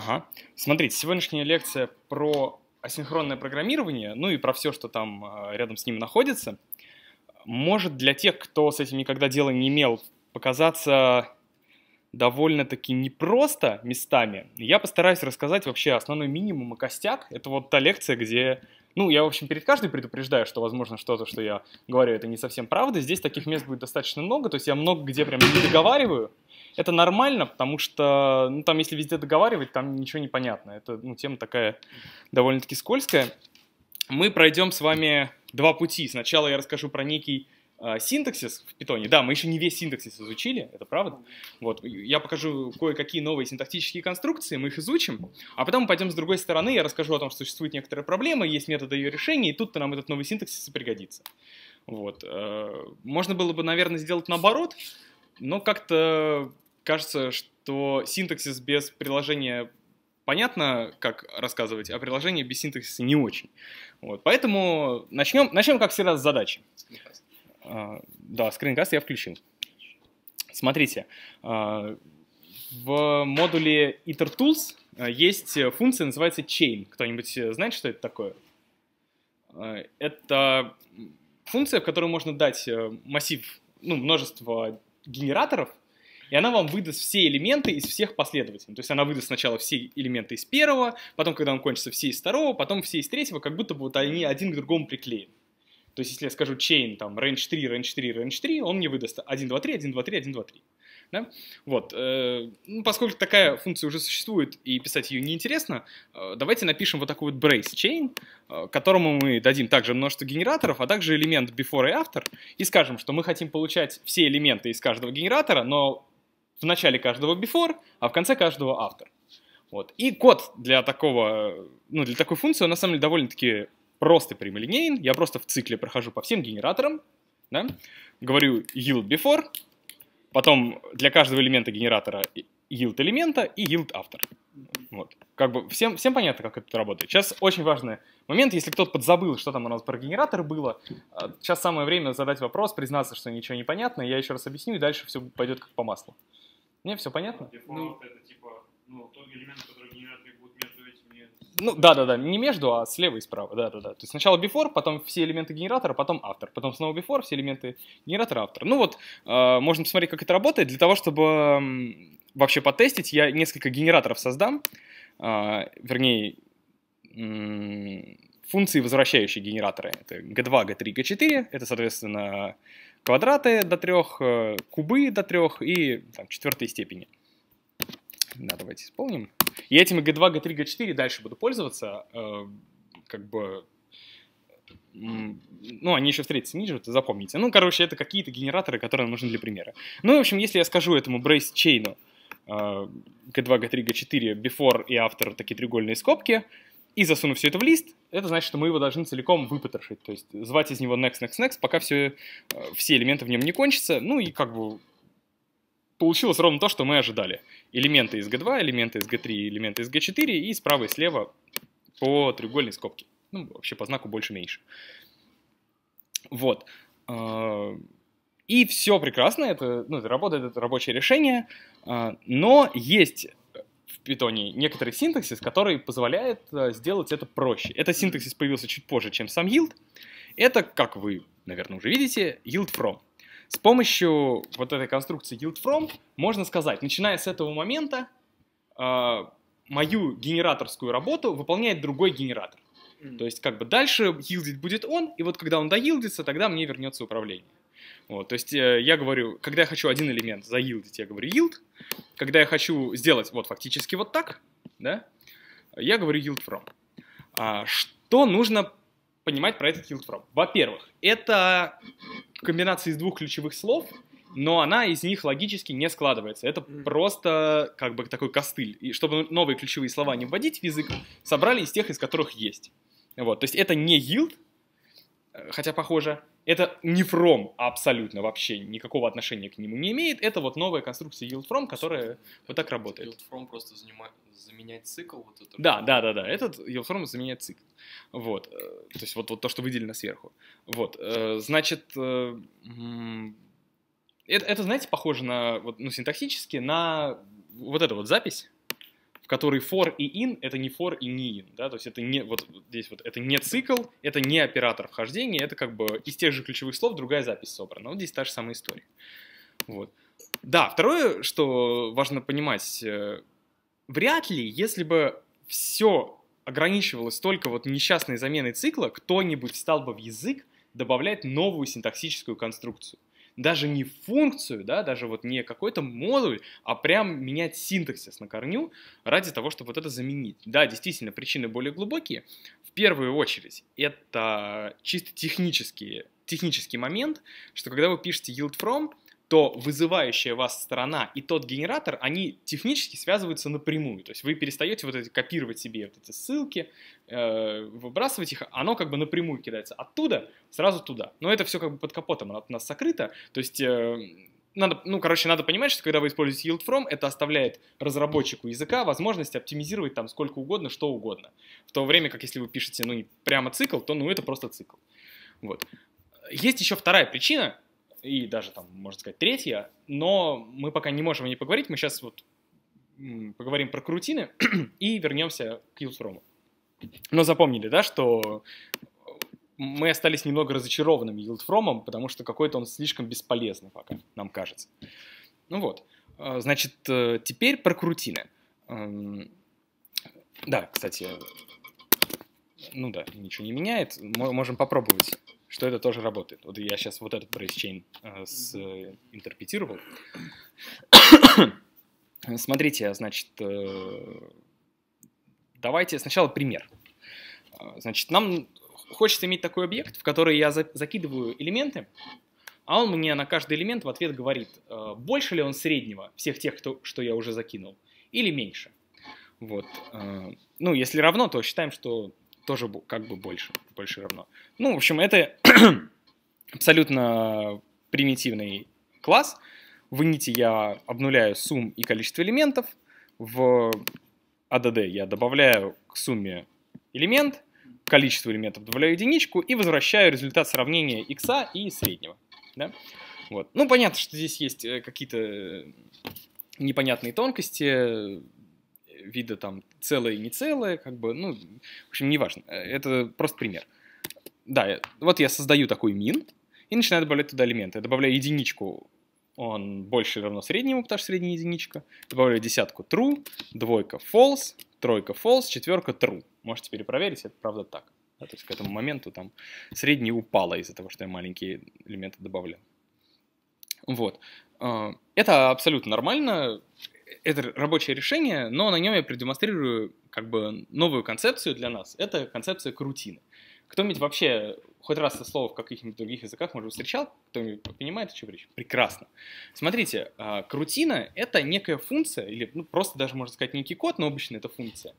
Ага. Смотрите, сегодняшняя лекция про асинхронное программирование, ну и про все, что там рядом с ним находится, может для тех, кто с этим никогда дела не имел, показаться довольно-таки непросто местами. Я постараюсь рассказать вообще основной минимум и костяк. Это вот та лекция, где... Ну, я, в общем, перед каждой предупреждаю, что, возможно, что-то, что я говорю, это не совсем правда. Здесь таких мест будет достаточно много, то есть я много где прям не договариваю. Это нормально, потому что, ну, там, если везде договаривать, там ничего не понятно. Это, ну, тема такая довольно-таки скользкая. Мы пройдем с вами два пути. Сначала я расскажу про некий синтаксис в питоне. Да, мы еще не весь синтаксис изучили, это правда. Вот, я покажу кое-какие новые синтаксические конструкции, мы их изучим, а потом мы пойдем с другой стороны, я расскажу о том, что существуют некоторые проблемы, есть методы ее решения, и тут-то нам этот новый синтаксис и пригодится. Вот. Можно было бы, наверное, сделать наоборот, но как-то кажется, что синтаксис без приложения понятно, как рассказывать, а приложение без синтаксиса не очень. Вот. Поэтому начнем, как всегда, с задачи. Да, скринкаст я включил. Смотрите, в модуле itertools есть функция, называется chain. Кто-нибудь знает, что это такое? Это функция, в которой можно дать массив, ну, множество генераторов, и она вам выдаст все элементы из всех последовательно. То есть она выдаст сначала все элементы из первого, потом, когда он кончится, все из второго, потом все из третьего, как будто бы вот они один к другому приклеены. То есть, если я скажу chain, там, range 3, range 3, range 3, он мне выдаст 1, 2, 3, 1, 2, 3, 1, 2, 3. Да? Вот. Ну, поскольку такая функция уже существует и писать ее неинтересно, давайте напишем вот такой вот brace chain, которому мы дадим также множество генераторов, а также элемент before и after, и скажем, что мы хотим получать все элементы из каждого генератора, но в начале каждого before, а в конце каждого after. Вот. И код для такого, ну, для такой функции, он на самом деле довольно-таки просто прямолинеен. Я просто в цикле прохожу по всем генераторам, да? Говорю yield before, потом для каждого элемента генератора yield элемента и yield after. Вот. Как бы всем понятно, как это работает. Сейчас очень важный момент, если кто-то подзабыл, что там у нас про генератор было, сейчас самое время задать вопрос, признаться, что ничего не понятно, я еще раз объясню, и дальше все пойдет как по маслу. Мне все понятно? Ну, это типа, ну, тот элемент, который в генераторе будет между этими... Ну, да-да-да, не между, а слева и справа, да-да-да. То есть сначала before, потом все элементы генератора, потом after, потом снова before, все элементы генератора, after. Ну вот, можно посмотреть, как это работает. Для того, чтобы вообще потестить, я несколько генераторов создам, вернее, функции, возвращающие генераторы. Это g2, g3, g4, это, соответственно, квадраты до 3, кубы до 3 и там, четвертой степени. Да, давайте вспомним. И этими g2, g3, g4 дальше буду пользоваться, как бы, ну, они еще встретятся ниже, это запомните. Ну, короче, это какие-то генераторы, которые нам нужны для примера. Ну, в общем, если я скажу этому brace chain g2, g3, g4, before и after такие треугольные скобки, и засуну все это в лист, это значит, что мы его должны целиком выпотрошить. То есть звать из него next, next, next, пока все элементы в нем не кончатся. Ну и как бы получилось ровно то, что мы ожидали. Элементы из G2, элементы из G3, элементы из G4 и справа и слева по треугольной скобке. Ну, вообще по знаку больше-меньше. Вот. И все прекрасно, это, ну, это работает, это рабочее решение, но есть в питоне некоторый синтаксис, который позволяет сделать это проще. Этот синтаксис появился чуть позже, чем сам yield. Это, как вы, наверное, уже видите, yield from. С помощью вот этой конструкции yield from можно сказать, начиная с этого момента, мою генераторскую работу выполняет другой генератор. То есть как бы дальше йилдить будет он, и вот когда он доилдится, тогда мне вернется управление. Вот, то есть я говорю, когда я хочу один элемент заилдить, я говорю yield. Когда я хочу сделать вот фактически вот так, да, я говорю yield from. Что нужно понимать про этот yield from? Во-первых, это комбинация из двух ключевых слов, но она из них логически не складывается. Это просто как бы такой костыль. И чтобы новые ключевые слова не вводить в язык, собрали из тех, из которых есть. Вот, то есть это не yield, хотя похоже. Это не from абсолютно вообще никакого отношения к нему не имеет. Это вот новая конструкция yield from, которая вот так работает. Yield from просто заменяет цикл? Вот это... Да. Этот yield from заменяет цикл. Вот. То есть вот то, что выделено сверху. Вот. Значит, это, знаете, похоже на, вот, ну, синтаксически на вот эту вот запись. в которой for и in это не for и не in, да, то есть это не, вот здесь вот это не цикл, это не оператор вхождения, это как бы из тех же ключевых слов другая запись собрана. Вот здесь та же самая история. Вот. Да, второе, что важно понимать, вряд ли, если бы все ограничивалось только вот несчастной заменой цикла, кто-нибудь встал бы в язык добавлять новую синтаксическую конструкцию. Даже не функцию, да, даже вот не какой-то модуль, а прям менять синтаксис на корню ради того, чтобы вот это заменить. Да, действительно, причины более глубокие. В первую очередь, это чисто технический момент, что когда вы пишете yield from, то вызывающая вас сторона и тот генератор, они технически связываются напрямую. То есть вы перестаете вот эти, копировать себе вот эти ссылки, выбрасывать их, оно как бы напрямую кидается оттуда сразу туда. Но это все как бы под капотом от нас сокрыто. То есть надо понимать, что когда вы используете yield from, это оставляет разработчику языка возможность оптимизировать там сколько угодно, что угодно. В то время как если вы пишете не прямо цикл, то это просто цикл. Вот. Есть еще вторая причина, и даже там, можно сказать, третья, но мы пока не можем о ней поговорить, мы сейчас вот поговорим про крутины и вернемся к yield from. Но запомнили, да, что мы остались немного разочарованными yield from, потому что какой-то он слишком бесполезный пока, нам кажется. Ну вот, значит, теперь про крутины. Да, кстати, ничего не меняет, можем попробовать, что это тоже работает. Вот я сейчас вот этот brace chain интерпретировал. Смотрите, значит, давайте сначала пример. Значит, нам хочется иметь такой объект, в который я закидываю элементы, а он мне на каждый элемент в ответ говорит, больше ли он среднего всех тех, что я уже закинул, или меньше. Вот. Если равно, то считаем, что тоже как бы больше равно. В общем, это абсолютно примитивный класс. В init я обнуляю сумм и количество элементов. В add я добавляю к сумме элемент, количество элементов добавляю единичку и возвращаю результат сравнения x и среднего. Да? Вот. Понятно, что здесь есть какие-то непонятные тонкости, вида там целое и не целое, как бы, в общем, неважно. Это просто пример. Да, вот я создаю такой min и начинаю добавлять туда элементы. Я добавляю единичку, он больше или равно среднему, потому что средняя единичка. Добавляю десятку true, двойка false, тройка false, четверка true. Можете перепроверить, это правда так. Да, то есть к этому моменту там средний упало из-за того, что я маленькие элементы добавлял. Вот. Это абсолютно нормально. Это рабочее решение, но на нем я продемонстрирую как бы новую концепцию для нас. Это концепция крутины. Кто-нибудь вообще хоть раз это слово в каких-нибудь других языках, может, встречал? Кто-нибудь понимает, о чем речь? Прекрасно. Смотрите, крутина — это некая функция, или просто даже, можно сказать, некий код, но обычно это функция,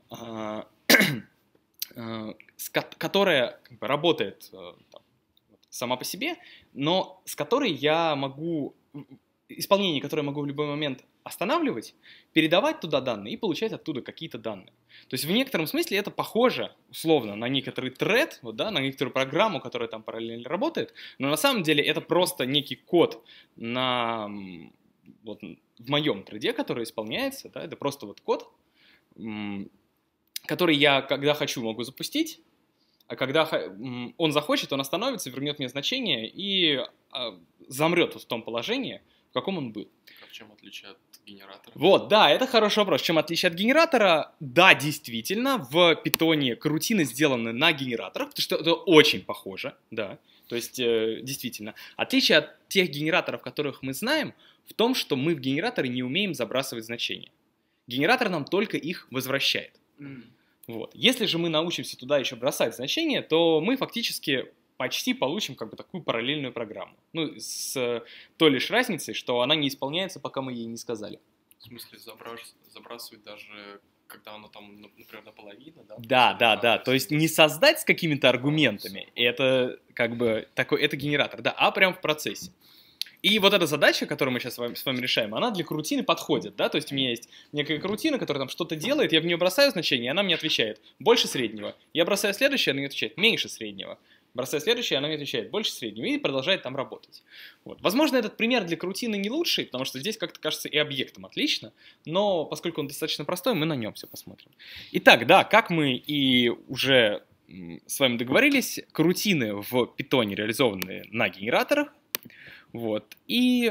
которая как бы работает сама по себе, но с которой я могу, исполнение которое я могу в любой момент останавливать, передавать туда данные и получать оттуда какие-то данные. То есть в некотором смысле это похоже, условно, на некоторый тред, на некоторую программу, которая там параллельно работает, но на самом деле это просто некий код в моем треде, который исполняется, да, это просто код, который я, когда хочу, могу запустить, а когда он захочет, он остановится, вернет мне значение и замрет в том положении, в каком он был. А в чем отличие от генератора? Вот, да, это хороший вопрос. Чем отличие от генератора? Да, действительно, в питоне крутины сделаны на генераторах, потому что это очень похоже, да. То есть, действительно, отличие от тех генераторов, которых мы знаем, в том, что мы в генераторе не умеем забрасывать значения. Генератор нам только их возвращает. Вот. Если же мы научимся туда еще бросать значения, то мы фактически почти получим как бы такую параллельную программу. С той лишь разницей, что она не исполняется, пока мы ей не сказали. В смысле, забрасывать даже, когда оно там, например, наполовину, да? Да. То есть не создать с какими-то аргументами, это как бы такой, это генератор, да, а прям в процессе. И вот эта задача, которую мы сейчас с вами решаем, она для крутины подходит, да, то есть у меня есть некая крутина, которая там что-то делает, я в нее бросаю значение, и она мне отвечает больше среднего. Я бросаю следующее, она мне отвечает меньше среднего. бросаю следующее, она мне отвечает больше среднего и продолжает там работать. Вот. Возможно, этот пример для крутины не лучший, потому что здесь как-то кажется и объектом отлично, но поскольку он достаточно простой, мы на нем все посмотрим. Итак, да, как мы и уже с вами договорились, крутины в Python реализованы на генераторах. Вот. И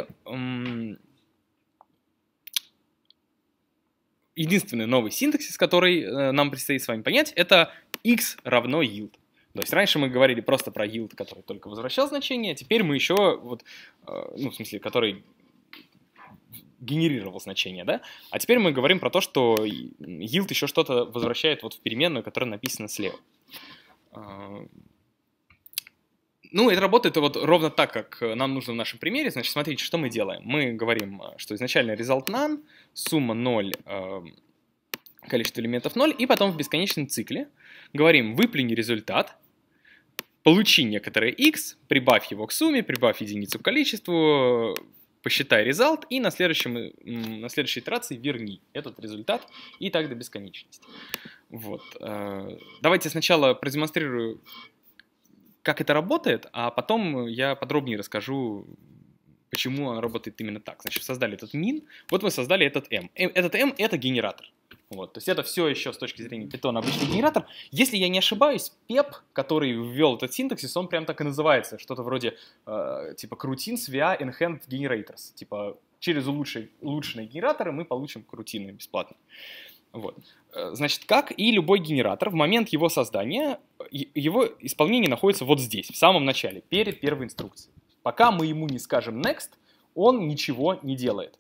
единственный новый синтаксис, который нам предстоит с вами понять, это x равно yield. То есть раньше мы говорили просто про yield, который только возвращал значение, а теперь мы еще, вот, ну, в смысле, который генерировал значение, да? А теперь мы говорим про то, что yield еще что-то возвращает вот в переменную, которая написана слева. Ну, это работает вот ровно так, как нам нужно в нашем примере. Значит, смотрите, что мы делаем. Мы говорим, что изначально result none, сумма 0, количество элементов 0, и потом в бесконечном цикле говорим выплюни результат, получи некоторое x, прибавь его к сумме, прибавь единицу к количеству, посчитай result, и на следующей итерации верни этот результат, и так до бесконечности. Вот. Давайте сначала продемонстрирую, как это работает, а потом я подробнее расскажу, почему он работает именно так. Значит, создали этот min, вот мы создали этот m. Этот m — это генератор. Вот, то есть это все еще с точки зрения Python обычный генератор. Если я не ошибаюсь, PEP, который ввел этот синтаксис, он прям так и называется. Что-то вроде типа Coroutines via Enhanced Generators. Типа через улучшенные генераторы мы получим крутины бесплатно. Вот. Значит, как и любой генератор, в момент его создания, его исполнение находится вот здесь, в самом начале, перед первой инструкцией. Пока мы ему не скажем next, он ничего не делает.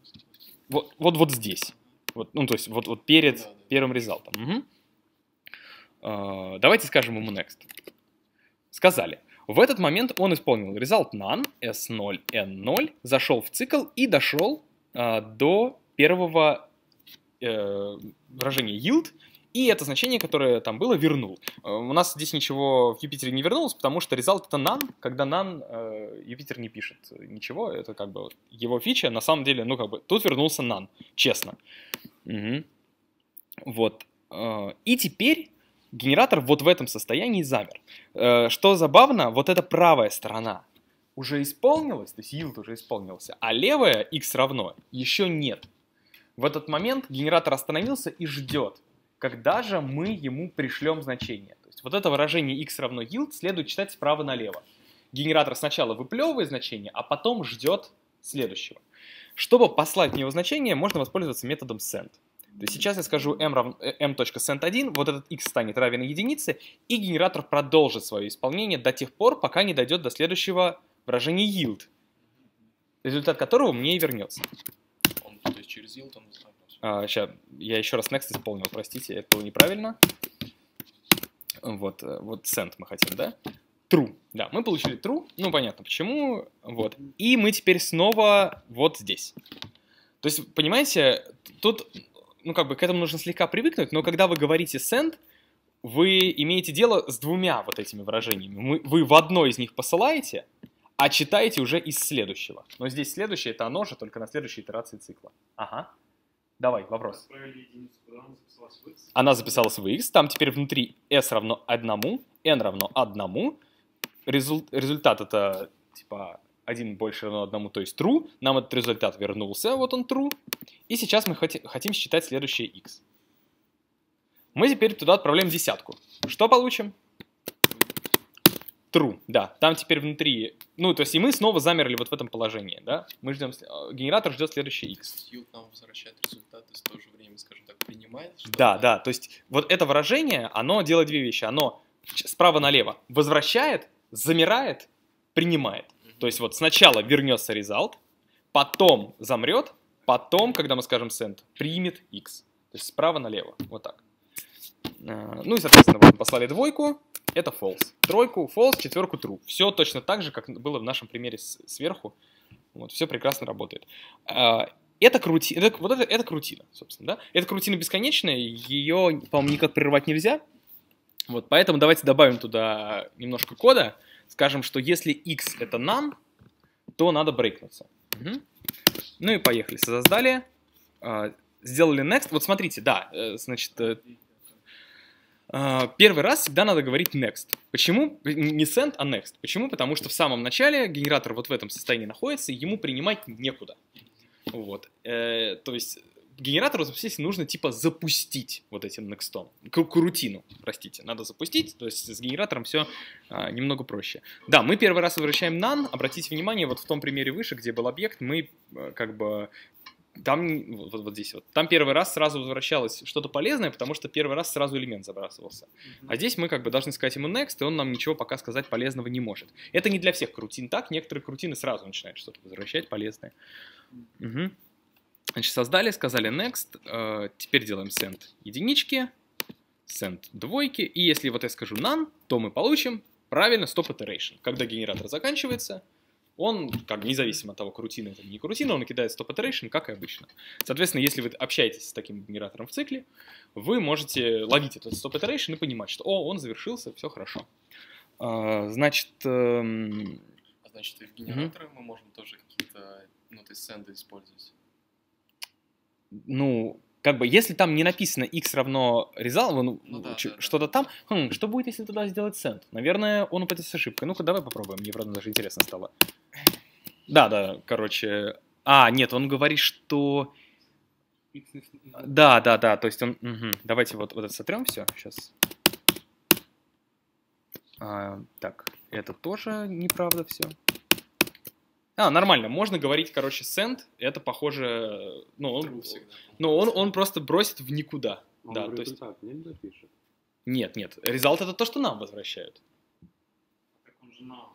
Вот здесь. Вот, ну, то есть вот перед первым результатом. Угу. Давайте скажем ему next. Сказали. В этот момент он исполнил result none, s0, n0, зашел в цикл и дошел до первого выражения yield, и это значение, которое там было, вернул. У нас здесь ничего в Юпитере не вернулось, потому что result это none, когда none Юпитер не пишет ничего, это как бы его фича, на самом деле, ну как бы, тут вернулся none, честно. Угу. Вот. И теперь генератор вот в этом состоянии замер. Что забавно, вот эта правая сторона уже исполнилась, то есть yield уже исполнился, а левая x равно еще нет. В этот момент генератор остановился и ждет, когда же мы ему пришлем значение. То есть вот это выражение x равно yield следует читать справа налево. Генератор сначала выплевывает значение, а потом ждет следующего. Чтобы послать в него значение, можно воспользоваться методом send. То есть сейчас я скажу m.send1, вот этот x станет равен единице, и генератор продолжит свое исполнение до тех пор, пока не дойдет до следующего выражения yield, результат которого мне и вернется. То есть через yield он сейчас, я еще раз next исполнил, простите, это было неправильно. Вот send мы хотим, да? True, да, мы получили true, ну понятно почему, вот. И мы теперь снова вот здесь. То есть, понимаете, тут, ну как бы к этому нужно слегка привыкнуть, но когда вы говорите send, вы имеете дело с двумя вот этими выражениями. Вы в одно из них посылаете, а читаете уже из следующего. Но здесь следующее — это оно же, только на следующей итерации цикла. Ага. Давай, вопрос. Отправили единицу, куда она записалась в x? Она записалась в x, там теперь внутри s равно 1, n равно 1. Результат — это типа 1 больше равно 1, то есть true. Нам этот результат вернулся, вот он true. И сейчас мы хотим считать следующее x. Мы теперь туда отправляем десятку. Что получим? True, да. Там теперь внутри... Ну, то есть и мы снова замерли вот в этом положении, да? Мы ждем... Генератор ждет следующий x. yield нам возвращает результат и в то же время, скажем так, принимает. Да, да. То есть вот это выражение, оно делает две вещи. Оно справа налево возвращает, замирает, принимает. То есть вот сначала вернется result, потом замрет, потом, когда мы скажем send, примет x. То есть справа налево. Вот так. Ну и, соответственно, вот мы послали двойку. Это false. Тройку false, четверку true. Все точно так же, как было в нашем примере сверху. Вот, все прекрасно работает. Это крутина, собственно, да? Это крутина бесконечная, ее, по-моему, никак прерывать нельзя. Вот, поэтому давайте добавим туда немножко кода. Скажем, что если x это none, то надо брейкнуться. Угу. Ну и поехали. Создали. Сделали next. Вот смотрите, да, значит... Первый раз всегда надо говорить next. Почему? Не send, а next. Почему? Потому что в самом начале генератор вот в этом состоянии находится, и ему принимать некуда. Вот. То есть генератору, естественно, нужно типа запустить вот этим next. Крутину, простите, надо запустить. То есть с генератором все немного проще. Да, мы первый раз возвращаем none. Обратите внимание, вот в том примере выше, где был объект, мы как бы... Там, вот здесь вот, там первый раз сразу возвращалось что-то полезное, потому что первый раз сразу элемент забрасывался. А здесь мы как бы должны сказать ему next, и он нам ничего пока сказать полезного не может. Это не для всех крутин так, некоторые крутины сразу начинают что-то возвращать полезное. Угу. Значит, создали, сказали next, теперь делаем send единички, send двойки, и если вот я скажу none, то мы получим правильно stop iteration. Когда генератор заканчивается, он, как бы независимо от того, крутина это или не крутина, он кидает stop iteration, как и обычно. Соответственно, если вы общаетесь с таким генератором в цикле, вы можете ловить этот stop iteration и понимать, что он завершился, все хорошо. Значит... Значит, и в генераторы мы можем тоже какие-то, ну, то есть сенды использовать. Ну, как бы, если там не написано x равно result, что-то там, что будет, если туда сделать send? Наверное, он упадет с ошибкой. Ну-ка, давай попробуем, мне, правда, даже интересно стало. Да, короче... нет, он говорит, что... Да, то есть он... Давайте вот это сотрем все, сейчас. Так, это тоже неправда все. Нормально, можно говорить, короче, send, это похоже... он просто бросит в никуда. Он да, в то есть... результат не запишет. Нет, результат это то, что нам возвращают. Так он же нам,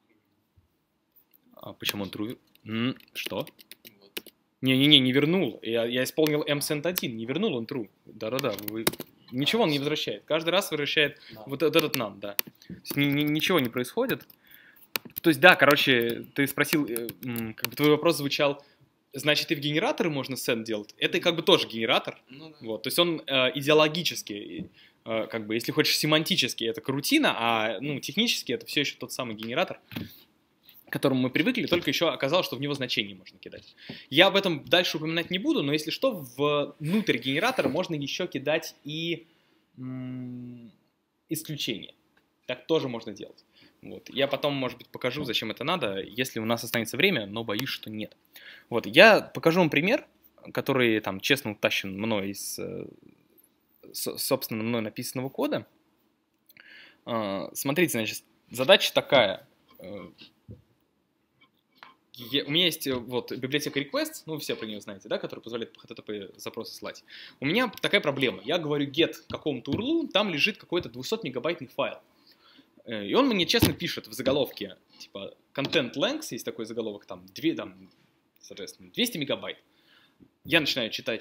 почему он true? Что? Вот. Не вернул. Я исполнил msend1, не вернул он true. Да, ничего он не возвращает. Каждый раз возвращает вот этот нам, да. Ничего не происходит. То есть, да, короче, ты спросил, как бы твой вопрос звучал, значит, и в генераторы можно send делать? Это как бы тоже генератор. Ну, да. Вот, то есть он идеологически, как бы, если хочешь, семантически это крутина, а технически это все еще тот самый генератор, к которому мы привыкли, только еще оказалось, что в него значение можно кидать. Я об этом дальше упоминать не буду, но если что, внутрь генератора можно еще кидать и исключения. Так тоже можно делать. Вот. Я потом, может быть, покажу, зачем это надо, если у нас останется время, но боюсь, что нет. Вот. Я покажу вам пример, который там честно утащен мной из, собственно, мной написанного кода. Смотрите, значит, задача такая. У меня есть вот библиотека request, вы все про нее знаете, да, которая позволяет по HTTP запросы слать. У меня такая проблема. Я говорю get какому-то URL, там лежит какой-то 200-мегабайтный файл. И он мне честно пишет в заголовке, типа, content length, есть такой заголовок, соответственно, 200 мегабайт. Я начинаю читаю.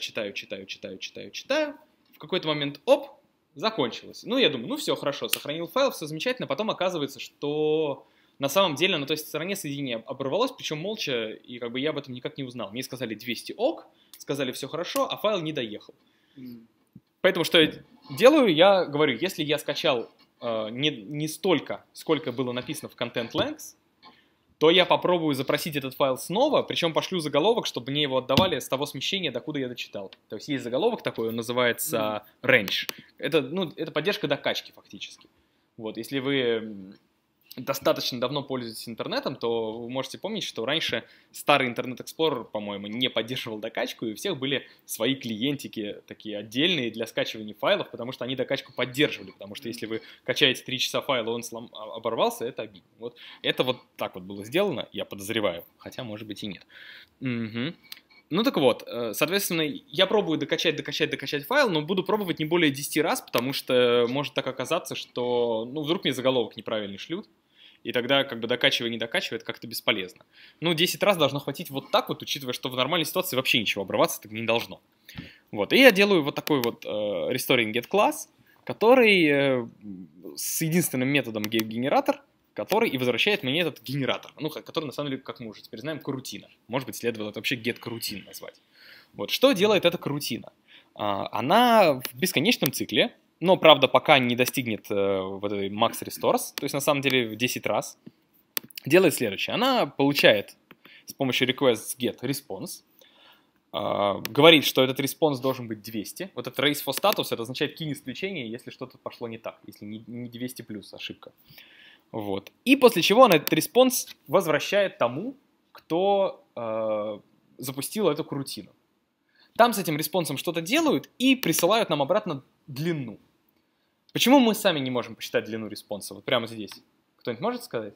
В какой-то момент, закончилось. Я думаю, все, хорошо, сохранил файл, все замечательно. Потом оказывается, что на самом деле на той стороне соединение оборвалось, причем молча, и как бы я об этом никак не узнал. Мне сказали 200 ок, сказали все хорошо, а файл не доехал. Поэтому что я делаю? Я говорю, если я скачал не столько, сколько было написано в content length, то я попробую запросить этот файл снова, причем пошлю заголовок, чтобы мне его отдавали с того смещения, докуда я дочитал. То есть есть заголовок такой, он называется range. Это поддержка докачки фактически. Вот, если вы достаточно давно пользуетесь интернетом, то вы можете помнить, что раньше старый Internet Explorer, по-моему, не поддерживал докачку, и у всех были свои клиентики такие отдельные для скачивания файлов, потому что они докачку поддерживали, потому что если вы качаете 3 часа файла, он оборвался, это обидно. Вот. Это вот так вот было сделано, я подозреваю, хотя, может быть, и нет. Угу. Так вот, соответственно, я пробую докачать файл, но буду пробовать не более 10 раз, потому что может так оказаться, что, вдруг мне заголовок неправильный шлют, и тогда, как бы, докачивая, не докачивая, это как-то бесполезно. 10 раз должно хватить вот так вот, учитывая, что в нормальной ситуации вообще ничего обрываться так не должно. Вот, и я делаю вот такой вот restoring get class, который с единственным методом getGenerator, который и возвращает мне этот генератор, который на самом деле, как мы уже теперь знаем, корутина. Может быть, следовало это вообще getCoroutine назвать. Вот, что делает эта корутина? Она в бесконечном цикле, но, правда, пока не достигнет вот этой max restores, то есть, на самом деле, в 10 раз, делает следующее. Она получает с помощью request get response, говорит, что этот респонс должен быть 200. Вот этот raise for status, это означает кинь исключение, если что-то пошло не так, если не 200 плюс ошибка. Вот. И после чего он этот респонс возвращает тому, кто запустил эту крутину. Там с этим респонсом что-то делают и присылают нам обратно длину. Почему мы сами не можем посчитать длину респонса? Вот прямо здесь. Кто-нибудь может сказать?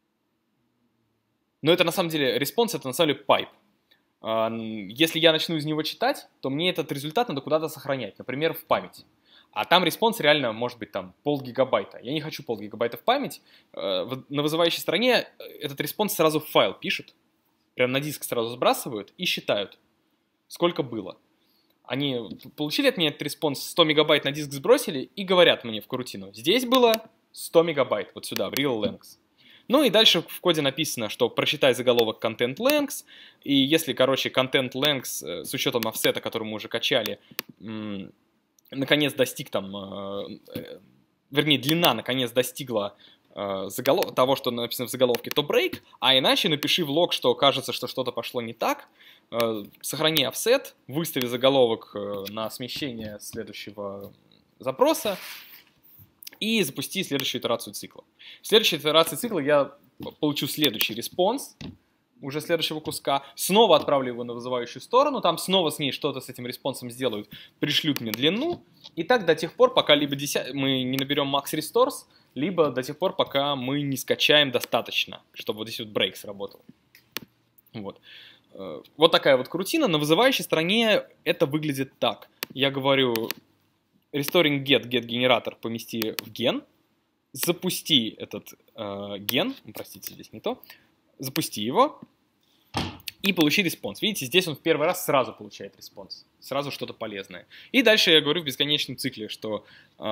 Но это на самом деле, респонс это на самом деле pipe. Если я начну из него читать, то мне этот результат надо куда-то сохранять, например, в память. А там респонс реально может быть там полгигабайта. Я не хочу полгигабайта в память. На вызывающей стороне этот респонс сразу в файл пишут, прям на диск сразу сбрасывают и считают, сколько было. Они получили от меня этот респонс, 100 мегабайт на диск сбросили и говорят мне в корутину, здесь было 100 мегабайт, вот сюда, в real length. Ну и дальше в коде написано, что прочитай заголовок content length, и если, короче, content length с учетом офсета, который мы уже качали, наконец достиг там, вернее, длина наконец достигла того, что написано в заголовке, то break, а иначе напиши в лог, что кажется, что что-то пошло не так, сохрани офсет, выстави заголовок на смещение следующего запроса и запусти следующую итерацию цикла. В следующей итерации цикла я получу следующий респонс, уже следующего куска, снова отправлю его на вызывающую сторону, там снова с ней что-то с этим респонсом сделают, пришлют мне длину, и так до тех пор, пока либо мы не наберем max restores, либо до тех пор, пока мы не скачаем достаточно, чтобы вот здесь вот break сработал. Вот. Вот такая вот крутина. На вызывающей стороне это выглядит так. Я говорю restoring get-генератор помести в ген, запусти этот ген, простите, здесь не то, запусти его и получи респонс. Видите, здесь он в первый раз сразу получает респонс, сразу что-то полезное. И дальше я говорю в бесконечном цикле, что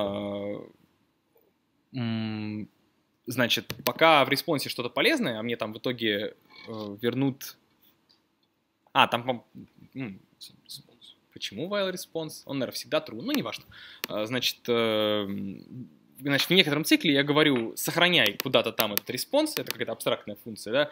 значит, пока в респонсе что-то полезное, а мне там в итоге вернут... там... Почему while response? Он, наверное, всегда true, ну, неважно. Значит, в некотором цикле я говорю, сохраняй куда-то там этот респонс, это какая-то абстрактная функция, да,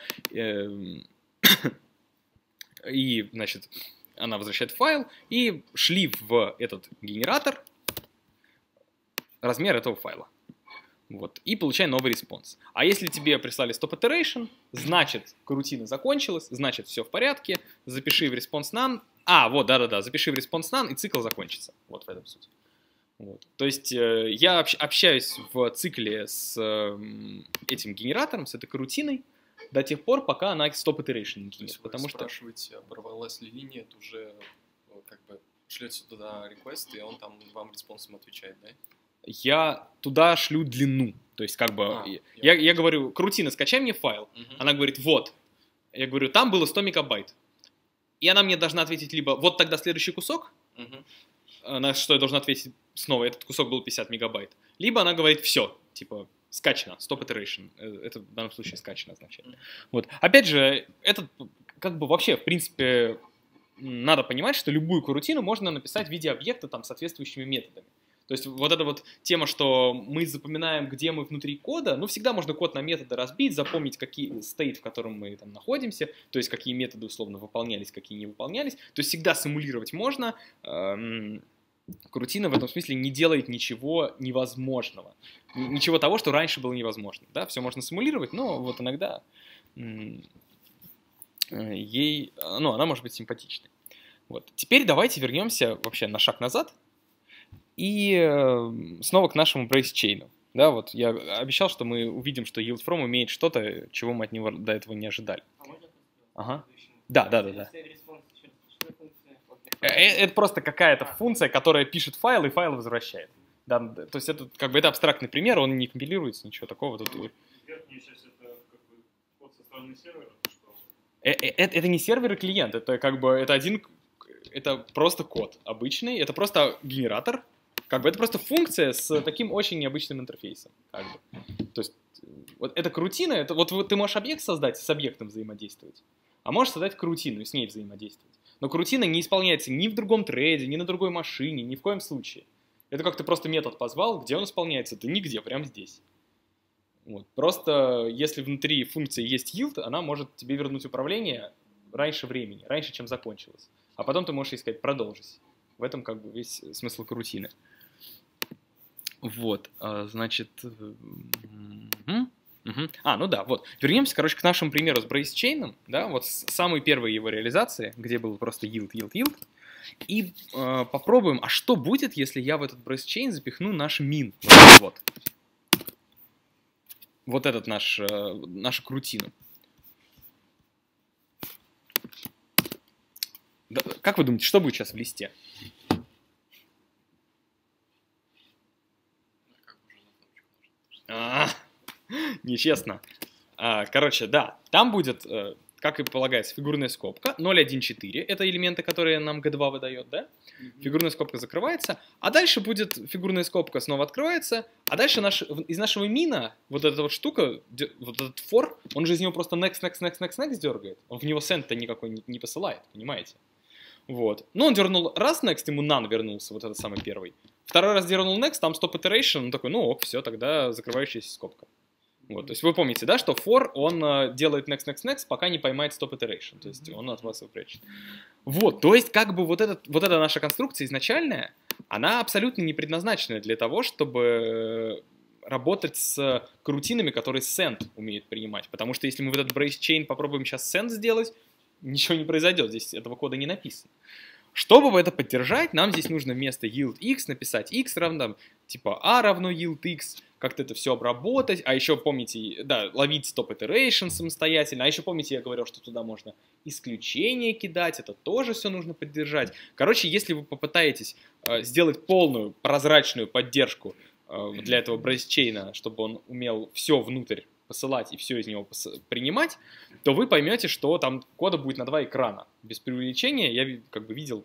и, значит, она возвращает файл, и шли в этот генератор размер этого файла. Вот, и получай новый респонс. А если тебе прислали stop iteration, значит, корутина закончилась, значит, все в порядке, запиши в response none, запиши в response none, и цикл закончится. Вот в этом суть. Вот. То есть я общаюсь в цикле с этим генератором, с этой корутиной, до тех пор, пока она stop iteration не генерит. Потому что спрашиваете, оборвалась ли линия, это уже как бы шлете туда request, и он там вам респонсом отвечает, да? Я туда шлю длину. То есть, как бы, я говорю, крутина, скачай мне файл. Она говорит, вот. Я говорю, там было 100 мегабайт. И она мне должна ответить либо, вот тогда следующий кусок, на что я должен ответить снова, этот кусок был 50 мегабайт. Либо она говорит, все, типа, скачано, stop iteration. Это в данном случае скачано означает. Вот. Опять же, это как бы вообще, в принципе, надо понимать, что любую корутину можно написать в виде объекта там, с соответствующими методами. То есть вот эта вот тема, что мы запоминаем, где мы внутри кода, ну, всегда можно код на методы разбить, запомнить, какие стейт, в котором мы там находимся, то есть какие методы условно выполнялись, какие не выполнялись. То есть всегда симулировать можно. Корутина в этом смысле не делает ничего невозможного. Ничего того, что раньше было невозможно. Да? Все можно симулировать, но вот иногда она может быть симпатичной. Вот. Теперь давайте вернемся вообще на шаг назад. И снова к нашему брейс-чейну. Да, вот я обещал, что мы увидим, что yield_from имеет что-то, чего мы от него до этого не ожидали. Ага. Да. Это просто какая-то функция, которая пишет файл, и файл возвращает. Да, то есть это как бы это абстрактный пример, он не компилируется, ничего такого. Тут... Верхняя часть это как бы код со стороны сервера? Это не сервер и клиент, это как бы это просто код обычный, это просто генератор. Как бы это просто функция с таким очень необычным интерфейсом. Как бы. То есть вот эта крутина, это вот ты можешь объект создать, с объектом взаимодействовать, а можешь создать крутину и с ней взаимодействовать. Но крутина не исполняется ни в другом трейде, ни на другой машине, ни в коем случае. Это как ты просто метод позвал, где он исполняется? Да нигде, прямо здесь. Вот. Просто если внутри функции есть yield, она может тебе вернуть управление раньше времени, раньше, чем закончилось. а потом ты можешь ей сказать «продолжить». В этом как бы весь смысл карутины. Вот, значит... ну да, вот. Вернемся, короче, к нашему примеру с брейсчейном, да, вот с самой первой его реализации, где был просто yield, и попробуем, а что будет, если я в этот брейсчейн запихну наш min, вот. Вот этот нашу крутину. Да, как вы думаете, что будет сейчас в листе? Нечестно. Короче, да, там будет, как и полагается, фигурная скобка 0,1,4. Это элементы, которые нам G2 выдает, да? Фигурная скобка закрывается, а дальше будет фигурная скобка снова открывается, а дальше из нашего мина вот эта вот штука, вот этот for, он же из него просто next дергает. Он в него send-то никакой не посылает, понимаете? Вот. Ну, он дернул раз next, ему none вернулся, вот этот самый первый. Второй раз дернул next, там stop iteration, он такой, ну ок, все, тогда закрывающаяся скобка. Вот, то есть вы помните, да, что for, он делает next, пока не поймает stop iteration, то есть он от вас его прячет. Вот, то есть как бы вот эта наша конструкция изначальная, она абсолютно не предназначена для того, чтобы работать с карутинами, которые send умеет принимать, потому что если мы в этот brace chain попробуем сейчас send сделать, ничего не произойдет, здесь этого кода не написано. Чтобы это поддержать, нам здесь нужно вместо yield x написать x равно, типа a равно yield x, как-то это все обработать, а еще помните, да, ловить stop iteration самостоятельно, а еще помните, я говорил, что туда можно исключения кидать, это тоже все нужно поддержать. Короче, если вы попытаетесь сделать полную прозрачную поддержку для этого брейсчейна, чтобы он умел все внутрь посылать и все из него принимать, то вы поймете, что там кода будет на 2 экрана. Без преувеличения, я как бы видел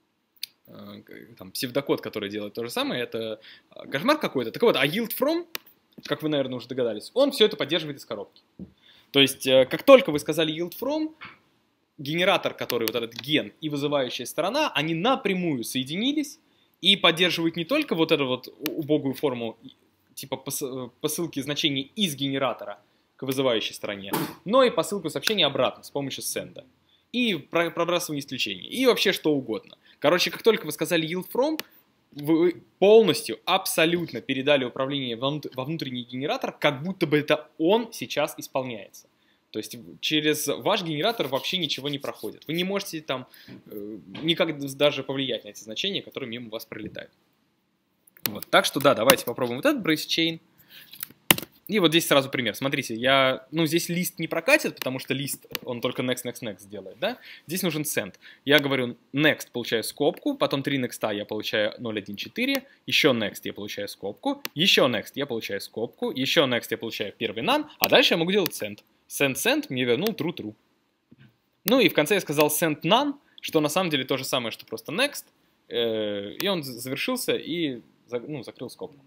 там псевдокод, который делает то же самое, это кошмар какой-то. Так вот, а yield from, как вы, наверное, уже догадались, он все это поддерживает из коробки. То есть, как только вы сказали yield from, генератор, который вот этот ген и вызывающая сторона, они напрямую соединились и поддерживают не только вот эту вот убогую форму типа посылки значений из генератора к вызывающей стороне, но и посылку сообщений обратно с помощью send. И пробрасывание исключений. И вообще что угодно. Короче, как только вы сказали yield from, вы полностью, абсолютно передали управление во внутренний генератор, как будто бы это он сейчас исполняется. То есть через ваш генератор вообще ничего не проходит. Вы не можете там никак даже повлиять на эти значения, которые мимо вас пролетают. Вот. Так что да, давайте попробуем вот этот brace chain. И вот здесь сразу пример. Смотрите, здесь лист не прокатит, потому что лист, он только next делает, да? Здесь нужен send. Я говорю next, получаю скобку, потом 3 next я получаю 0,1,4, еще next я получаю скобку, еще next я получаю скобку, еще next я получаю первый none, а дальше я могу делать send. Send мне вернул true. Ну и в конце я сказал send none, что на самом деле то же самое, что просто next, и он завершился и закрыл скобку.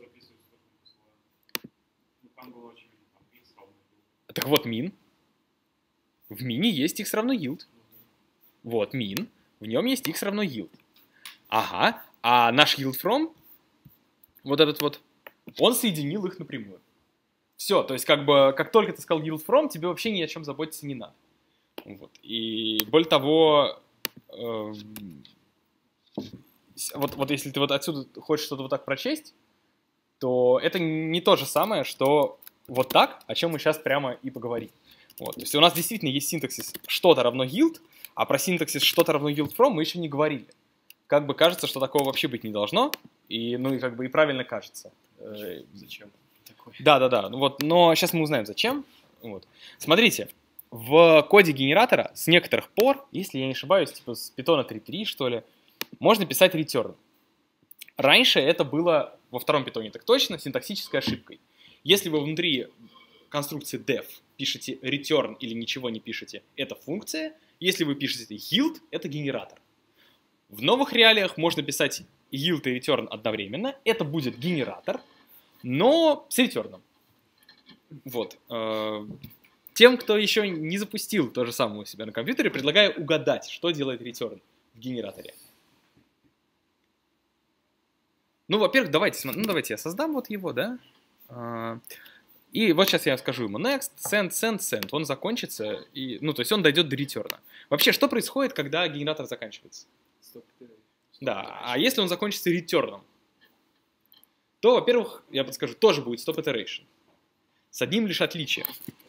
Так вот min. В мине есть x равно yield. Вот min. В нем есть x равно yield. Ага. А наш yield from, вот этот вот, он соединил их напрямую. Все, то есть как только ты сказал yield from, тебе вообще ни о чем заботиться не надо. Вот. И более того, вот если ты вот отсюда хочешь что-то вот так прочесть, то это не то же самое, что вот так, о чем мы сейчас прямо и поговорим. Вот. То есть у нас действительно есть синтаксис что-то равно yield, а про синтаксис что-то равно yield from мы еще не говорили. Как бы кажется, что такого вообще быть не должно, и правильно кажется. Зачем такое? Да. Но сейчас мы узнаем, зачем. Вот. Смотрите, в коде генератора с некоторых пор, если я не ошибаюсь, типа с Python 3.3, что ли, можно писать return. Раньше это было, во втором питоне так точно, синтаксической ошибкой. Если вы внутри конструкции def пишете return или ничего не пишете, это функция. Если вы пишете yield, это генератор. В новых реалиях можно писать yield и return одновременно. Это будет генератор, но с return. Вот. Тем, кто еще не запустил то же самое у себя на компьютере, предлагаю угадать, что делает return в генераторе. Ну, во-первых, давайте я создам вот его, да? И вот сейчас я скажу ему next, send. Он закончится, и, ну, то есть он дойдет до ретерна. Вообще, что происходит, когда генератор заканчивается? Да, а если он закончится ретерном, то, во-первых, я подскажу, тоже будет stop iteration. С одним лишь отличием.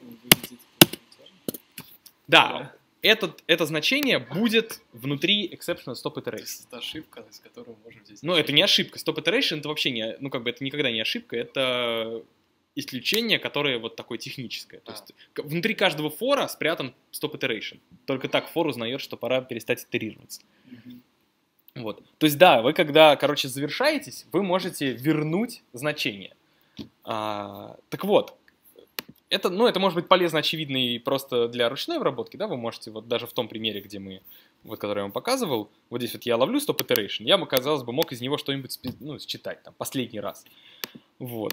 Да, это значение будет внутри exception stop iteration. Это ошибка, с которой мы можем здесь... Но это не ошибка. Stop iteration это вообще не, ну как бы это никогда не ошибка, это исключение, которое вот такое техническое. То есть внутри каждого фора спрятан stop iteration. Только так фор узнает, что пора перестать итерироваться. Вот. То есть да, вы когда, короче, завершаетесь, вы можете вернуть значение. Так вот, это, ну, это может быть полезно, очевидно, и просто для ручной обработки, да, вы можете вот даже в том примере, где мы, вот который я вам показывал, вот здесь вот я ловлю stop iteration, я бы, казалось бы, мог из него что-нибудь, ну, считать, там, последний раз. Вот.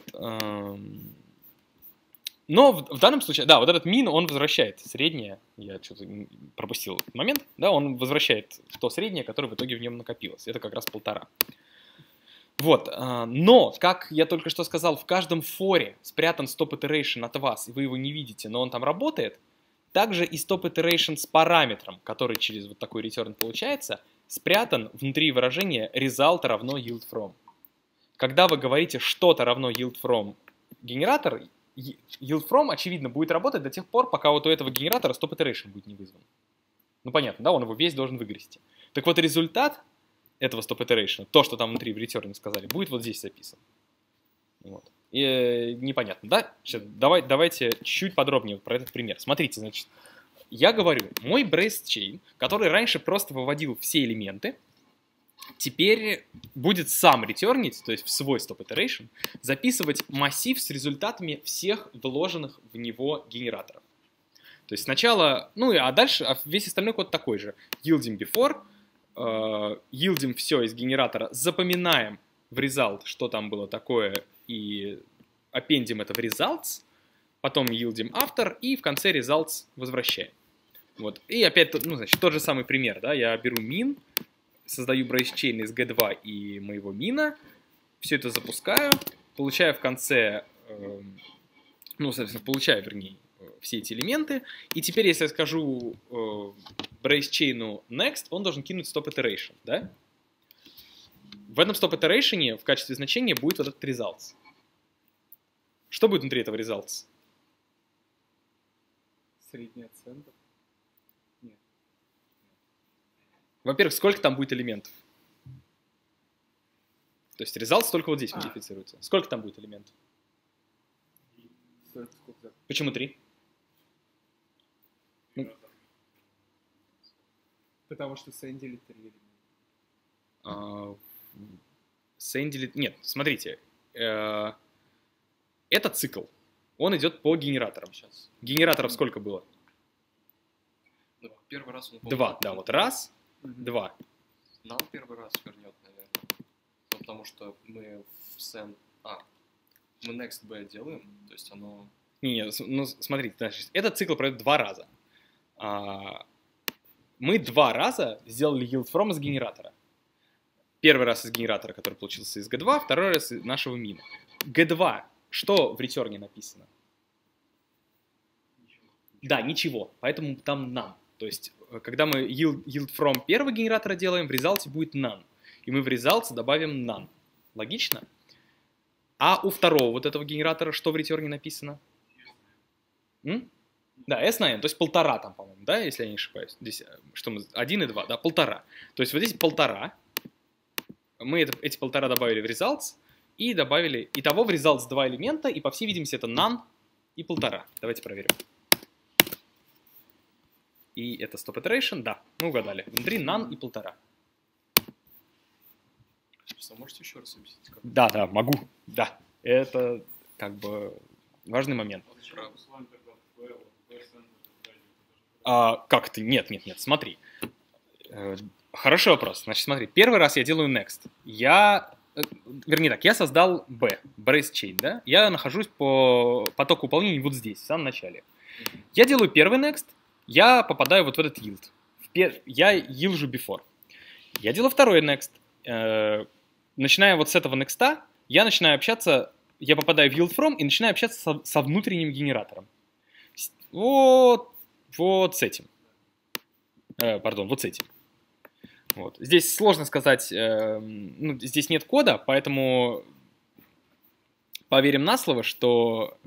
Но в данном случае, да, вот этот min, он возвращает среднее, я что-то пропустил этот момент, да, он возвращает то среднее, которое в итоге в нем накопилось, это как раз 1,5. Вот, но, как я только что сказал, в каждом форе спрятан stop iteration от вас, и вы его не видите, но он там работает, также и stop iteration с параметром, который через вот такой return получается, спрятан внутри выражения result равно yield from. Когда вы говорите что-то равно yield from генератор, yield from, очевидно, будет работать до тех пор, пока вот у этого генератора stop iteration будет не вызван. Ну, понятно, да, он его весь должен выгрести. Так вот, результат этого stop iteration, то, что там внутри в return сказали, будет вот здесь записан. Вот. И, непонятно, да? Сейчас, давайте чуть подробнее про этот пример. Смотрите, значит, я говорю, мой brace chain, который раньше просто выводил все элементы, теперь будет сам ретёрнить, то есть в свой stop iteration, записывать массив с результатами всех вложенных в него генераторов. То есть сначала, ну а дальше весь остальной код такой же. Yielding before, yieldим все из генератора, запоминаем в result, что там было такое, и appendим это в results, потом yieldим after, и в конце results возвращаем. Вот. И опять, ну, значит, тот же самый пример, да, я беру min, создаю brace chain из g2 и моего мина, все это запускаю, получаю в конце, ну, соответственно, получаю, вернее, все эти элементы, и теперь, если я скажу brace chain next, он должен кинуть stop iteration, да? В этом stop iteration в качестве значения будет вот этот results. Что будет внутри этого results? Средняя оценка. Нет. Во-первых, сколько там будет элементов? То есть results только вот здесь модифицируется. Сколько там будет элементов? Сколько? Почему 3? Потому что сэндили 3 элемента. Сэндили... Нет, смотрите. Это цикл. Он идет по генераторам. Сейчас. Генераторов сколько было? Ну, первый раз он... 2, да, вот раз, 2. Нам первый раз вернет, наверное. Ну, потому что мы в send... мы next b делаем, то есть оно... Не, ну смотрите, значит, этот цикл пройдет 2 раза. Мы 2 раза сделали yield from из генератора. Первый раз из генератора, который получился из G2, второй раз из нашего мина. G2, что в ретерне написано? Ничего. Да, ничего, поэтому там none. То есть, когда мы yield from первого генератора делаем, в результате будет none. И мы в результате добавим none. Логично? А у второго вот этого генератора что в ретерне написано? Да, S на N, то есть 1,5 там, по-моему, да, если я не ошибаюсь. Здесь что мы, 1 и 2, да, 1,5. То есть вот здесь 1,5. Мы эти 1,5 добавили в results и добавили... Итого в results 2 элемента, и по всей видимости это none и 1,5. Давайте проверим. И это stop iteration, да, мы угадали. Внутри none и 1,5. Можете еще раз объяснить? Как? Да, могу, да. Это как бы важный момент. Как ты? Нет, смотри. Хороший вопрос. Значит, смотри, первый раз я делаю next. Вернее так, я создал B, brace chain, да? Я нахожусь по потоку выполнения вот здесь, в самом начале. Я делаю первый next, я попадаю вот в этот yield. Я yieldжу before. Я делаю второй next. Начиная вот с этого next, я начинаю общаться я попадаю в yield from и начинаю общаться со внутренним генератором. Вот с этим. Вот с этим. Вот. Здесь сложно сказать, здесь нет кода, поэтому поверим на слово, что...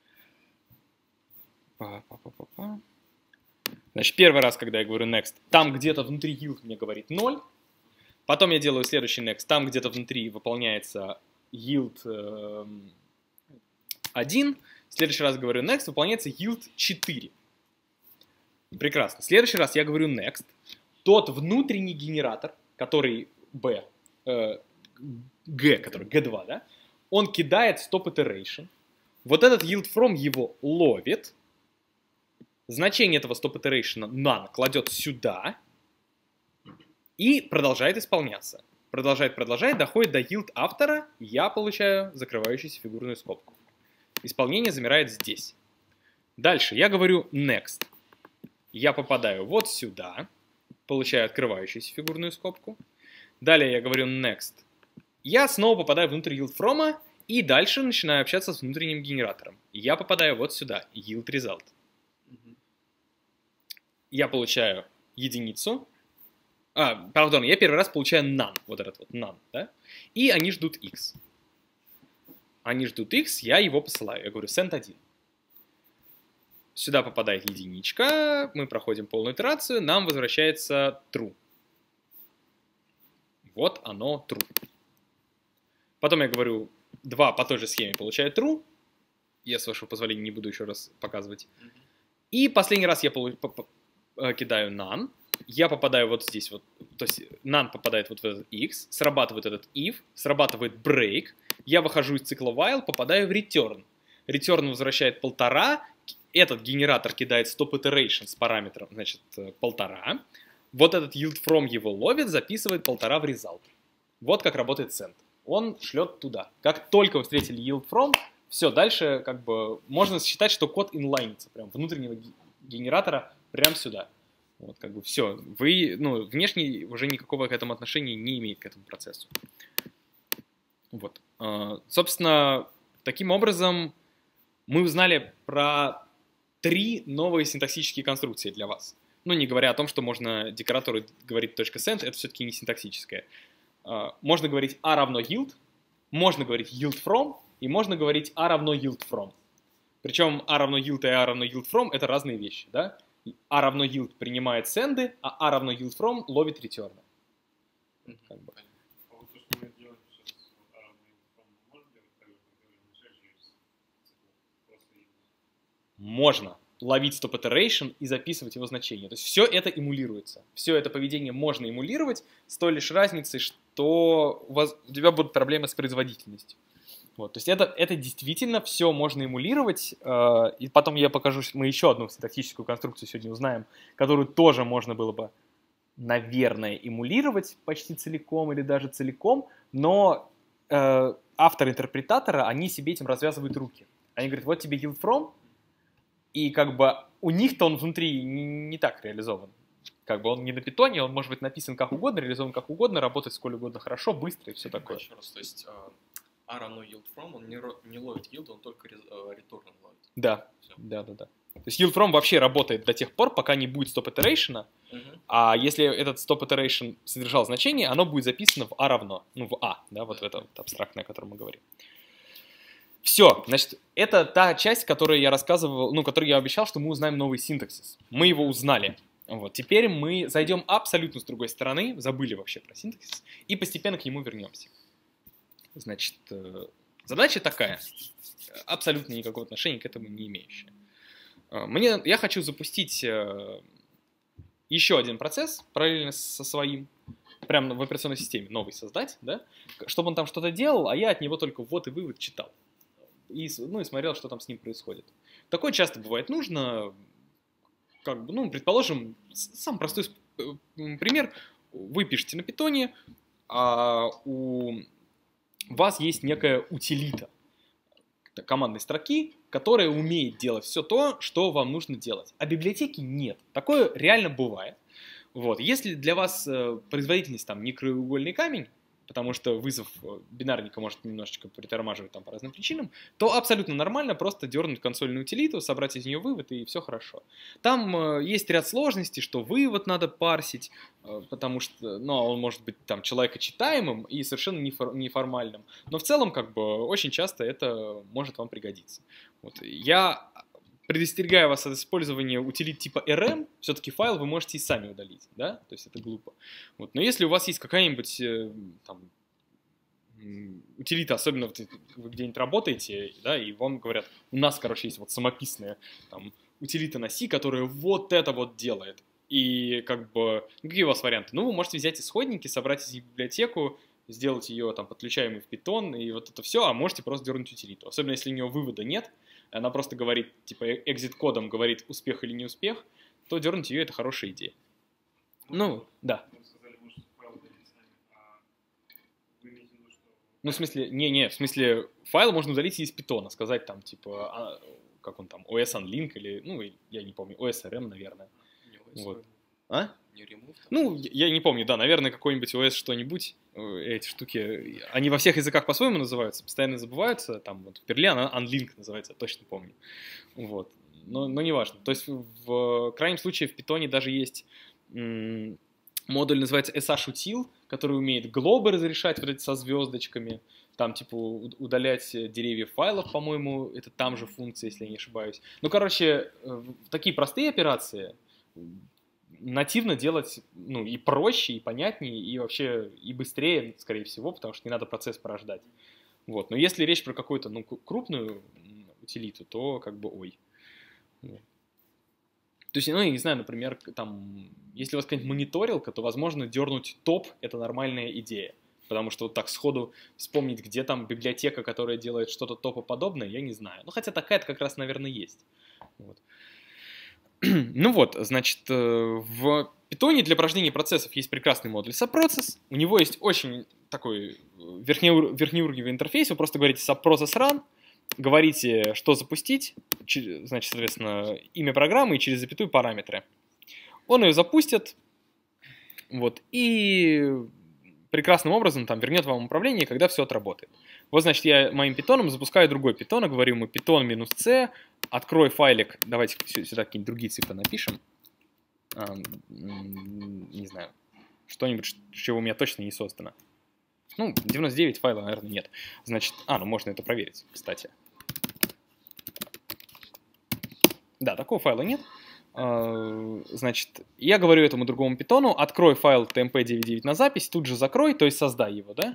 Значит, первый раз, когда я говорю next, там где-то внутри yield мне говорит 0. Потом я делаю следующий next, там где-то внутри выполняется yield 1. В следующий раз говорю next, выполняется yield 4. Прекрасно. В следующий раз я говорю next. Тот внутренний генератор, который G, который G2, да, он кидает stop iteration. Вот этот yield from его ловит. Значение этого stop iteration none кладет сюда и продолжает исполняться. Продолжает, доходит до yield автора, я получаю закрывающуюся фигурную скобку. Исполнение замирает здесь. Дальше я говорю next. Я попадаю вот сюда, получаю открывающуюся фигурную скобку. Далее я говорю next. Я снова попадаю внутрь yield from и дальше начинаю общаться с внутренним генератором. Я попадаю вот сюда, yield result. Я получаю единицу. Я первый раз получаю none, вот этот вот none, да? И они ждут x. Они ждут x, я его посылаю. Я говорю send 1. Сюда попадает единичка, мы проходим полную итерацию, нам возвращается true. Вот оно true. Потом я говорю 2 по той же схеме получаю true. Я, с вашего позволения, не буду еще раз показывать. И последний раз я кидаю none. Я попадаю вот здесь вот, то есть none попадает вот в этот x, срабатывает этот if, срабатывает break, я выхожу из цикла while, попадаю в return. Return возвращает 1,5, этот генератор кидает stop iteration с параметром, значит, 1,5. Вот этот yield from его ловит, записывает 1,5 в result. Вот как работает send. Он шлет туда. Как только вы встретили yield from, все, дальше как бы можно считать, что код инлайнится прям внутреннего генератора прям сюда. Вот, как бы все. Вы, внешне уже никакого к этому отношения не имеет к этому процессу. Вот. Собственно, таким образом мы узнали про 3 новые синтаксические конструкции для вас. Не говоря о том, что можно декоратору говорить .send, это все-таки не синтаксическое. Можно говорить a равно yield, можно говорить yield from, и можно говорить a равно yield from. Причем a равно yield и a равно yield from это разные вещи, да? A равно yield принимает сенды, а a равно yield from ловит ретерны. А вот то, что мы делаем сейчас, вот A равно yield from, можно делать так же, как делали вначале через цикл просто yield? Можно ловить stop iteration и записывать его значение. То есть все это эмулируется. Все это поведение можно эмулировать с той лишь разницей, что у тебя будут проблемы с производительностью. Вот, то есть это действительно все можно эмулировать, и потом я покажу, мы еще одну синтаксическую конструкцию сегодня узнаем, которую тоже можно было бы, наверное, эмулировать почти целиком или даже целиком, но авторы интерпретатора, они себе этим развязывают руки. Они говорят, вот тебе yield from, и как бы у них-то он внутри не так реализован. Как бы он не на питоне, он может быть написан как угодно, реализован как угодно, работать сколь угодно хорошо, быстро и все такое. Еще раз, то есть a равно yield from, он не ловит yield, он только return ловит. Да, да. То есть yield from вообще работает до тех пор, пока не будет stop iteration, а если этот stop iteration содержал значение, оно будет записано в a равно, в a, да, вот это вот абстрактное, о котором мы говорим. Все, значит, это та часть, которую я рассказывал, которую я обещал, что мы узнаем новый синтаксис. Мы его узнали. Вот, теперь мы зайдем абсолютно с другой стороны, забыли вообще про синтаксис, и постепенно к нему вернемся. Значит, задача такая, абсолютно никакого отношения к этому не имеющая. Я хочу запустить еще один процесс параллельно со своим, прямо в операционной системе новый создать, да, чтобы он там что-то делал, а я от него только ввод и вывод читал. И смотрел, что там с ним происходит. Такое часто бывает нужно. Предположим, самый простой пример. Вы пишете на питоне, а у вас есть некая утилита командной строки, которая умеет делать все то, что вам нужно делать. А библиотеки нет. Такое реально бывает. Вот. Если для вас производительность там не краеугольный камень, потому что вызов бинарника может немножечко притормаживать там по разным причинам, то абсолютно нормально просто дернуть консольную утилиту, собрать из нее вывод, и все хорошо. Там есть ряд сложностей, что вывод надо парсить, потому что он может быть там человекочитаемым и совершенно неформальным. Но в целом, как бы, очень часто это может вам пригодиться. Вот. Я предостерегаю вас от использования утилит типа rm, все-таки файл вы можете и сами удалить, да, то есть это глупо. Вот. Но если у вас есть какая-нибудь там утилита, особенно вы где-нибудь работаете, да, и вам говорят, у нас, короче, есть вот самописная там утилита на C, которая вот это вот делает, и как бы, какие у вас варианты? Ну, вы можете взять исходники, собрать из библиотеку, сделать ее там подключаемой в Python, и вот это все, а можете просто дернуть утилиту. Особенно если у нее вывода нет, она просто говорит, типа, экзит-кодом говорит, успех или не успех, то дернуть ее — это хорошая идея. Ну, да. Вы сказали, может, файл удалить сами, а вы имеете в виду, что... Ну, в смысле, в смысле, файл можно удалить из Python, сказать там, типа, как он там, OS-unlink или, ну, я не помню, OS-rm, наверное. Не Вот. А? Не remove? Там? Ну, я не помню, да, наверное, какой-нибудь OS что-нибудь, эти штуки, они во всех языках по-своему называются, постоянно забываются, там вот в Perl она unlink называется, я точно помню, вот, но не важно. То есть в крайнем случае в Python даже есть модуль, называется sh-util, который умеет глобы разрешать вот эти со звездочками, там типа удалять деревья файлов, по-моему, это там же функция, если я не ошибаюсь. Ну, короче, такие простые операции нативно делать, ну, и проще, и понятнее, и вообще и быстрее, скорее всего, потому что не надо процесс порождать. Вот. Но если речь про какую-то, ну, крупную утилиту, то как бы ой. Вот. То есть, ну, я не знаю, например, там, если у вас какая-нибудь мониторилка, то, возможно, дернуть топ — это нормальная идея. Потому что вот так сходу вспомнить, где там библиотека, которая делает что-то топоподобное, я не знаю. Ну, хотя такая-то как раз, наверное, есть. Вот. Ну вот, значит, в Python для порождения процессов есть прекрасный модуль subprocess. У него есть очень такой верхнеуровневый интерфейс. Вы просто говорите subprocess run, говорите, что запустить, значит, соответственно, имя программы и через запятую параметры. Он ее запустит, вот, и прекрасным образом там вернет вам управление, когда все отработает. Вот, значит, я моим питоном запускаю другой питон, говорю ему python-c, открой файлик, давайте сюда какие-нибудь другие цифры напишем, не знаю, что-нибудь, чего у меня точно не создано. Ну, 99 файлов, наверное, нет. Значит, ну можно это проверить, кстати. Да, такого файла нет. Значит, я говорю этому другому питону, открой файл tmp99 на запись, тут же закрой, то есть создай его, да?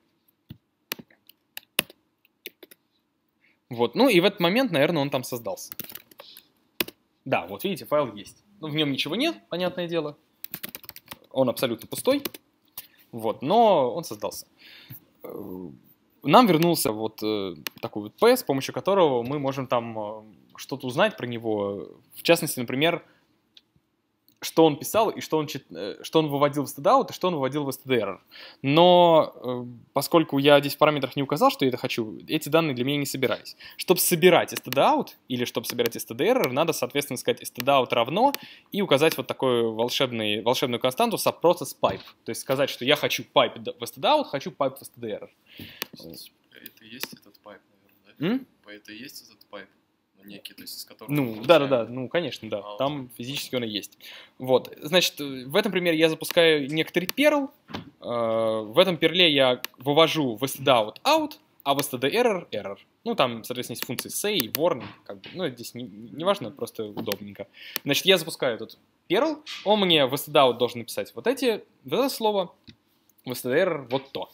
Вот, ну и в этот момент, наверное, он там создался. Да, вот видите, файл есть. Ну, в нем ничего нет, понятное дело. Он абсолютно пустой. Вот, но он создался. Нам вернулся вот такой вот P, с помощью которого мы можем там что-то узнать про него. В частности, например, что он писал и что он выводил в stdout и что он выводил в stderr. Но поскольку я здесь в параметрах не указал, что я это хочу, эти данные для меня не собирались. Чтобы собирать stdout или чтобы собирать stderr, надо, соответственно, сказать stdout равно и указать вот такую волшебную константу subprocess pipe. То есть сказать, что я хочу pipe в stdout, хочу pipe в stderr. Это и есть этот pipe, наверное, да? Это и есть этот pipe. Некий, то есть с которым... Ну, да, ну, конечно, да, там физически он и есть. Вот, значит, в этом примере я запускаю некоторый перл, в этом перле я вывожу в stdout out, а в stderr error. Ну, там, соответственно, есть функции say, warn, как бы, ну, здесь не важно, просто удобненько. Значит, я запускаю этот перл, он мне в stdout должен написать вот это слово, в stderr вот то.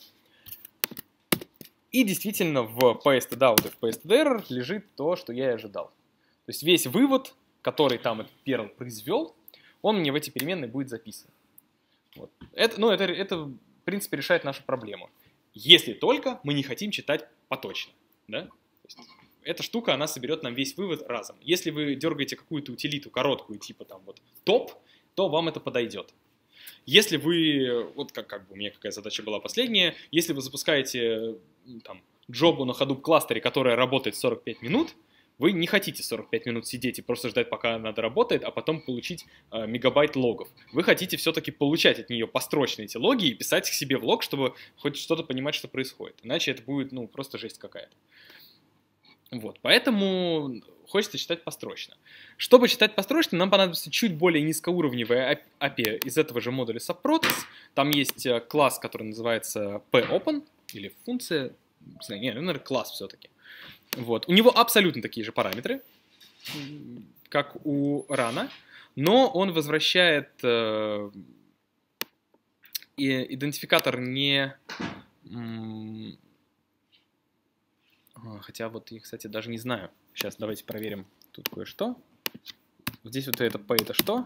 И действительно в PSTDout и в PSTDerr лежит то, что я и ожидал. То есть весь вывод, который там этот перл произвел, он мне в эти переменные будет записан. Вот. Это, в принципе, решает нашу проблему. Если только мы не хотим читать поточно. Да? То есть эта штука, она соберет нам весь вывод разом. Если вы дергаете какую-то утилиту короткую, типа там вот топ, то вам это подойдет. Если вы, вот как бы у меня какая задача была последняя, если вы запускаете там джобу на Hadoop кластере, которая работает 45 минут, Вы не хотите 45 минут сидеть и просто ждать, пока она доработает, а потом получить мегабайт логов. Вы хотите все-таки получать от нее построчно эти логи и писать их себе в лог, чтобы хоть что-то понимать, что происходит. Иначе это будет, ну, просто жесть какая-то. Вот, поэтому хочется читать построчно. Чтобы читать построчно, нам понадобится чуть более низкоуровневая API из этого же модуля Subproducts. Там есть класс, который называется popen, или функция, не знаю, наверное, класс все-таки. Вот. У него абсолютно такие же параметры, как у Run, но он возвращает идентификатор не... Хотя вот я, кстати, даже не знаю. Сейчас давайте проверим тут кое-что. Здесь вот это P это что?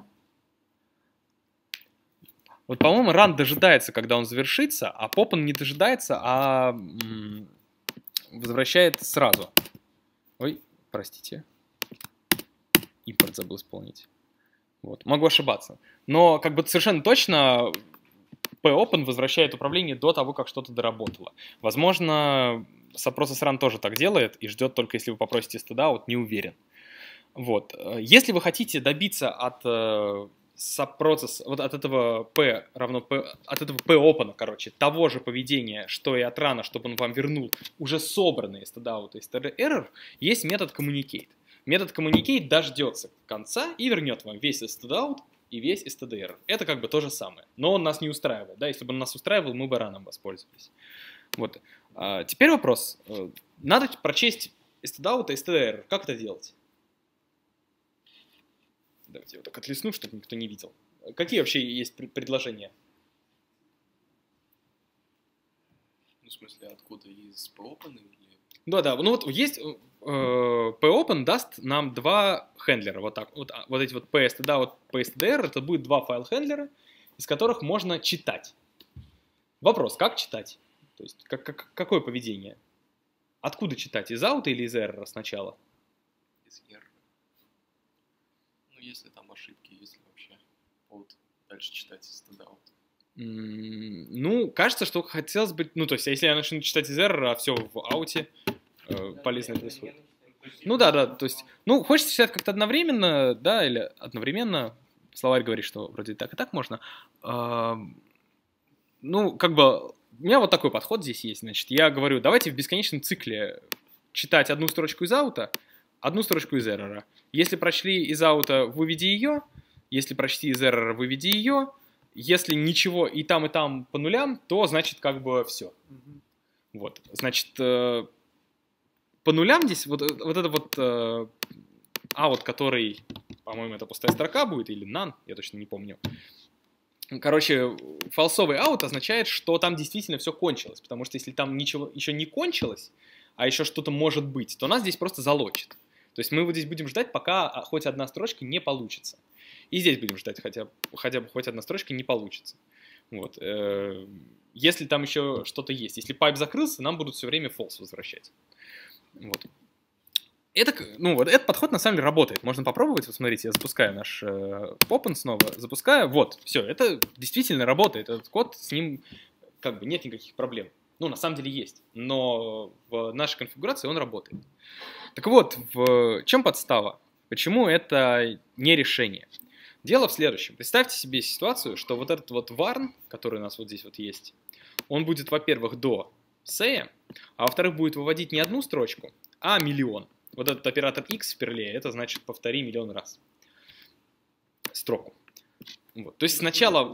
Вот, по-моему, run дожидается, когда он завершится, а popen не дожидается, а возвращает сразу. Ой, простите. Импорт забыл исполнить. Вот, могу ошибаться. Но как бы совершенно точно popen возвращает управление до того, как что-то доработало. Возможно, Subprocess Run тоже так делает и ждет только, если вы попросите stdout, не уверен. Вот. Если вы хотите добиться от subprocess, вот от этого P равно P, от этого popen, короче, того же поведения, что и от run, чтобы он вам вернул уже собранные stdout и stderr, есть метод communicate. Метод communicate дождется конца и вернет вам весь stdout и весь stdr. Это как бы то же самое. Но он нас не устраивает. Да? Если бы он нас устраивал, мы бы раном воспользовались. Вот. Теперь вопрос. Надо прочесть stdout и stdr. Как это делать? Давайте я вот так отлесну, чтобы никто не видел. Какие вообще есть предложения? Ну, в смысле, откуда? Из popen или... Да. Ну вот есть... popen даст нам два хендлера. Вот так. Вот эти вот pstdout, pstdr, это будет два файл-хендлера, из которых можно читать. Вопрос, как читать? То есть, какое поведение? Откуда читать? Из аута или из error сначала? Из error. Ну, если там ошибки, если вообще повод дальше читать из stdout. Ну, кажется, что хотелось бы... Ну, то есть, если я начну читать из error, а все в ауте, полезно происходит. Ну, да, то есть... Ну, хочется читать как-то одновременно, да, или одновременно. Словарь говорит, что вроде так и так можно. Ну, как бы... У меня вот такой подход здесь есть. Значит, я говорю, давайте в бесконечном цикле читать одну строчку из аута, одну строчку из эррора. Если прочли из аута, выведи ее. Если прочли из эррора, выведи ее. Если ничего и там по нулям, то значит как бы все. Вот. Значит, по нулям здесь вот это вот аут, который, по-моему, это пустая строка будет, или none, я точно не помню. Короче, фалсовый аут означает, что там действительно все кончилось, потому что если там ничего еще не кончилось, а еще что-то может быть, то нас здесь просто залочит. То есть мы вот здесь будем ждать, пока хоть одна строчка не получится. И здесь будем ждать, хотя бы хоть одна строчка не получится. Вот. Если там еще что-то есть. Если пайп закрылся, нам будут все время false возвращать. Вот. Вот этот подход на самом деле работает. Можно попробовать. Вот смотрите, я запускаю наш popen снова. Запускаю. Вот, все, это действительно работает. Этот код, с ним как бы нет никаких проблем. Ну, на самом деле есть. Но в нашей конфигурации он работает. Так вот, в чем подстава? Почему это не решение? Дело в следующем. Представьте себе ситуацию, что вот этот вот varn, который у нас вот здесь вот есть, он будет, во-первых, до say, а во-вторых, будет выводить не одну строчку, а миллион. Вот этот оператор x в перле, это значит повтори миллион раз строку. Вот. То есть сначала...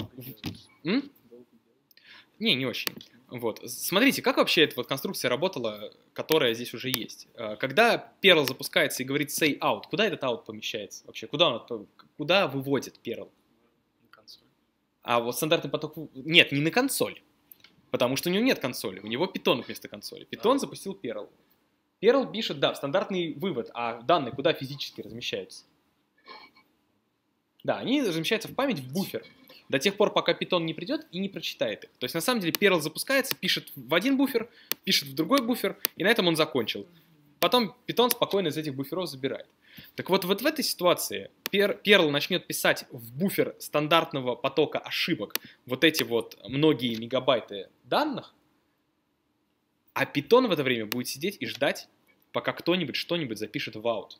Не очень. Вот. Смотрите, как вообще эта вот конструкция работала, которая здесь уже есть. Когда Perl запускается и говорит say out, куда этот out помещается вообще? Куда выводит Perl? На консоль. А вот стандартный поток... Нет, не на консоль. Потому что у него нет консоли. У него Python вместо консоли. Python запустил Perl. Perl пишет, да, стандартный вывод, а данные куда физически размещаются? Да, они размещаются в память в буфер. До тех пор, пока Python не придет и не прочитает их. То есть, на самом деле, Perl запускается, пишет в один буфер, пишет в другой буфер, и на этом он закончил. Потом Python спокойно из этих буферов забирает. Так вот в этой ситуации Perl начнет писать в буфер стандартного потока ошибок вот эти вот многие мегабайты данных, а Python в это время будет сидеть и ждать, пока кто-нибудь что-нибудь запишет в out.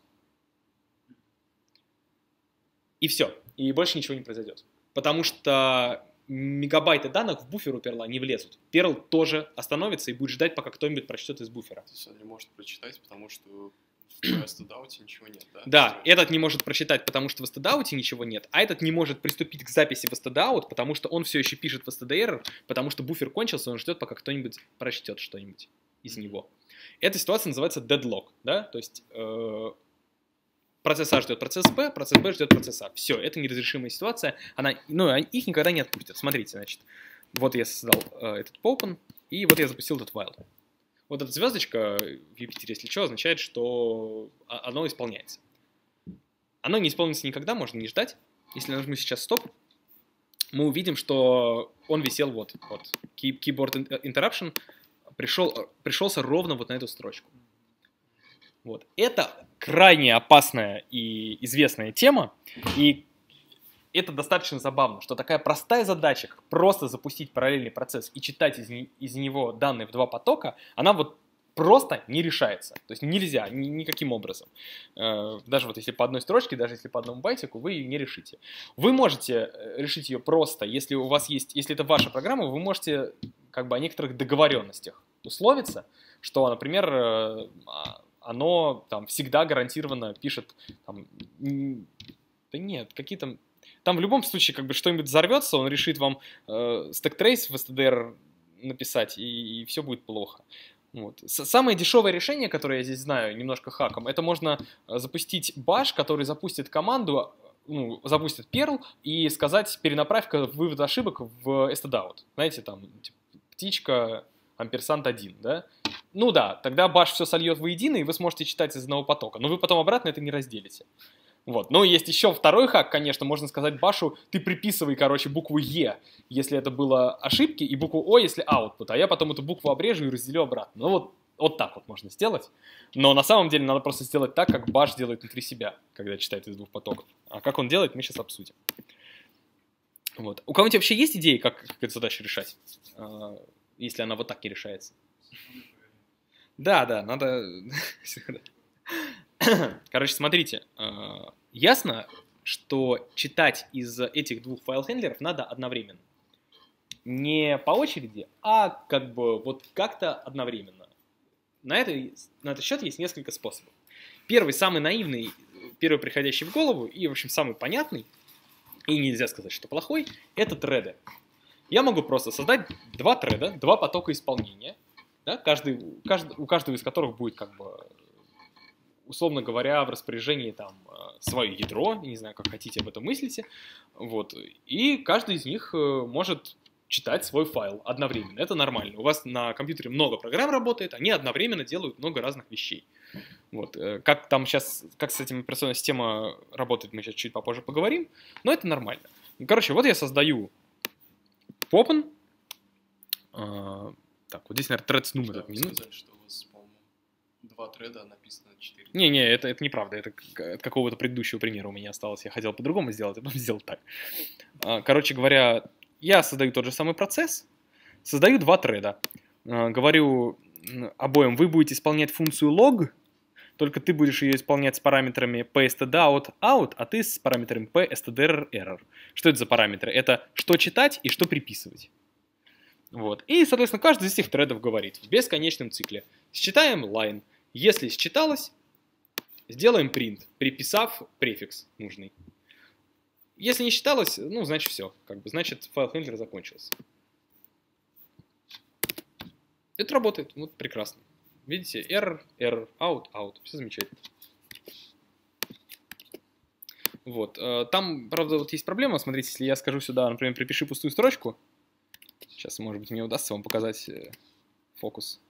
И все. И больше ничего не произойдет. Потому что мегабайты данных в буфер у перла не влезут. Перл тоже остановится и будет ждать, пока кто-нибудь прочтет из буфера. То есть он не может прочитать, потому что в stdout ничего нет, да? Да, этот не может прочитать, потому что в stdout ничего нет, а этот не может приступить к записи в stdout, потому что он все еще пишет в stderr, потому что буфер кончился, он ждет, пока кто-нибудь прочтет что-нибудь из него. Эта ситуация называется deadlock, да, то есть процесс А ждет процесс Б ждет процесс А. Все, это неразрешимая ситуация, их никогда не отпустят. Смотрите, значит, вот я создал этот open, и вот я запустил этот while. Вот эта звездочка в Юпитере, если что, означает, что оно исполняется. Оно не исполнится никогда, можно не ждать. Если я нажму сейчас стоп, мы увидим, что он висел вот. Keyboard interruption пришелся ровно вот на эту строчку. Вот. Это крайне опасная и известная тема, и это достаточно забавно, что такая простая задача, как просто запустить параллельный процесс и читать из него данные в два потока, она вот просто не решается. То есть нельзя никаким образом. Даже вот если по одной строчке, даже если по одному байтику, вы ее не решите. Вы можете решить ее просто, если у вас есть, если это ваша программа, вы можете как бы о некоторых договоренностях условиться, что, например, оно там всегда гарантированно пишет, там, да нет, какие-то... Там в любом случае как бы что-нибудь взорвется, он решит вам stack trace в stdr написать, и все будет плохо. Вот. Самое дешевое решение, которое я здесь знаю немножко хаком, это можно запустить bash, который запустит команду, запустит Perl и сказать перенаправь-ка вывод ошибок в stdout. Знаете, там типа, птичка амперсант 1, да? Ну да, тогда bash все сольет воедино, и вы сможете читать из одного потока, но вы потом обратно это не разделите. Вот. Но есть еще второй хак, конечно, можно сказать башу, ты приписывай, короче, букву Е, если это было ошибки, и букву О, если output, а я потом эту букву обрежу и разделю обратно. Ну вот так вот можно сделать. Но на самом деле надо просто сделать так, как баш делает внутри себя, когда читает из двух потоков. А как он делает, мы сейчас обсудим. Вот. У кого-нибудь вообще есть идеи, как эту задачу решать, если она вот так не решается? Да, надо... Короче, смотрите, ясно, что читать из этих двух файл-хендлеров надо одновременно. Не по очереди, а как бы вот как-то одновременно. На этот счет есть несколько способов. Первый, самый наивный, первый приходящий в голову и, в общем, самый понятный, и нельзя сказать, что плохой, это треды. Я могу просто создать два треда, два потока исполнения, да, у каждого из которых будет как бы... условно говоря, в распоряжении там свое ядро, не знаю, как хотите об этом мыслите, вот, и каждый из них может читать свой файл одновременно, это нормально. У вас на компьютере много программ работает, они одновременно делают много разных вещей. Вот, как там сейчас, как с этим операционная система работает, мы сейчас чуть попозже поговорим, но это нормально. Короче, вот я создаю open, так, вот здесь, наверное, threads этот минут. Сказали, что у вас, по-моему, 2 треда написано 4. Не, это неправда, это от какого-то предыдущего примера у меня осталось. Я хотел по-другому сделать, а потом сделал так. Короче говоря, я создаю тот же самый процесс, создаю два треда. Говорю обоим, вы будете исполнять функцию log, только ты будешь ее исполнять с параметрами p_stdout out, а ты с параметрами p_stdr error. Что это за параметры? Это что читать и что приписывать. Вот. И, соответственно, каждый из этих тредов говорит в бесконечном цикле. Считаем line. Если считалось, сделаем print, приписав префикс нужный. Если не считалось, ну, значит все. Значит, файл-хендлер закончился. Это работает. Вот прекрасно. Видите, error, out. Все замечательно. Вот. Там, правда, вот есть проблема. Смотрите, если я скажу сюда, например, припиши пустую строчку. Сейчас, может быть, мне удастся вам показать фокус.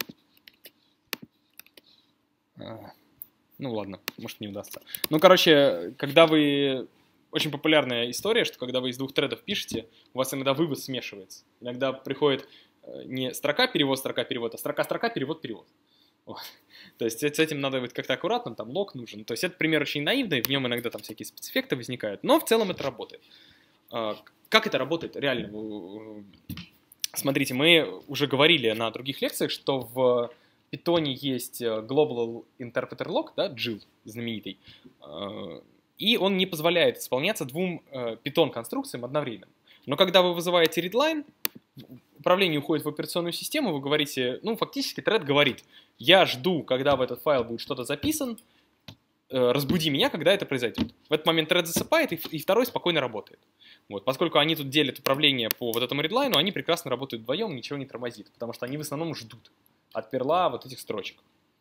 Ну ладно, может не удастся. Ну, короче, когда вы... Очень популярная история, что когда вы из двух тредов пишете, у вас иногда вывод смешивается. Иногда приходит не строка-перевод, а строка-строка, перевод-перевод. Вот. То есть с этим надо быть как-то аккуратным, там лог нужен. То есть этот пример очень наивный, в нем иногда там всякие спецэффекты возникают, но в целом это работает. Как это работает реально? Смотрите, мы уже говорили на других лекциях, что в Python есть Global Interpreter Lock, да, GIL знаменитый, и он не позволяет исполняться двум Python-конструкциям одновременно. Но когда вы вызываете readline, управление уходит в операционную систему, вы говорите, ну, фактически thread говорит, я жду, когда в этот файл будет что-то записан, разбуди меня, когда это произойдет. В этот момент thread засыпает, и второй спокойно работает. Вот. Поскольку они тут делят управление по вот этому редлайну, они прекрасно работают вдвоем, ничего не тормозит, потому что они в основном ждут от перла вот этих строчек.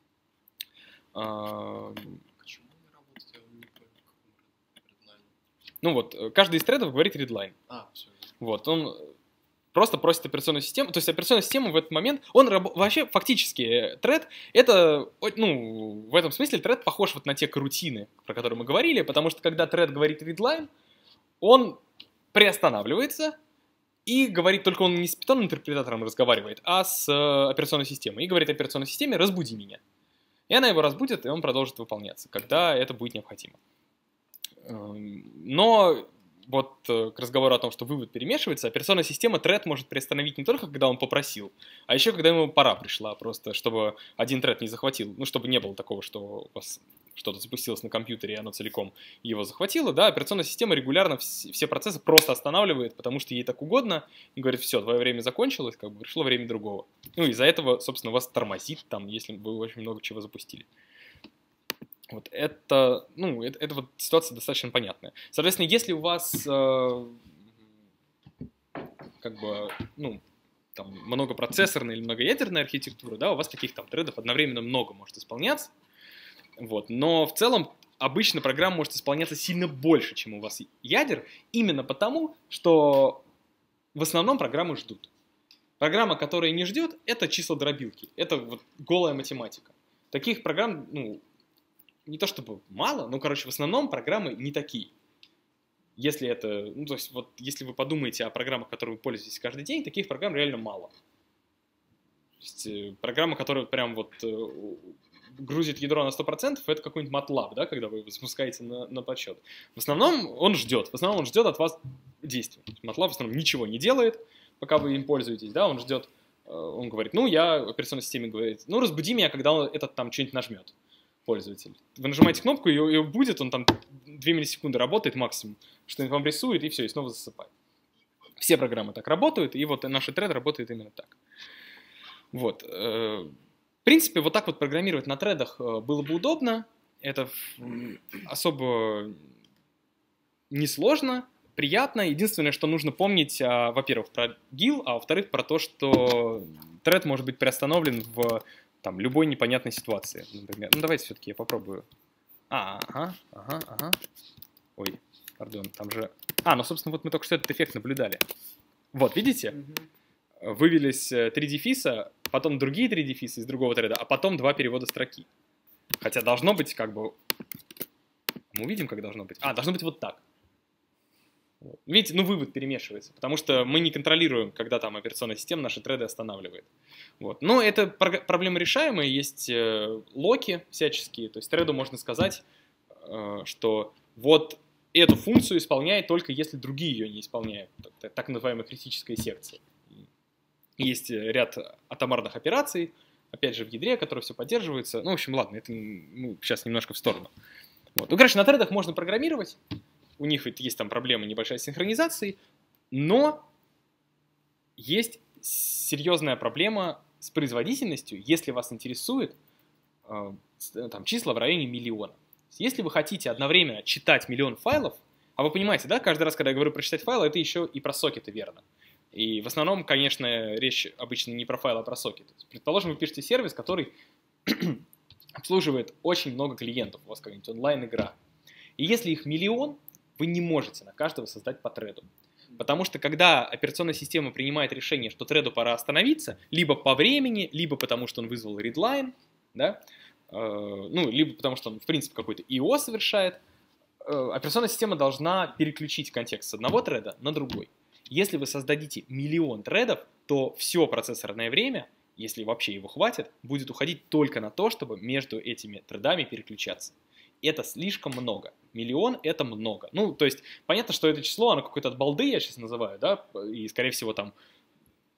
Почему не работает? Я не понял, какому редлайну. Ну вот, каждый из threadов говорит readline. Все. Вот, он просто просит операционную систему, то есть операционная система в этот момент, вообще фактически thread, это, ну, в этом смысле thread похож вот на те карутины, про которые мы говорили, потому что когда thread говорит readline, он приостанавливается и говорит, только он не с Python-интерпретатором разговаривает, а с операционной системой, и говорит операционной системе «разбуди меня». И она его разбудит, и он продолжит выполняться, когда это будет необходимо. Но вот к разговору о том, что вывод перемешивается, операционная система thread может приостановить не только, когда он попросил, а еще, когда ему пора пришла, просто чтобы один thread не захватил, ну, чтобы не было такого, что у вас что-то запустилось на компьютере, и оно целиком его захватило, да, операционная система регулярно все процессы просто останавливает, потому что ей так угодно, и говорит, все, твое время закончилось, как бы пришло время другого. Ну, из-за этого, собственно, вас тормозит там, если вы очень много чего запустили. Вот это, ну, это вот ситуация достаточно понятная. Соответственно, если у вас как бы, ну, там, многопроцессорная или многоядерная архитектура, да, у вас таких там threadов одновременно много может исполняться, вот, но в целом обычно программа может исполняться сильно больше, чем у вас ядер, именно потому, что в основном программы ждут. Программа, которая не ждет, это числа дробилки, это вот голая математика. Таких программ, ну, не то чтобы мало, но, короче, в основном программы не такие. Если это, ну, то есть, вот, если вы подумаете о программах, которыми вы пользуетесь каждый день, таких программ реально мало. То есть, программа, которая прям вот грузит ядро на 100%, это какой-нибудь MATLAB, да, когда вы его запускаете на подсчет. В основном он ждет от вас действий. MATLAB в основном ничего не делает, пока вы им пользуетесь, да, он ждет, он говорит, ну, операционной системе говорит, ну, разбуди меня, когда он этот там что-нибудь нажмет. Пользователь. Вы нажимаете кнопку, и будет, он там 2 миллисекунды работает максимум, что-нибудь вам рисует, и все, и снова засыпает. Все программы так работают, и вот наш thread работает именно так. Вот. В принципе, вот так вот программировать на тредах было бы удобно. Это особо несложно, приятно. Единственное, что нужно помнить, во-первых, про GIL, а во-вторых, про то, что thread может быть приостановлен в там, любой непонятной ситуации, например. Ну, давайте все-таки я попробую. Ага. Ой, пардон, там же... ну, собственно, вот мы только что этот эффект наблюдали. Вот, видите? Вывелись 3 дефиса, потом другие 3 дефиса из другого thread, а потом 2 перевода строки. Хотя должно быть как бы... Мы увидим, как должно быть. Должно быть вот так. Вот. Видите, ну вывод перемешивается, потому что мы не контролируем, когда там операционная система наши треды останавливает. Вот. Но это проблема решаемая, есть локи всяческие, то есть треду можно сказать, что вот эту функцию исполняет только если другие ее не исполняют, так называемая критическая секция. Есть ряд атомарных операций, опять же в ядре, которые все поддерживаются. Ну, в общем, ладно, это сейчас немножко в сторону. Вот. Ну, короче, на тредах можно программировать. У них есть там проблема небольшой синхронизации, но есть серьезная проблема с производительностью, если вас интересует там, числа в районе миллиона. Если вы хотите одновременно читать миллион файлов, а вы понимаете, да, каждый раз, когда я говорю про читать файлы, это еще и про сокеты верно. И в основном, конечно, речь обычно не про файлы, а про сокеты. Предположим, вы пишете сервис, который обслуживает очень много клиентов, у вас какая-нибудь онлайн-игра. И если их миллион, вы не можете на каждого создать по треду. Потому что когда операционная система принимает решение, что треду пора остановиться, либо по времени, либо потому что он вызвал readline, да, либо потому что он, в принципе, какой-то IO совершает, операционная система должна переключить контекст с одного треда на другой. Если вы создадите миллион тредов, то все процессорное время, если вообще его хватит, будет уходить только на то, чтобы между этими тредами переключаться. Это слишком много. Миллион — это много. Ну, то есть, понятно, что это число, оно какое-то от балды, я сейчас называю, да, и, скорее всего, там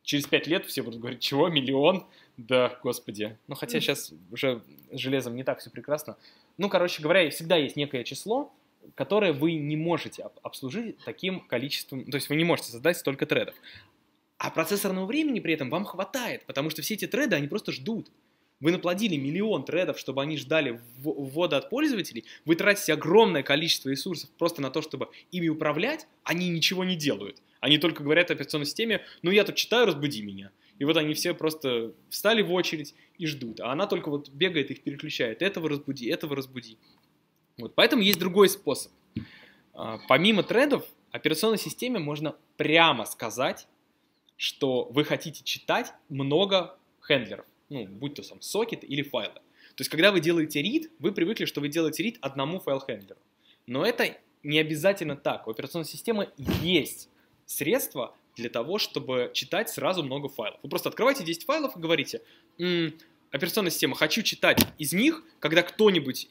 через 5 лет все будут говорить, чего, миллион? Да, господи. Ну, хотя сейчас уже с железом не так все прекрасно. Ну, короче говоря, всегда есть некое число, которое вы не можете обслужить таким количеством, то есть вы не можете создать столько тредов. А процессорного времени при этом вам хватает, потому что все эти треды, они просто ждут. Вы наплодили миллион тредов, чтобы они ждали ввода от пользователей, вы тратите огромное количество ресурсов просто на то, чтобы ими управлять, они ничего не делают. Они только говорят операционной системе, ну я тут читаю, разбуди меня. И вот они все просто встали в очередь и ждут, а она только вот бегает их переключает, этого разбуди, этого разбуди. Вот. Поэтому есть другой способ. Помимо тредов, операционной системе можно прямо сказать, что вы хотите читать много хендлеров. Ну, будь то сам сокет или файлы. То есть, когда вы делаете read, вы привыкли, что вы делаете read одному файл-хендлеру. Но это не обязательно так. У операционной системы есть средства для того, чтобы читать сразу много файлов. Вы просто открываете 10 файлов и говорите, операционная система, хочу читать из них, когда кто-нибудь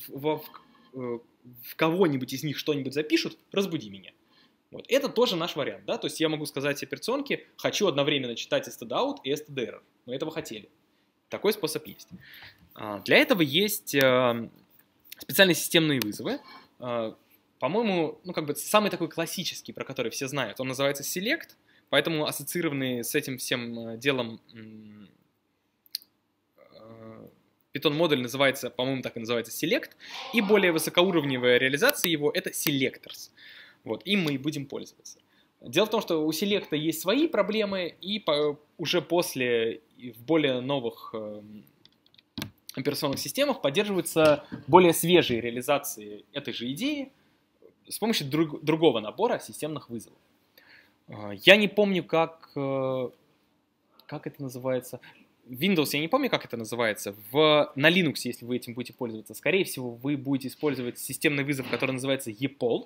в кого-нибудь из них что-нибудь запишут, разбуди меня. Вот. Это тоже наш вариант, да, то есть я могу сказать операционке, хочу одновременно читать stdout и stderr, мы этого хотели. Такой способ есть. Для этого есть специальные системные вызовы. По-моему, ну как бы самый такой классический, про который все знают, он называется select, поэтому ассоциированный с этим всем делом Python-модуль называется, по-моему, так и называется select, и более высокоуровневая реализация его — это selectors. Вот, им мы и будем пользоваться. Дело в том, что у селекта есть свои проблемы, и уже после, в более новых операционных системах поддерживаются более свежие реализации этой же идеи с помощью другого набора системных вызовов. Я не помню, как это называется. Windows, я не помню, как это называется. На Linux, если вы этим будете пользоваться, скорее всего, вы будете использовать системный вызов, который называется EPOL.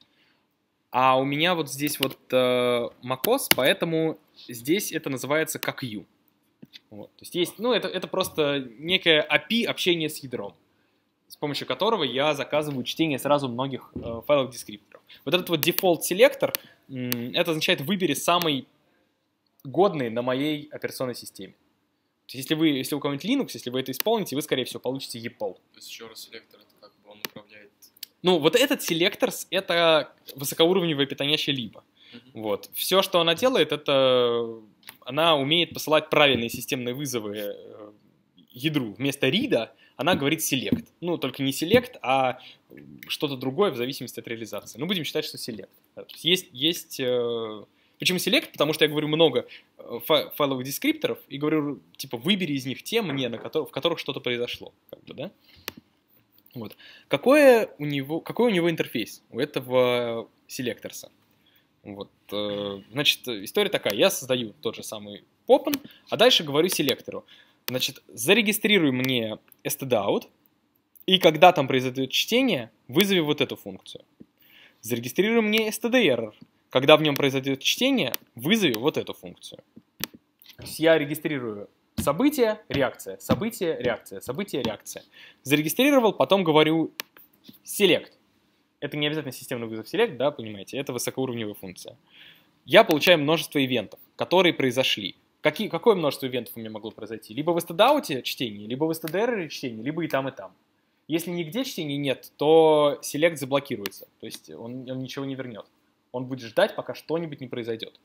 А у меня вот здесь вот macOS, поэтому здесь это называется как U. Вот. То есть ну, это просто некое API общения с ядром, с помощью которого я заказываю чтение сразу многих файловых дескрипторов. Вот этот вот default селектор, это означает выбери самый годный на моей операционной системе. То есть если у кого-нибудь Linux, если вы это исполните, вы, скорее всего, получите EPOL. То есть еще раз селектор, это как бы он управляет... Ну, вот этот селектор — это высокоуровневая питонящая либо. Вот. Все, что она делает, это она умеет посылать правильные системные вызовы ядру. Вместо read она говорит select. Ну, только не select, а что-то другое в зависимости от реализации. Ну, будем считать, что select. Есть почему select? Потому что я говорю много файловых дескрипторов и говорю, типа, выбери из них те мне, в которых что-то произошло. Как бы, да? Вот. Какой у него интерфейс, у этого селекторса? Вот. Значит, история такая. Я создаю тот же самый popen, а дальше говорю селектору. Значит, зарегистрируй мне stdout, и когда там произойдет чтение, вызови вот эту функцию. Зарегистрируй мне stderr. Когда в нем произойдет чтение, вызови вот эту функцию. То есть я регистрирую событие, реакция, событие, реакция, событие, реакция. Зарегистрировал, потом говорю select. Это не обязательно системный вызов select, да, понимаете, это высокоуровневая функция. Я получаю множество ивентов, которые произошли. Какое множество ивентов у меня могло произойти? Либо в stdout чтение, либо в stderr чтение, либо и там, и там. Если нигде чтения нет, то select заблокируется, то есть он ничего не вернет. Он будет ждать, пока что-нибудь не произойдет.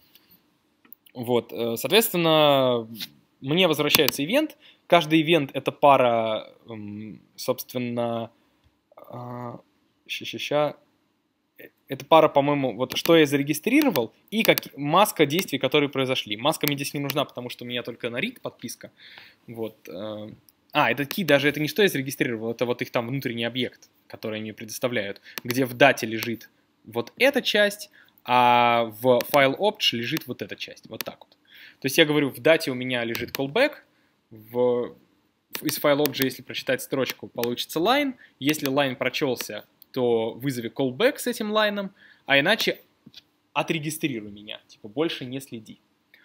Вот, соответственно, мне возвращается ивент. Каждый ивент — это пара, собственно, это пара, по-моему, вот что я зарегистрировал и маска действий, которые произошли. Маска мне здесь не нужна, потому что у меня только на read подписка. Вот. Это key, даже это не что я зарегистрировал, это вот их там внутренний объект, который они предоставляют, где в дате лежит вот эта часть, а в file opt лежит вот эта часть, вот так вот. То есть я говорю, в дате у меня лежит callback, из file opt, если прочитать строчку, получится line, если line прочелся, то вызови callback с этим лайном, а иначе отрегистрируй меня, типа больше не следи.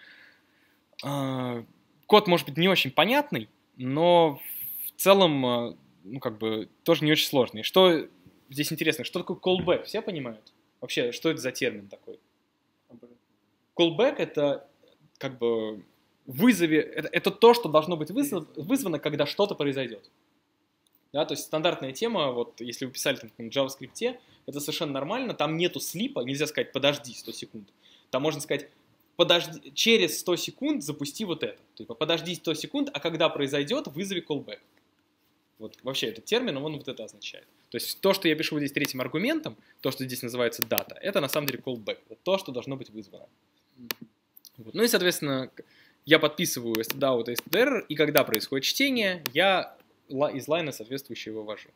Код может быть не очень понятный, но в целом, ну как бы, тоже не очень сложный. Что здесь интересно, что такое callback, все понимают? Вообще, что это за термин такой? Callback — это как бы вызове, это то, что должно быть вызвано, когда что-то произойдет. Да, то есть стандартная тема, вот если вы писали там, в JavaScript, это совершенно нормально, там нету слипа, нельзя сказать «подожди 100 секунд». Там можно сказать «подожди, через 100 секунд запусти вот это». Типа «подожди 100 секунд, а когда произойдет, вызови callback». Вот вообще этот термин, он вот это означает. То есть то, что я пишу вот здесь третьим аргументом, то, что здесь называется data, это на самом деле callback. Это то, что должно быть вызвано. Вот. Ну и, соответственно, я подписываю stdout и stderr, и когда происходит чтение, я из лайна соответствующее вывожу.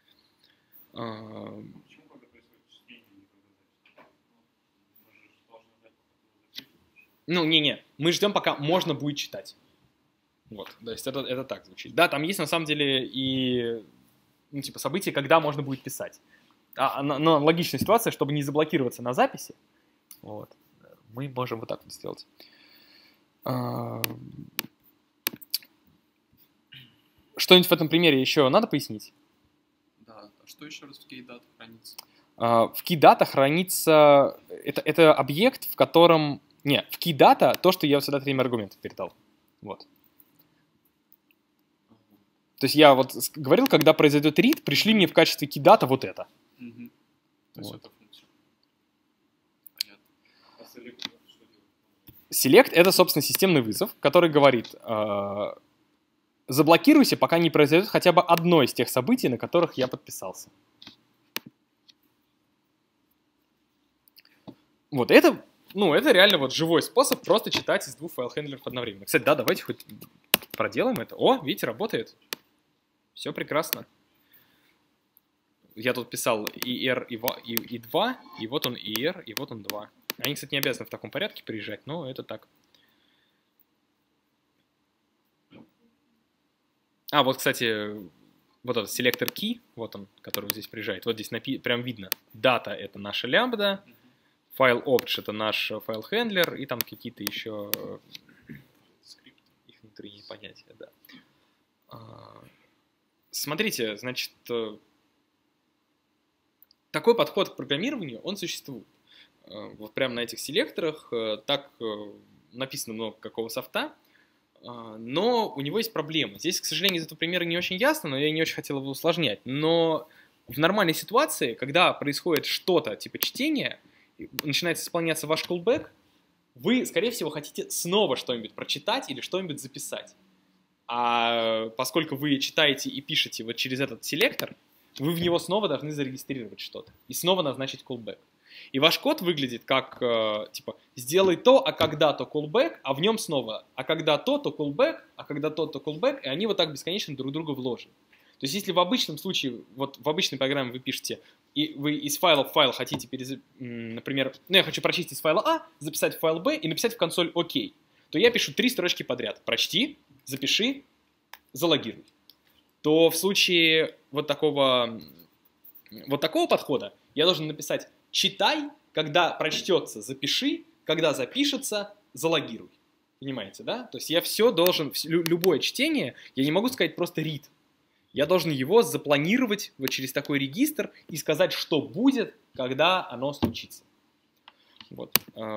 Почему, когда происходит чтение, не когда запись? Мы же должны ждать, пока ты его запишешь. Ну, не-не, мы ждем, пока можно будет читать. Вот, то есть это так звучит. Да, там есть на самом деле и, ну, типа, события, когда можно будет писать. Но логичная ситуация, чтобы не заблокироваться на записи, вот, мы можем вот так вот сделать. Что-нибудь в этом примере еще надо пояснить? Да, а что еще раз в key-data хранится? В key-data хранится... Это объект, в котором... Не, в key-data то, что я вот сюда тремя аргументами передал. Вот. То есть я вот говорил, когда произойдет read, пришли мне в качестве key-data вот это. Угу. То есть Вот. это функция. Понятно. А select что делать? Select — это, собственно, системный вызов, который говорит, заблокируйся, пока не произойдет хотя бы одно из тех событий, на которых я подписался. Вот это, ну, это реально вот живой способ просто читать из двух файл-хендлеров одновременно. Кстати, да, давайте хоть проделаем это. О, видите, работает. Все прекрасно. Я тут писал ER и 2, и вот он ER, и вот он 2. Они, кстати, не обязаны в таком порядке приезжать, но это так. А, вот, кстати, вот этот селектор key, вот он, который здесь приезжает. Вот здесь прям видно. Data — это наша лямбда, файл obj — это наш файл-хендлер, и там какие-то еще скрипты, их внутренние понятия, да. Смотрите, значит, такой подход к программированию, он существует. Вот прямо на этих селекторах так написано много какого софта, но у него есть проблемы. Здесь, к сожалению, из этого примера не очень ясно, но я не очень хотел его усложнять. Но в нормальной ситуации, когда происходит что-то типа чтения, начинает исполняться ваш callback, вы, скорее всего, хотите снова что-нибудь прочитать или что-нибудь записать. А поскольку вы читаете и пишете вот через этот селектор, вы в него снова должны зарегистрировать что-то и снова назначить callback. И ваш код выглядит как, типа, сделай то, а когда то callback, а в нем снова, а когда то callback, а когда то callback, и они вот так бесконечно друг друга вложены. То есть если в обычном случае, вот в обычной программе вы пишете, и вы из файла в файл хотите, например, ну я хочу прочесть из файла А, записать в файл Б и написать в консоль ОК, то я пишу 3 строчки подряд. Прочти, запиши, залогируй. То в случае вот такого подхода я должен написать читай, когда прочтется, запиши, когда запишется, залогируй. Понимаете, да? То есть я все должен, любое чтение, я не могу сказать просто read. Я должен его запланировать вот через такой регистр и сказать, что будет, когда оно случится. Вот.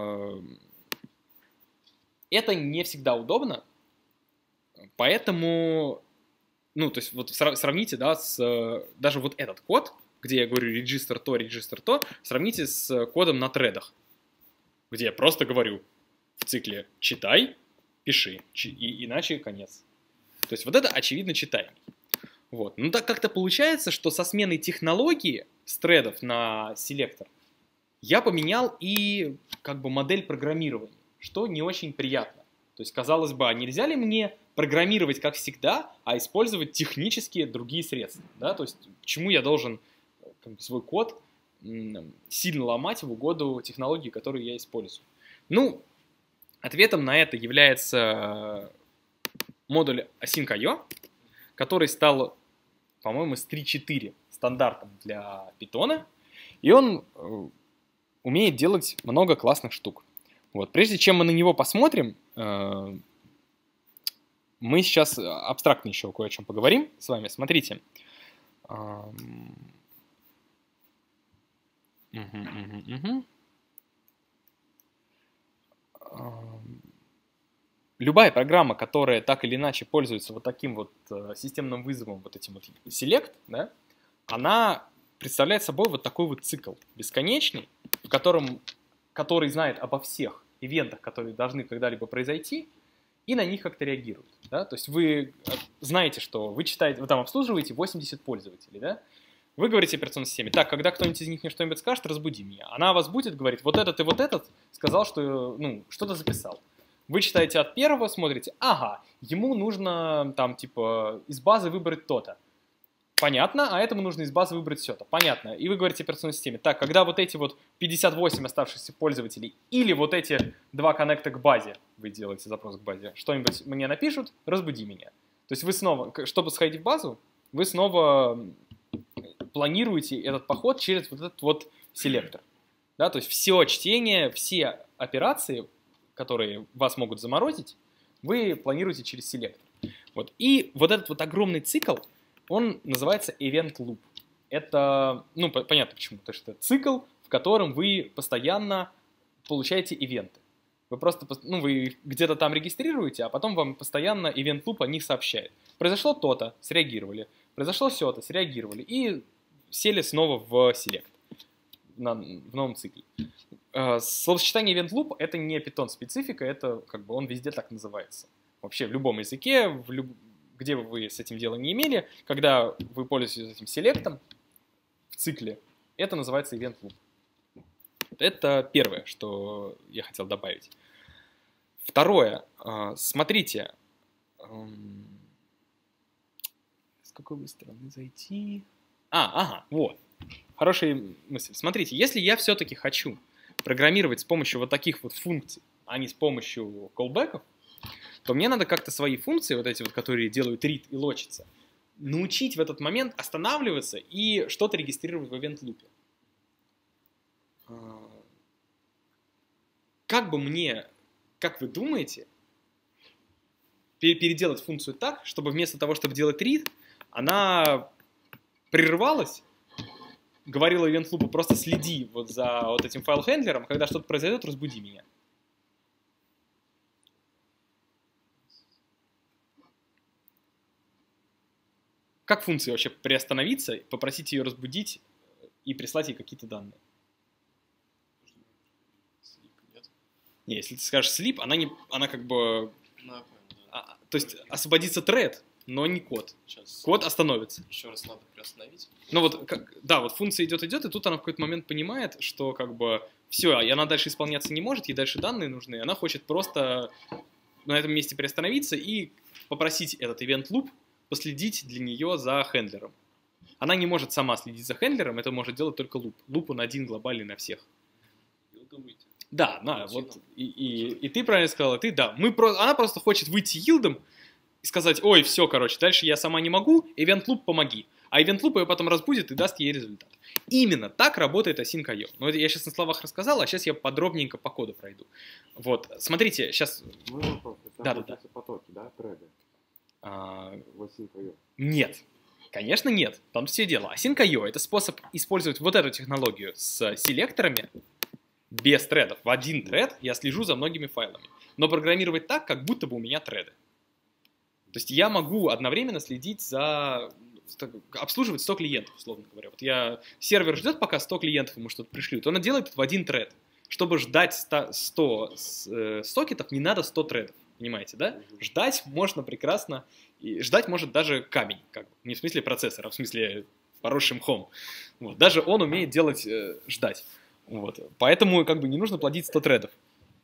Это не всегда удобно, поэтому, ну, то есть вот сравните, да, с даже вот этот код, где я говорю register то, сравните с кодом на тредах, где я просто говорю в цикле читай, пиши, иначе конец. То есть вот это очевидно читаемый. Вот. Ну так как-то получается, что со сменой технологии с тредов на селектор я поменял и как бы модель программирования, что не очень приятно. То есть, казалось бы, а нельзя ли мне программировать как всегда, а использовать технические другие средства? Да? То есть, почему я должен как бы, свой код сильно ломать в угоду технологии, которую я использую? Ну, ответом на это является модуль Async.io, который стал, по-моему, с 3.4 стандартом для Python, и он умеет делать много классных штук. Вот. Прежде чем мы на него посмотрим, мы сейчас абстрактно еще кое о чем поговорим с вами. Смотрите. любая программа, которая так или иначе пользуется вот таким вот системным вызовом, вот этим вот select, да, она представляет собой вот такой вот цикл бесконечный, который знает обо всех ивентах, которые должны когда-либо произойти, и на них как-то реагирует. Да? То есть вы знаете, что вы там обслуживаете 80 пользователей, да? Вы говорите операционной системе: так, когда кто-нибудь из них мне что-нибудь скажет, разбуди меня. Она вас будет, говорит: вот этот и вот этот сказал, что, что-то записал. Вы читаете от первого, смотрите: ага, ему нужно там типа из базы выбрать то-то. Понятно, а этому нужно из базы выбрать все-то. Понятно. И вы говорите операционной системе: так, когда вот эти вот 58 оставшихся пользователей или вот эти два коннекта к базе, вы делаете запрос к базе, что-нибудь мне напишут, разбуди меня. То есть вы снова, чтобы сходить в базу, вы снова планируете этот поход через вот этот вот селектор. Да? То есть все чтение, все операции, которые вас могут заморозить, вы планируете через селектор. Вот. И вот этот вот огромный цикл, он называется event loop. Это, понятно почему, потому что это цикл, в котором вы постоянно получаете ивенты. Вы просто, вы где-то там регистрируете, а потом вам постоянно event loop о них сообщает. Произошло то-то, среагировали. Произошло сё-то, среагировали. И сели снова в select в новом цикле. Словосочетание event loop — это не Python специфика, это как бы он везде так называется. Вообще в любом языке, где бы вы с этим делом не имели, когда вы пользуетесь этим селектом в цикле, это называется event loop. Это первое, что я хотел добавить. Второе. Смотрите. С какой бы стороны зайти? Вот. Хорошая мысль. Смотрите, если я все-таки хочу программировать с помощью вот таких вот функций, а не с помощью callback'ов, то мне надо как-то свои функции, вот эти вот, которые делают read и лочатся, научить в этот момент останавливаться и что-то регистрировать в event-лупе. Как вы думаете, переделать функцию так, чтобы вместо того, чтобы делать read, она прерывалась, говорила event-лупу: просто следи вот за вот этим файл-хендлером, когда что-то произойдет, разбуди меня. Как функции вообще приостановиться, попросить ее разбудить и прислать ей какие-то данные? Не, если ты скажешь sleep, она как бы... то есть освободится тред, но не код. Сейчас. Код остановится. Еще раз надо приостановить. Вот функция идет, и тут она в какой-то момент понимает, что как бы все, и она дальше исполняться не может, ей дальше данные нужны, она хочет просто на этом месте приостановиться и попросить этот event loop последить для нее за хендлером. Она не может сама следить за хендлером, это может делать только луп. Луп он один, глобальный на всех. Да, вот, и ты правильно сказала, она просто хочет выйти йилдом и сказать: ой, все, короче, дальше я сама не могу, event loop помоги. А event loop ее потом разбудит и даст ей результат. Именно так работает Async.io. Но это я сейчас на словах рассказал, а сейчас я подробненько по коду пройду. Вот, смотрите, сейчас... Да. Потоки, да, треды? В Async.io? Нет. Конечно, нет. Там все дело. Async.io — это способ использовать вот эту технологию с селекторами без тредов. В один тред я слежу за многими файлами. Но программировать так, как будто бы у меня треды. То есть я могу одновременно следить обслуживать 100 клиентов, условно говоря. Вот сервер ждет, пока 100 клиентов ему что-то пришлют. Он делает это в один тред. Чтобы ждать 100 сокетов, не надо 100 тредов. Понимаете, да? Ждать можно прекрасно. И ждать может даже камень. Не в смысле процессора, а в смысле поросший мхом. Вот. Даже он умеет делать ждать. Вот. Поэтому не нужно плодить 100 тредов.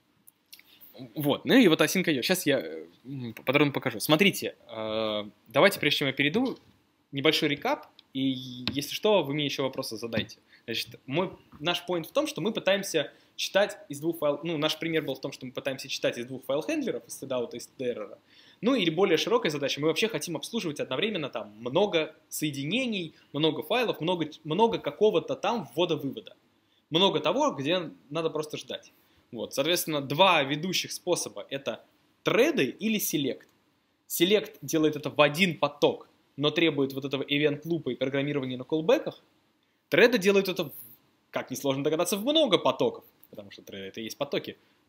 Вот. Ну и вот Async.io. Сейчас я подробно покажу. Смотрите, давайте, прежде чем я перейду, небольшой рекап. И если что, вы мне еще вопросы задайте. Значит, наш point в том, что мы пытаемся читать из двух файлов. Наш пример был в том, что мы пытаемся читать из двух файл-хендлеров, из stdout и stderror. Или более широкая задача, мы вообще хотим обслуживать одновременно там много соединений, много файлов, много какого-то там ввода-вывода. Много того, где надо просто ждать. Вот, соответственно, два ведущих способа — это треды или select. Select делает это в один поток, но требует вот этого event-лупа и программирования на callback'ах. Треды делают это, как несложно догадаться, в много потоков, потому что треды — это и есть потоки,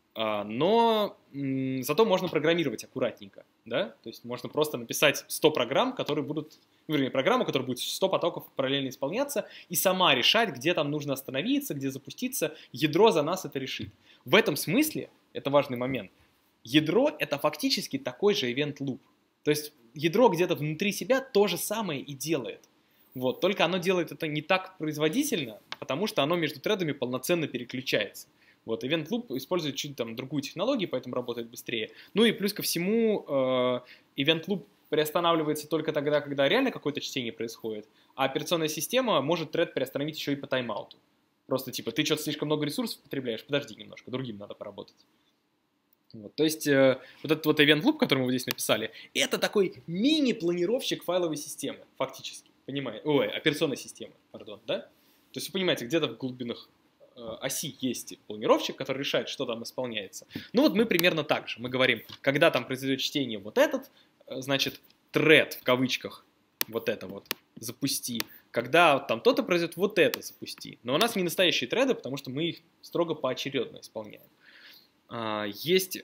Но зато можно программировать аккуратненько, да, то есть можно просто написать 100 программ, которые будут, вернее, программу, которая будет 100 потоков параллельно исполняться, и сама решать, где там нужно остановиться, где запуститься, ядро за нас это решит. В этом смысле, это важный момент, ядро это фактически такой же event loop, то есть ядро где-то внутри себя то же самое и делает. Вот, только оно делает это не так производительно, потому что оно между тредами полноценно переключается. Вот, Event Loop использует чуть там другую технологию, поэтому работает быстрее. Ну и плюс ко всему, Event Loop приостанавливается только тогда, когда реально какое-то чтение происходит, а операционная система может тред приостановить еще и по тайм-ауту. Просто типа, ты что-то слишком много ресурсов потребляешь, подожди немножко, другим надо поработать. Вот, то есть вот этот вот Event Loop, который мы вот здесь написали, это такой мини-планировщик файловой системы, фактически. Понимаете? Ой, операционной системы, пардон, да? То есть вы понимаете, где-то в глубинах оси есть планировщик, который решает, что там исполняется. Ну вот мы примерно так же. Мы говорим, когда там произойдет чтение вот этот, значит, thread в кавычках, вот это вот, запусти. Когда там то-то произойдет, вот это запусти. Но у нас не настоящие треды, потому что мы их строго поочередно исполняем. Есть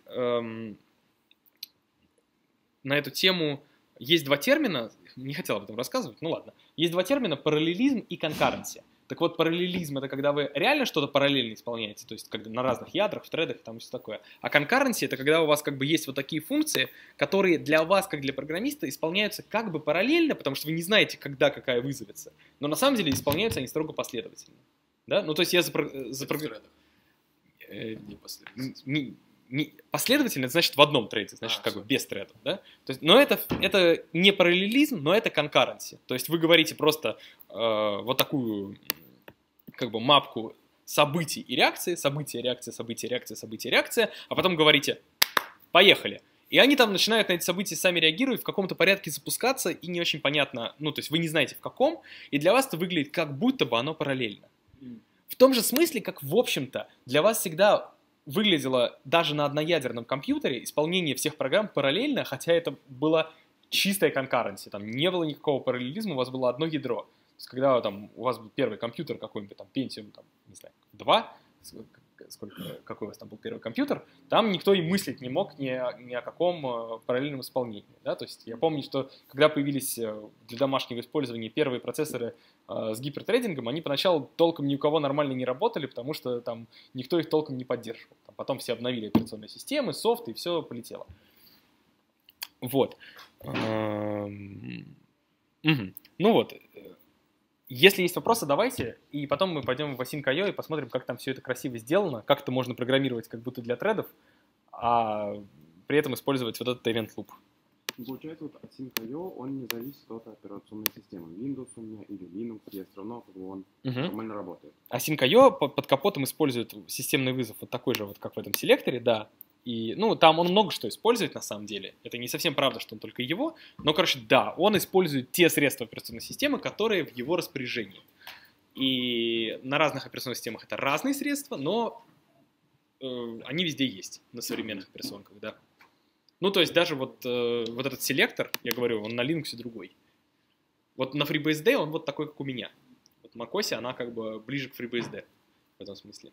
на эту тему... Есть два термина, не хотел об этом рассказывать, ну ладно. Есть два термина, параллелизм и конкуренция. Так вот, параллелизм — это когда вы реально что-то параллельно исполняете, то есть когда на разных ядрах, в тредах и там все такое. А конкуренция — это когда у вас как бы есть вот такие функции, которые для вас, как для программиста, исполняются как бы параллельно, потому что вы не знаете, когда какая вызовется. Но на самом деле исполняются они строго последовательно. Да? Ну, то есть я последовательно, это значит в одном трейде, значит как бы без тредов, да? То есть, но это не параллелизм, но это конкуренция. То есть вы говорите просто вот такую как бы мапку событий и реакции, события, реакция, события, реакция, события, реакция, а потом говорите «поехали». И они там начинают на эти события сами реагировать, в каком-то порядке запускаться, и не очень понятно, ну то есть вы не знаете в каком, и для вас это выглядит как будто бы оно параллельно. В том же смысле, как в общем-то для вас всегда выглядело даже на одноядерном компьютере исполнение всех программ параллельно, хотя это была чистая конкуренция, там не было никакого параллелизма, у вас было одно ядро. То есть, когда там, у вас был первый компьютер какой-нибудь, там, Pentium, там, не знаю, 2, какой у вас там был первый компьютер, там никто и мыслить не мог ни о каком параллельном исполнении. Да? То есть я помню, что когда появились для домашнего использования первые процессоры с гипертредингом, они поначалу толком ни у кого нормально не работали, потому что там никто их толком не поддерживал. Потом все обновили операционные системы, софт, и все полетело. Вот. Ну вот. Если есть вопросы, давайте, и потом мы пойдем в Async.io и посмотрим, как там все это красиво сделано, как это можно программировать как будто для тредов, а при этом использовать вот этот event loop. Получается, вот Async.io, он не зависит от операционной системы. Windows у меня или Linux, я все равно как бы он нормально работает. Async.io под капотом использует системный вызов вот такой же, вот как в этом селекторе, да. И, ну, там он много что использует на самом деле. Это не совсем правда, что он только его. Но, короче, да, он использует те средства операционной системы, которые в его распоряжении. И на разных операционных системах это разные средства, но они везде есть на современных операционках, да. Ну, то есть даже вот этот селектор, я говорю, он на Linux другой. Вот на FreeBSD он вот такой, как у меня. Вот в macOS она как бы ближе к FreeBSD в этом смысле.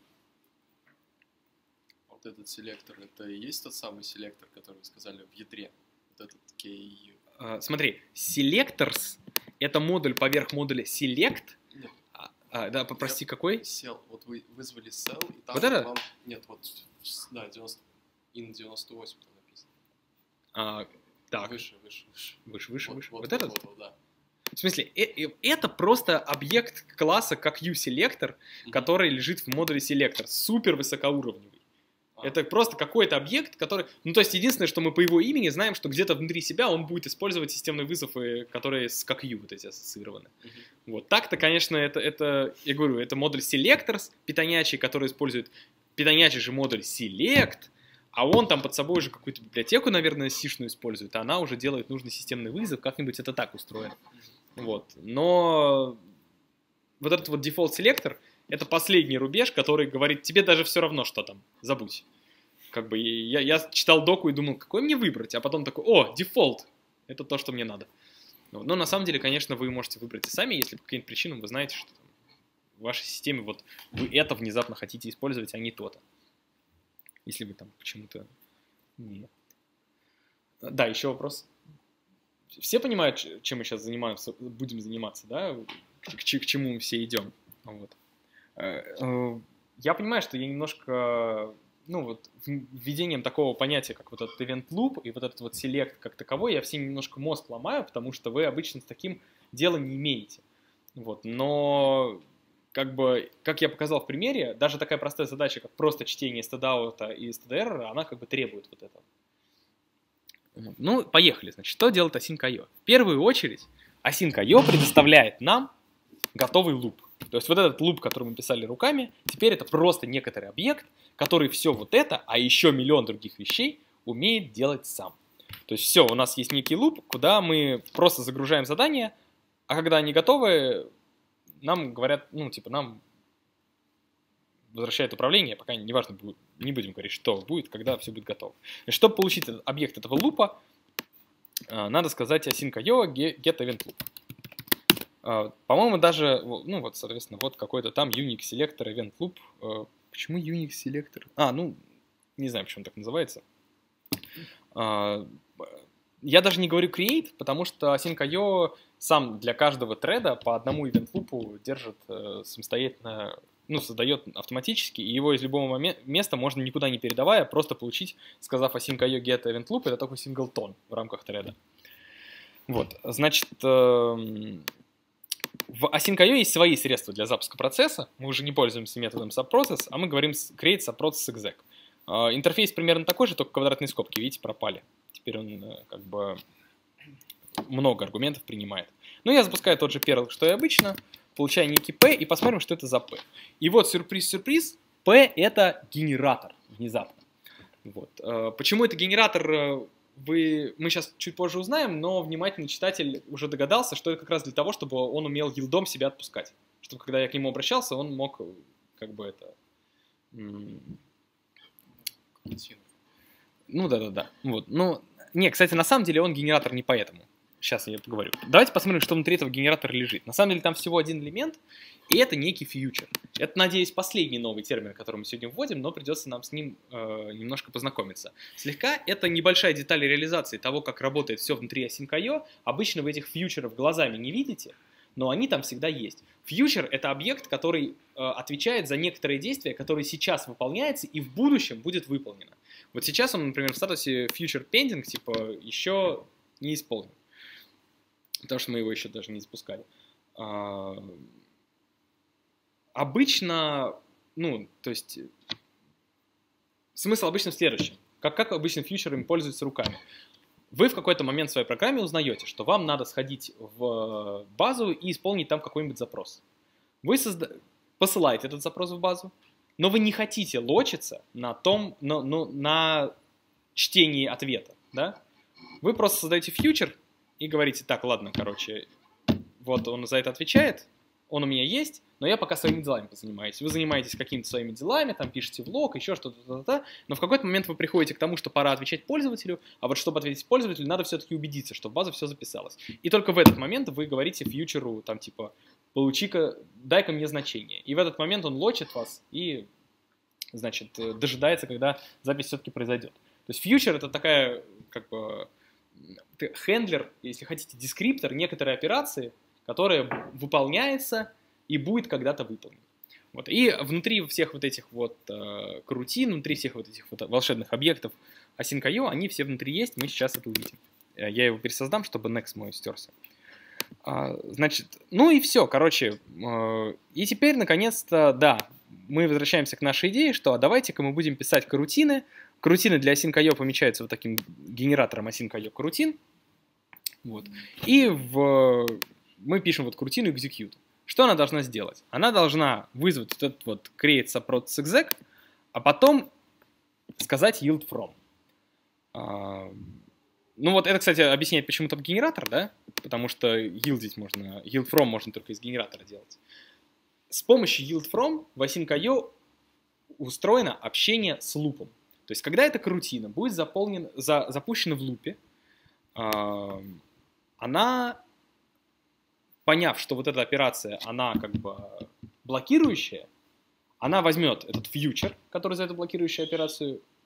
Вот этот селектор, это и есть тот самый селектор, который вы сказали в ядре? Вот этот KU? Смотри, selectors — это модуль поверх модуля select. Нет. Да, попрости, какой? Cell. Вот вы вызвали cell, и там вот это? вам... Нет, вот, да, 98 там написано. Так. Выше. Вот этот? Вот, да. В смысле, это просто объект класса как uSelector, который лежит в модуле selector, супер высокоуровневый. Это просто какой-то объект, который... Ну, то есть, единственное, что мы по его имени знаем, что где-то внутри себя он будет использовать системные вызовы, которые с как U вот эти ассоциированы. Вот. Так-то, конечно, это, я говорю, это модуль selectors питонячий, который использует питонячий же модуль select, а он там под собой уже какую-то библиотеку, наверное, сишную использует, а она уже делает нужный системный вызов, как-нибудь это так устроено. Вот. Но вот этот вот default selector — это последний рубеж, который говорит, тебе даже все равно, что там, забудь. Как бы я читал доку и думал, какой мне выбрать, а потом такой, о, дефолт, это то, что мне надо. Но на самом деле, конечно, вы можете выбрать и сами, если по каким-то причинам вы знаете, что там в вашей системе вот вы это внезапно хотите использовать, а не то-то. Если вы там почему-то не... Да, еще вопрос. Все понимают, чем мы сейчас будем заниматься, да? К чему мы все идем? Вот. Я понимаю, что я немножко, ну вот, введением такого понятия, как вот этот event loop и вот этот вот select как таковой, я всем немножко мозг ломаю, потому что вы обычно с таким дела не имеете. Вот. Но, как бы, как я показал в примере, даже такая простая задача, как просто чтение stdout и stderror, она как бы требует вот этого. Ну, поехали. Значит, что делает async.io? В первую очередь, async.io предоставляет нам готовый луп. То есть вот этот луп, который мы писали руками, теперь это просто некоторый объект, который все вот это, а еще миллион других вещей умеет делать сам. То есть все, у нас есть некий луп, куда мы просто загружаем задания, а когда они готовы, нам говорят, ну, типа, нам возвращает управление, пока неважно, не будем говорить, что будет, когда все будет готово. Чтобы получить объект этого лупа, надо сказать async.io get event loop. По-моему, даже, ну вот, соответственно, вот какой-то там Unix selector event loop. Почему Unix selector? Ну, не знаю, почему он так называется. Я даже не говорю create, потому что async.io сам для каждого треда по одному event loop держит самостоятельно, ну, создает автоматически, и его из любого места можно никуда не передавая, просто получить, сказав async.io get event loop, это такой синглтон в рамках треда. Вот, значит, в async.io есть свои средства для запуска процесса, мы уже не пользуемся методом subprocess, а мы говорим create subprocess exec. Интерфейс примерно такой же, только квадратные скобки, видите, пропали. Теперь он как бы много аргументов принимает. Но я запускаю тот же Perl, что и обычно, получаю некий P и посмотрим, что это за P. И вот сюрприз-сюрприз, P это генератор внезапно. Вот. Почему это генератор, мы сейчас чуть позже узнаем, но внимательный читатель уже догадался, что это как раз для того, чтобы он умел йилдом себя отпускать. Чтобы когда я к нему обращался, он мог как бы это... Ну да. Вот. Ну, не, кстати, на самом деле он генератор не поэтому. Сейчас я поговорю. Давайте посмотрим, что внутри этого генератора лежит. На самом деле там всего один элемент, и это некий фьючер. Это, надеюсь, последний новый термин, который мы сегодня вводим, но придется нам с ним немножко познакомиться. Слегка это небольшая деталь реализации того, как работает все внутри async.io. Обычно вы этих фьючеров глазами не видите, но они там всегда есть. Фьючер — это объект, который отвечает за некоторые действия, которые сейчас выполняются и в будущем будет выполнено. Вот сейчас он, например, в статусе future pending, типа, еще не исполнен. Потому что мы его еще даже не запускали. Обычно, ну, то есть, смысл обычно в следующем. Как обычно фьючерами пользуются руками. Вы в какой-то момент в своей программе узнаете, что вам надо сходить в базу и исполнить там какой-нибудь запрос. Вы посылаете этот запрос в базу, но вы не хотите лочиться на чтении ответа, да? Вы просто создаете фьючер и говорите, так, ладно, короче, вот он за это отвечает, он у меня есть, но я пока своими делами позанимаюсь. Вы занимаетесь какими-то своими делами, там пишете в лог, еще что-то, но в какой-то момент вы приходите к тому, что пора отвечать пользователю, а вот чтобы ответить пользователю, надо все-таки убедиться, что в базу все записалось. И только в этот момент вы говорите фьючеру, там, типа, получи-ка, дай-ка мне значение. И в этот момент он лочит вас и, значит, дожидается, когда запись все-таки произойдет. То есть фьючер — это такая, как бы, хендлер, если хотите, дескриптор некоторой операции, которая выполняется и будет когда-то выполнена. Вот. И внутри всех вот этих вот крутин, внутри всех вот этих вот волшебных объектов async.io, они все внутри есть, мы сейчас это увидим. Я его пересоздам, чтобы next мой стерся. Значит, ну и все, короче. И теперь, наконец-то, да, мы возвращаемся к нашей идее, что давайте-ка мы будем писать карутины. Карутины для async.io помечаются вот таким генератором async.io карутин. Вот. И мы пишем вот карутину execute. Что она должна сделать? Она должна вызвать вот этот вот create subprocess exec, а потом сказать yield from. Ну вот это, кстати, объясняет, почему там генератор, да? Потому что yield from можно только из генератора делать. С помощью yield from в async.io устроено общение с лупом. То есть, когда эта карутина будет запущена в лупе, она, поняв, что вот эта операция, она как бы блокирующая, она возьмет этот фьючер, который за эту блокирующую операцию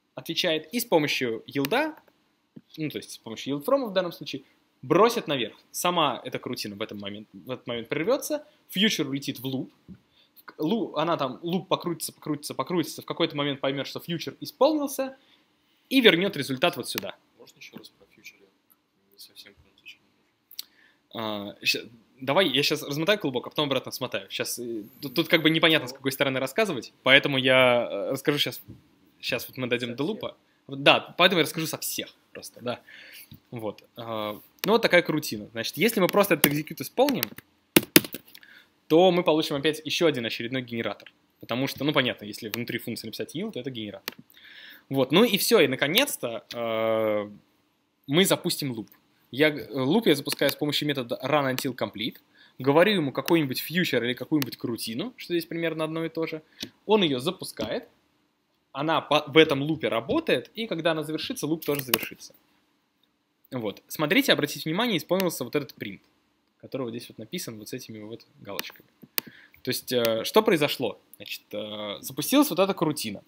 отвечает, и с помощью yield, ну, то есть с помощью yield from в данном случае, бросит наверх. Сама эта крутина в этот момент прервется, future улетит в loop, она там, луп покрутится, в какой-то момент поймет, что future исполнился, и вернет результат вот сюда. Можно еще раз про future? Я не совсем понял, зачем. Давай, я сейчас размотаю клубок, а потом обратно смотаю. Сейчас, тут как бы непонятно, с какой стороны рассказывать, поэтому я расскажу сейчас. Сейчас вот мы дойдем до лупа. Да, поэтому я расскажу со всех просто, да. Вот. Ну, вот такая крутина. Значит, если мы просто этот экзекьют исполним, то мы получим опять еще один очередной генератор. Потому что, ну, понятно, если внутри функции написать yield, то это генератор. Вот, ну и все, и наконец-то мы запустим луп. Луп я запускаю с помощью метода runUntilComplete, говорю ему какой-нибудь future или какую-нибудь крутину, что здесь примерно одно и то же. Он ее запускает, она в этом лупе работает, и когда она завершится, луп тоже завершится. Вот. Смотрите, обратите внимание, исполнился вот этот print, который вот здесь вот написан вот с этими вот галочками. То есть, что произошло? Значит, запустилась вот эта крутина.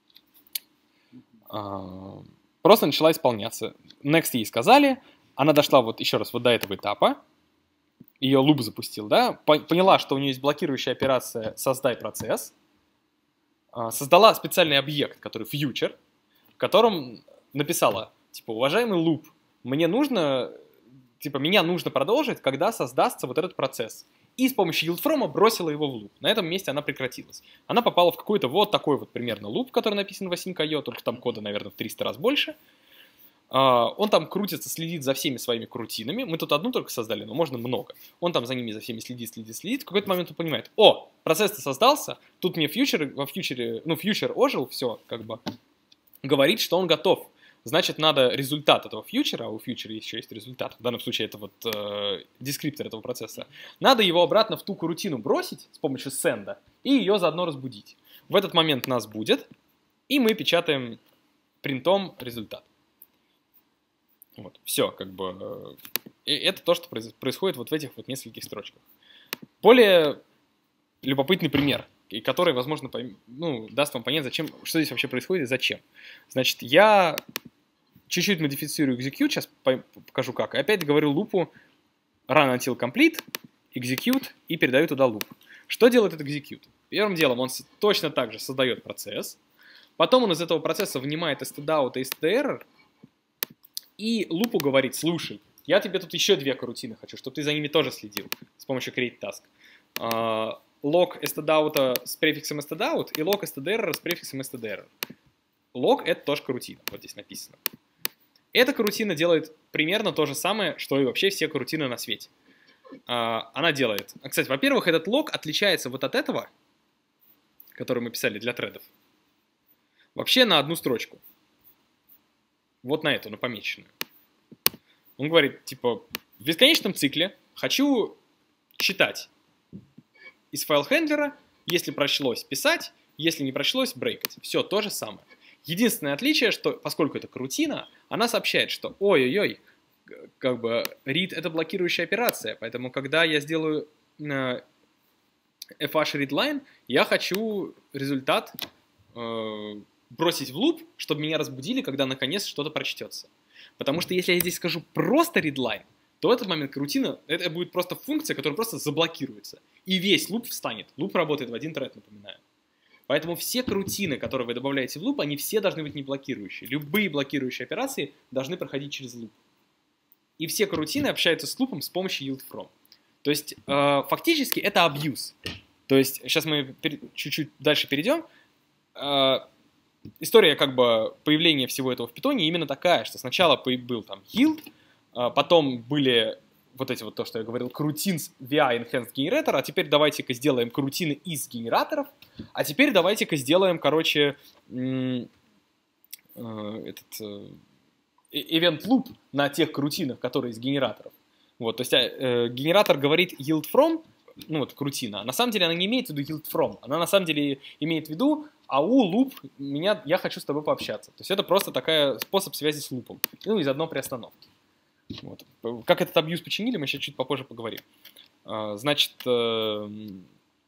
Просто начала исполняться. Next ей сказали, она дошла вот еще раз вот до этого этапа, ее луп запустил, да, поняла, что у нее есть блокирующая операция «создай процесс», создала специальный объект, который future, в котором написала, типа, уважаемый луп, меня нужно продолжить, когда создастся вот этот процесс. И с помощью yieldFrom бросила его в луп. На этом месте она прекратилась. Она попала в какой-то вот такой вот примерно луп, который написан в async.io, только там кода, наверное, в 300 раз больше. Он там крутится, следит за всеми своими крутинами. Мы тут одну только создали, но можно много. Он там за ними, за всеми следит. В какой-то момент он понимает, процесс-то создался, тут мне future ожил, все, как бы, говорит, что он готов. Значит, надо результат этого фьючера, а у фьючера еще есть результат, в данном случае это вот дескриптор этого процесса, надо его обратно в ту крутину бросить с помощью send и ее заодно разбудить. В этот момент нас будет, и мы печатаем принтом результат. Вот, все, как бы, это то, что происходит вот в этих вот нескольких строчках. Более любопытный пример, который, возможно, даст вам понять, что здесь вообще происходит и зачем. Значит, я чуть-чуть модифицирую execute, сейчас покажу как. И опять говорю лупу runUntilComplete, execute и передаю туда луп. Что делает этот execute? Первым делом он точно так же создает процесс, потом он из этого процесса вынимает stdout и stderror, и лупу говорит, слушай, я тебе тут еще две карутины хочу, чтобы ты за ними тоже следил с помощью createTask. Log stdout с префиксом stdout и log stderror с префиксом stderror. Log — это тоже карутина, вот здесь написано. Эта карутина делает примерно то же самое, что и вообще все карутины на свете. Она делает... Кстати, во-первых, этот лог отличается вот от этого, который мы писали для тредов, вообще на одну строчку. Вот на эту, на помеченную. Он говорит, типа, в бесконечном цикле хочу читать из файл-хендлера, если прочлось писать, если не прочлось брейкать. Все то же самое. Единственное отличие, что поскольку это крутина, она сообщает, что ой-ой-ой, как бы read это блокирующая операция, поэтому когда я сделаю fh readline, я хочу результат бросить в луп, чтобы меня разбудили, когда наконец что-то прочтется. Потому что если я здесь скажу просто readline, то в этот момент крутина, это будет просто функция, которая просто заблокируется. И весь луп встанет. Луп работает в один тред, напоминаю. Поэтому все крутины, которые вы добавляете в луп, они все должны быть не блокирующие. Любые блокирующие операции должны проходить через луп. И все крутины общаются с лупом с помощью yieldFrom. То есть фактически это абьюз. То есть сейчас мы чуть-чуть дальше перейдем. История как бы появления всего этого в питоне именно такая, что сначала был там yield, потом были вот эти вот, то, что я говорил, крутинс via enhanced generator, а теперь давайте-ка сделаем крутины из генераторов, а теперь давайте-ка сделаем, короче, event loop на тех крутинах, которые из генераторов. Вот, то есть генератор говорит yield from, ну вот крутина, а на самом деле она не имеет в виду yield from, она на самом деле имеет в виду ау loop, я хочу с тобой пообщаться. То есть это просто такой способ связи с лупом, ну и заодно приостановки. Вот. Как этот абьюз починили, мы еще чуть попозже поговорим. Значит,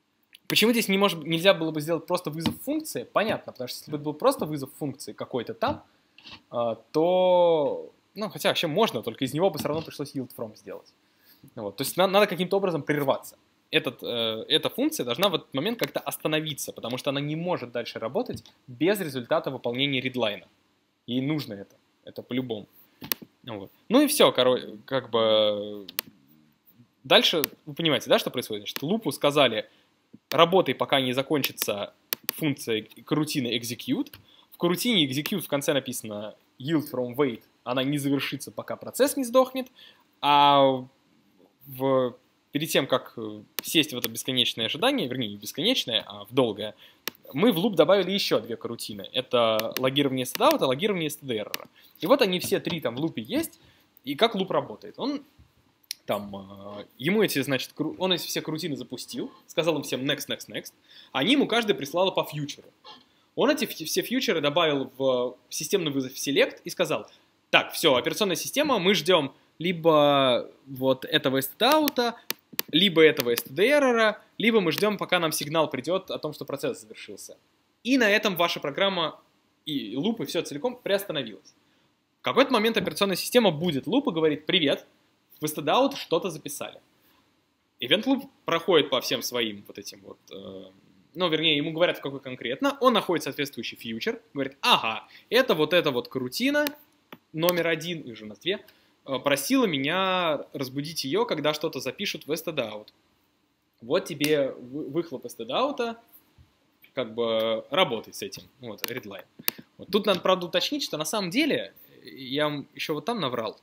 Почему здесь нельзя было бы сделать просто вызов функции? Понятно, потому что если бы это был просто вызов функции какой-то там, то... Ну, хотя вообще можно, только из него бы все равно пришлось yield from сделать. Вот. То есть надо каким-то образом прерваться. Эта функция должна в этот момент как-то остановиться, потому что она не может дальше работать без результата выполнения редлайна. Ей нужно это. Это по-любому. Вот. Ну и все, как бы... Дальше, вы понимаете, да, что происходит? Значит, лупу сказали, работай, пока не закончится функция корутины execute. В корутине execute в конце написано yield from wait. Она не завершится, пока процесс не сдохнет. А перед тем, как сесть в это бесконечное ожидание, вернее, не бесконечное, а в долгое, мы в луп добавили еще две корутины. Это логирование stdout и логирование stderr. И вот они все три там в лупе есть. И как луп работает? Он там, ему эти, значит, он эти все корутины запустил, сказал им всем next, next, next. Они ему каждый прислала по фьючеру. Он эти все фьючеры добавил в системный вызов select и сказал, так, все, операционная система, мы ждем либо вот этого stdout, либо этого stderr, либо мы ждем, пока нам сигнал придет о том, что процесс завершился. И на этом ваша программа и луп, и все целиком приостановилась. В какой-то момент операционная система будет луп и говорит, привет, в stdout что-то записали. Event loop проходит по всем своим вот этим вот, ну, вернее, ему говорят, в какой конкретно, он находит соответствующий фьючер, говорит, ага, это вот корутина, номер 1, их же у нас 2, просила меня разбудить ее, когда что-то запишут в stdout. Вот тебе выхлоп stdout, как бы работай с этим, вот, readline. Вот. Тут надо, правда, уточнить, что на самом деле, я вам еще вот там наврал,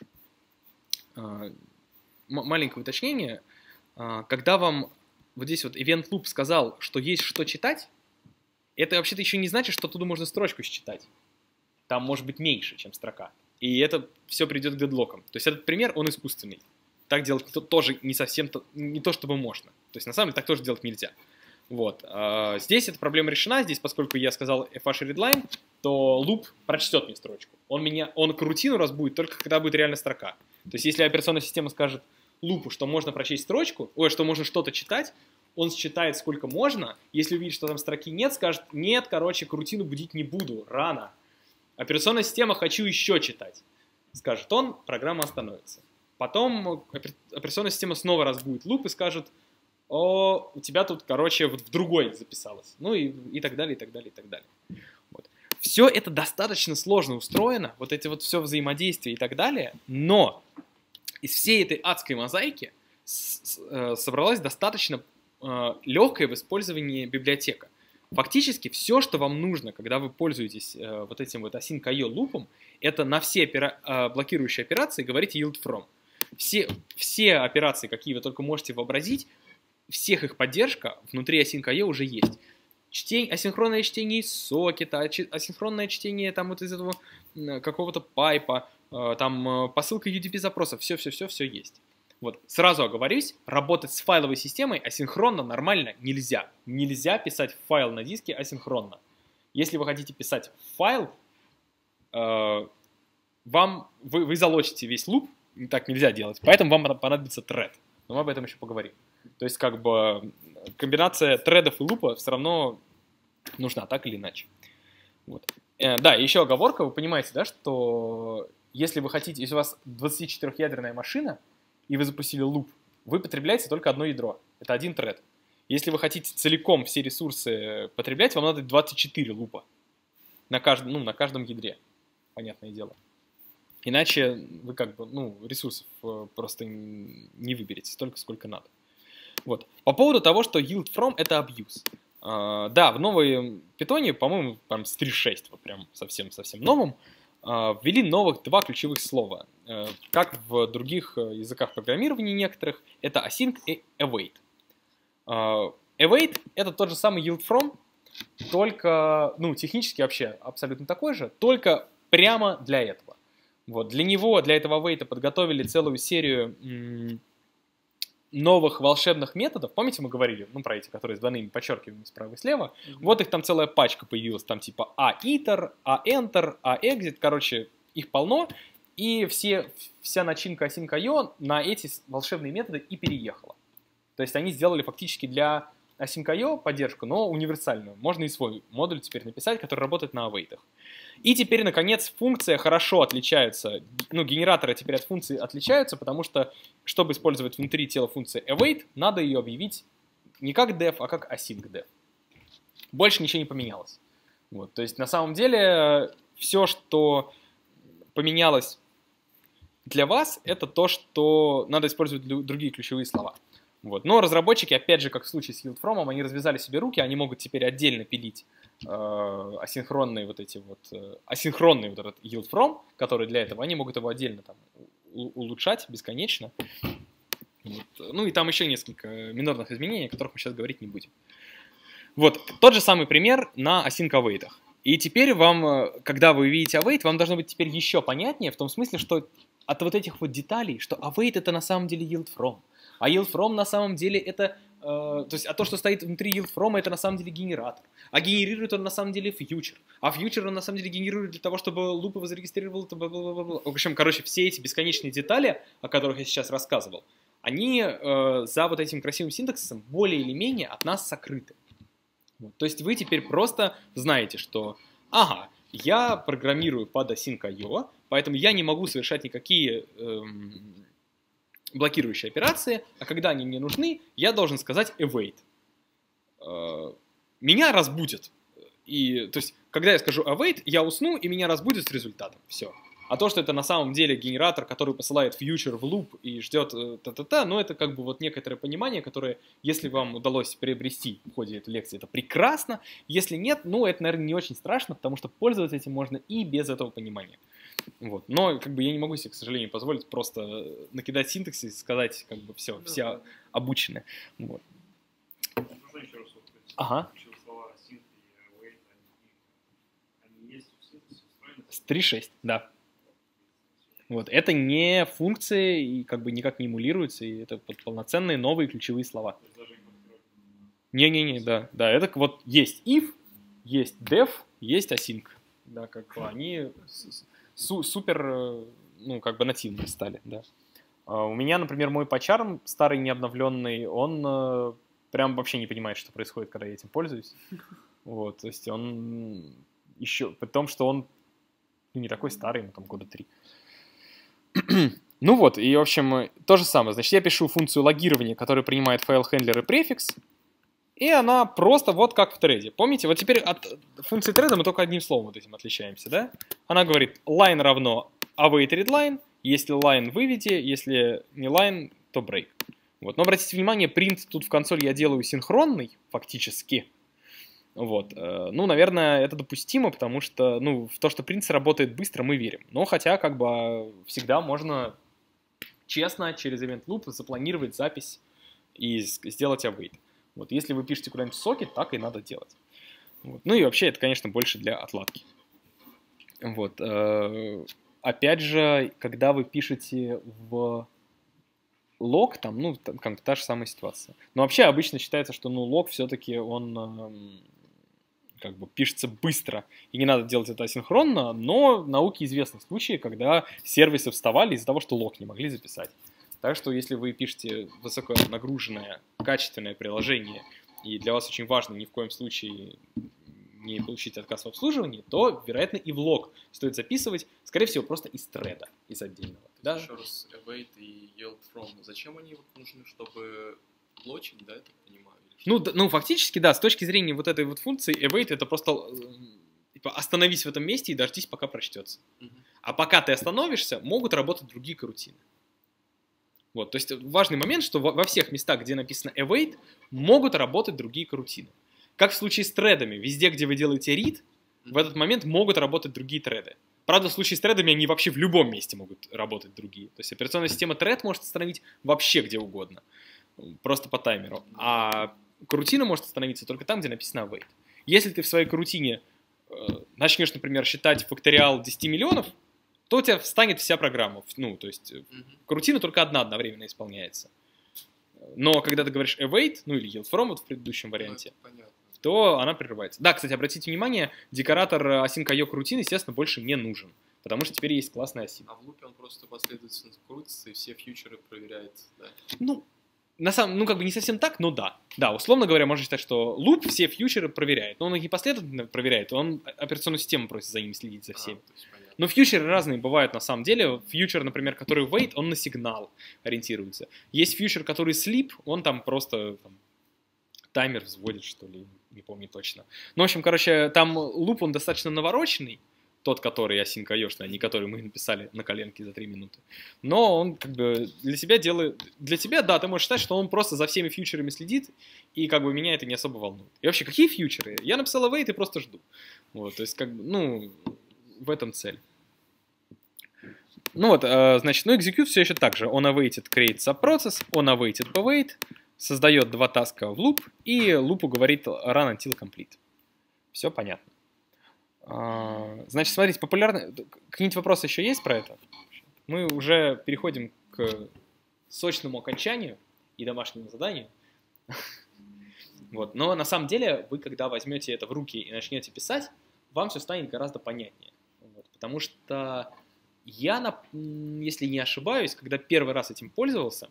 маленькое уточнение, когда вам вот здесь вот event loop сказал, что есть что читать, это вообще-то еще не значит, что оттуда можно строчку считать. Там может быть меньше, чем строка. И это все придет к дедлокам. То есть этот пример, он искусственный. Так делать тоже не совсем, не то чтобы можно. То есть на самом деле так тоже делать нельзя. Вот. Здесь эта проблема решена. Здесь, поскольку я сказал fh readline, то loop прочтет мне строчку. Он корутину разбудит только когда будет реально строка. То есть если операционная система скажет лупу, что можно прочесть строчку, что можно что-то читать, он считает сколько можно. Если увидит, что там строки нет, скажет, нет, короче, корутину будить не буду, рано. Операционная система хочу еще читать. Скажет он, программа остановится. Потом операционная система снова разбудит луп и скажет, у тебя тут, короче, вот в другой записалось. Ну и так далее, и так далее, и так далее. Вот. Все это достаточно сложно устроено, вот эти вот все взаимодействия и так далее, но из всей этой адской мозаики собралась достаточно легкая в использовании библиотека. Фактически все, что вам нужно, когда вы пользуетесь вот этим вот async.io лупом, это на все блокирующие операции говорите yield from. Все операции, какие вы только можете вообразить, всех их поддержка внутри async.io уже есть. Асинхронное чтение из сокета, асинхронное чтение там вот из этого какого-то пайпа, там посылка UDP запросов, все есть. Вот, сразу оговорюсь, работать с файловой системой асинхронно нормально нельзя. Нельзя писать файл на диске асинхронно. Если вы хотите писать файл, вы залочите весь луп, так нельзя делать, поэтому вам понадобится thread. Но мы об этом еще поговорим. То есть, как бы, комбинация тредов и лупа все равно нужна, так или иначе. Вот. Да, еще оговорка, вы понимаете, да, что если вы хотите, если у вас 24-ядерная машина, и вы запустили луп, вы потребляете только одно ядро. Это один тред. Если вы хотите целиком все ресурсы потреблять, вам надо 24 лупа на каждом ядре, понятное дело. Иначе вы как бы, ресурсов просто не выберете столько, сколько надо. Вот. По поводу того, что yield from — это abuse. Да, в новой питоне, по-моему, там с 3.6, вот прям совсем-совсем новым, ввели новых два ключевых слова. Как в других языках программирования некоторых, это async и await. Await — это тот же самый yield from, только, технически вообще абсолютно такой же, только прямо для этого. Вот, для этого await подготовили целую серию новых волшебных методов. Помните, мы говорили, про эти, которые с двойными подчеркиваниями справа и слева? Вот их там целая пачка появилась, там типа aiter, aenter, aexit, короче, их полно, и вся начинка async.io на эти волшебные методы и переехала. То есть они сделали фактически для Async.io поддержку, но универсальную. Можно и свой модуль теперь написать, который работает на await. И теперь, наконец, функция хорошо отличается. Ну, генераторы теперь от функции отличаются, потому что, чтобы использовать внутри тела функции await, надо ее объявить не как def, а как async def. Больше ничего не поменялось. Вот, то есть, на самом деле, все, что поменялось для вас, это то, что надо использовать другие ключевые слова. Вот. Но разработчики, опять же, как в случае с YieldFrom, они развязали себе руки, они могут теперь отдельно пилить асинхронный вот этот YieldFrom, который для этого, они могут его отдельно там улучшать бесконечно. Вот. Ну и там еще несколько минорных изменений, о которых мы сейчас говорить не будем. Вот, тот же самый пример на async await. И теперь вам, когда вы видите await, вам должно быть теперь еще понятнее, в том смысле, что от вот этих вот деталей, что await это на самом деле YieldFrom, а YieldFrom на самом деле это, то есть, то, что стоит внутри YieldFrom, это на самом деле генератор, а генерирует он на самом деле future, а future он на самом деле генерирует для того, чтобы луп его зарегистрировал, в общем, короче, все эти бесконечные детали, о которых я сейчас рассказывал, они за вот этим красивым синтаксисом более или менее от нас сокрыты. Вот. То есть вы теперь просто знаете, что, ага, я программирую под Async.io, поэтому я не могу совершать никакие блокирующие операции, а когда они мне нужны, я должен сказать await. Меня разбудят. И, то есть, когда я скажу await, я усну, и меня разбудят с результатом. Все. А то, что это на самом деле генератор, который посылает future в loop и ждет та-та-та, ну, это как бы вот некоторое понимание, которое, если вам удалось приобрести в ходе этой лекции, это прекрасно. Если нет, ну, это, наверное, не очень страшно, потому что пользоваться этим можно и без этого понимания. Вот. Но, как бы, я не могу себе, к сожалению, позволить просто накидать синтаксис и сказать, как бы, все обучены. Вот. Можно еще раз Ага. слова async и await, они есть в синтаксисе устроены? С 3.6, да. Вот, это не функции и как бы никак не эмулируется, и это полноценные новые ключевые слова. Не-не-не, да, это вот есть if, есть def, есть async, да, как бы они супер, ну, как бы нативные стали, да. У меня, например, мой PyCharm, старый необновленный, он прям вообще не понимает, что происходит, когда я этим пользуюсь. Вот, то есть он еще, при том, что он не такой старый, ему там года 3. Ну вот, и в общем, то же самое. Значит, я пишу функцию логирования, которая принимает файл-хендлер и префикс, и она просто вот как в thread. Помните, вот теперь от функции thread мы только одним словом вот этим отличаемся, да? Она говорит, line равно await readline, если line выведи, если не line, то break. Вот. Но обратите внимание, print тут в консоли я делаю синхронный, фактически. Вот. Ну, наверное, это допустимо, потому что, ну, в то, что print работает быстро, мы верим. Но хотя, как бы, всегда можно честно через event loop запланировать запись и сделать await. Вот. Если вы пишете куда-нибудь в сокет, так и надо делать. Вот. Ну и вообще, это, конечно, больше для отладки. Вот. Опять же, когда вы пишете в лог, там, ну, там, как та же самая ситуация. Но вообще обычно считается, что, ну, лог все-таки он как бы пишется быстро, и не надо делать это асинхронно, но в науке известны случаи, когда сервисы вставали из-за того, что лог не могли записать. Так что, если вы пишете высоконагруженное, качественное приложение, и для вас очень важно ни в коем случае не получить отказ в обслуживании, то, вероятно, и в лог стоит записывать, скорее всего, просто из thread, из отдельного. Да? Еще раз, await и YieldFrom, зачем они вот нужны, чтобы блочить, да, я так понимаю? Ну, фактически, да, с точки зрения вот этой вот функции, await это просто типа, остановись в этом месте и дождись, пока прочтется. А пока ты остановишься, могут работать другие карутины. Вот, то есть важный момент, что во всех местах, где написано await, могут работать другие карутины. Как в случае с тредами, везде, где вы делаете read, в этот момент могут работать другие треды. Правда, в случае с тредами они вообще в любом месте могут работать другие. То есть операционная система thread может остановить вообще где угодно, просто по таймеру. А карутина может остановиться только там, где написано await. Если ты в своей карутине начнешь, например, считать факториал 10 миллионов, то у тебя встанет вся программа. Ну, то есть карутина только одна одновременно исполняется. Но когда ты говоришь await, ну или YieldFrom вот в предыдущем варианте, то она прерывается. Да, кстати, обратите внимание, декоратор async.io карутин, естественно, больше не нужен, потому что теперь есть классный async. А в лупе он просто последовательно крутится и все фьючеры проверяет, да? Ну, ну, как бы не совсем так, но да. Да, условно говоря, можно считать, что луп все фьючеры проверяет. Но он их не последовательно проверяет, он операционную систему просит за ними следить, за всеми. То есть понятно. Но фьючеры разные бывают на самом деле. Фьючер, например, который wait, он на сигнал ориентируется. Есть фьючер, который sleep, он там просто там, таймер взводит, что ли, не помню точно. Ну, в общем, короче, там луп, он достаточно навороченный, тот, который async-io-шный, а не который мы написали на коленке за 3 минуты. Но он как бы для себя делает... Для тебя, да, ты можешь считать, что он просто за всеми фьючерами следит, и как бы меня это не особо волнует. И вообще, какие фьючеры? Я написал await и просто жду. Вот, то есть, как бы, ну, в этом цель. Ну вот, значит, ну execute все еще так же. On awaited create subprocess, on awaited await, создает 2 таска в loop, и лупу говорит run until complete. Все понятно. Значит, смотрите, популярные... Какие-нибудь вопросы еще есть про это? Мы уже переходим к сочному окончанию и домашнему заданию. Вот. Но на самом деле вы, когда возьмете это в руки и начнете писать, вам все станет гораздо понятнее. Вот. Потому что я, если не ошибаюсь, когда первый раз этим пользовался,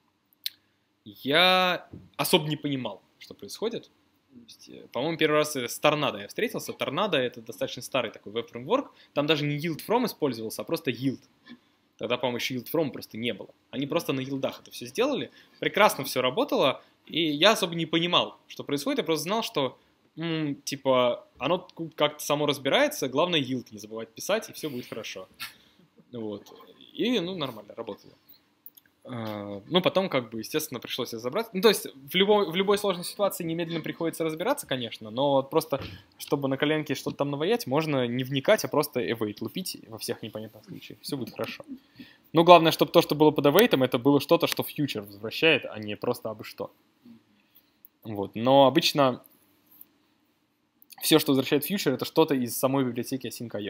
я особо не понимал, что происходит. По-моему, первый раз с Торнадо я встретился. Торнадо — это достаточно старый такой веб-фреймворк. Там даже не yield from использовался, а просто yield. Тогда, по-моему, еще yield from просто не было. Они просто на йилдах это все сделали. Прекрасно все работало. И я особо не понимал, что происходит. Я просто знал, что типа оно как-то само разбирается. Главное yield не забывать писать, и все будет хорошо. Вот. И, ну, нормально, работало. Ну, потом, как бы, естественно, пришлось разобраться. Ну, то есть, в любой сложной ситуации немедленно приходится разбираться, конечно, но просто, чтобы на коленке что-то там наваять, можно не вникать, а просто await лупить во всех непонятных случаях. Все будет хорошо. Но главное, чтобы то, что было под await, это было что-то, что фьючер возвращает, а не просто абы что. Вот. Но обычно все, что возвращает фьючер, это что-то из самой библиотеки async.io.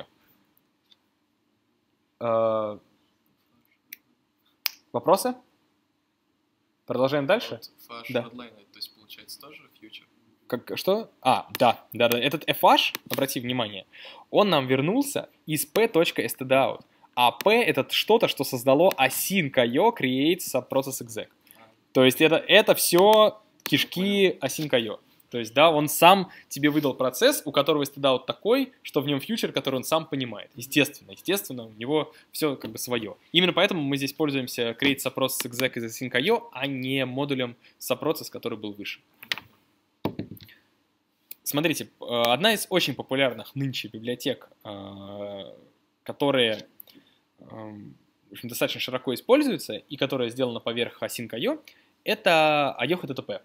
Вопросы? Продолжаем дальше? Вот Да. Redline, то есть получается тоже фьючер? Что? Да. Этот fhash, обрати внимание, он нам вернулся из p.stdout. А p — это что-то, что создало async.io create subprocess exec. То есть это все кишки async.io. То есть, да, он сам тебе выдал процесс, у которого stdout такой, что в нем фьючер, который он сам понимает. Естественно, у него все как бы свое. Именно поэтому мы здесь пользуемся create subprocess exec из async.io, а не модулем subprocess, который был выше. Смотрите, одна из очень популярных нынче библиотек, которые в общем, достаточно широко используются и которая сделана поверх async.io, это IOHTTP.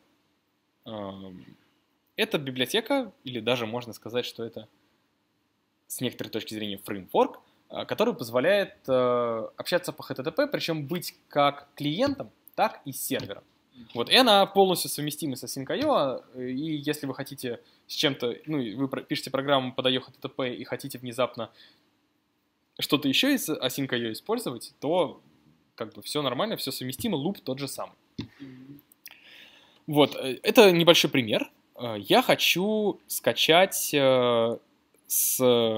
Это библиотека, или даже можно сказать, что это с некоторой точки зрения фреймворк, который позволяет общаться по HTTP, причем быть как клиентом, так и сервером. Вот, и она полностью совместима с async.io, и если вы хотите с чем-то, ну, вы пишете программу под IOHTTP и хотите внезапно что-то еще из async.io использовать, то как бы все нормально, все совместимо, луп тот же самый. Вот, это небольшой пример. Я хочу скачать с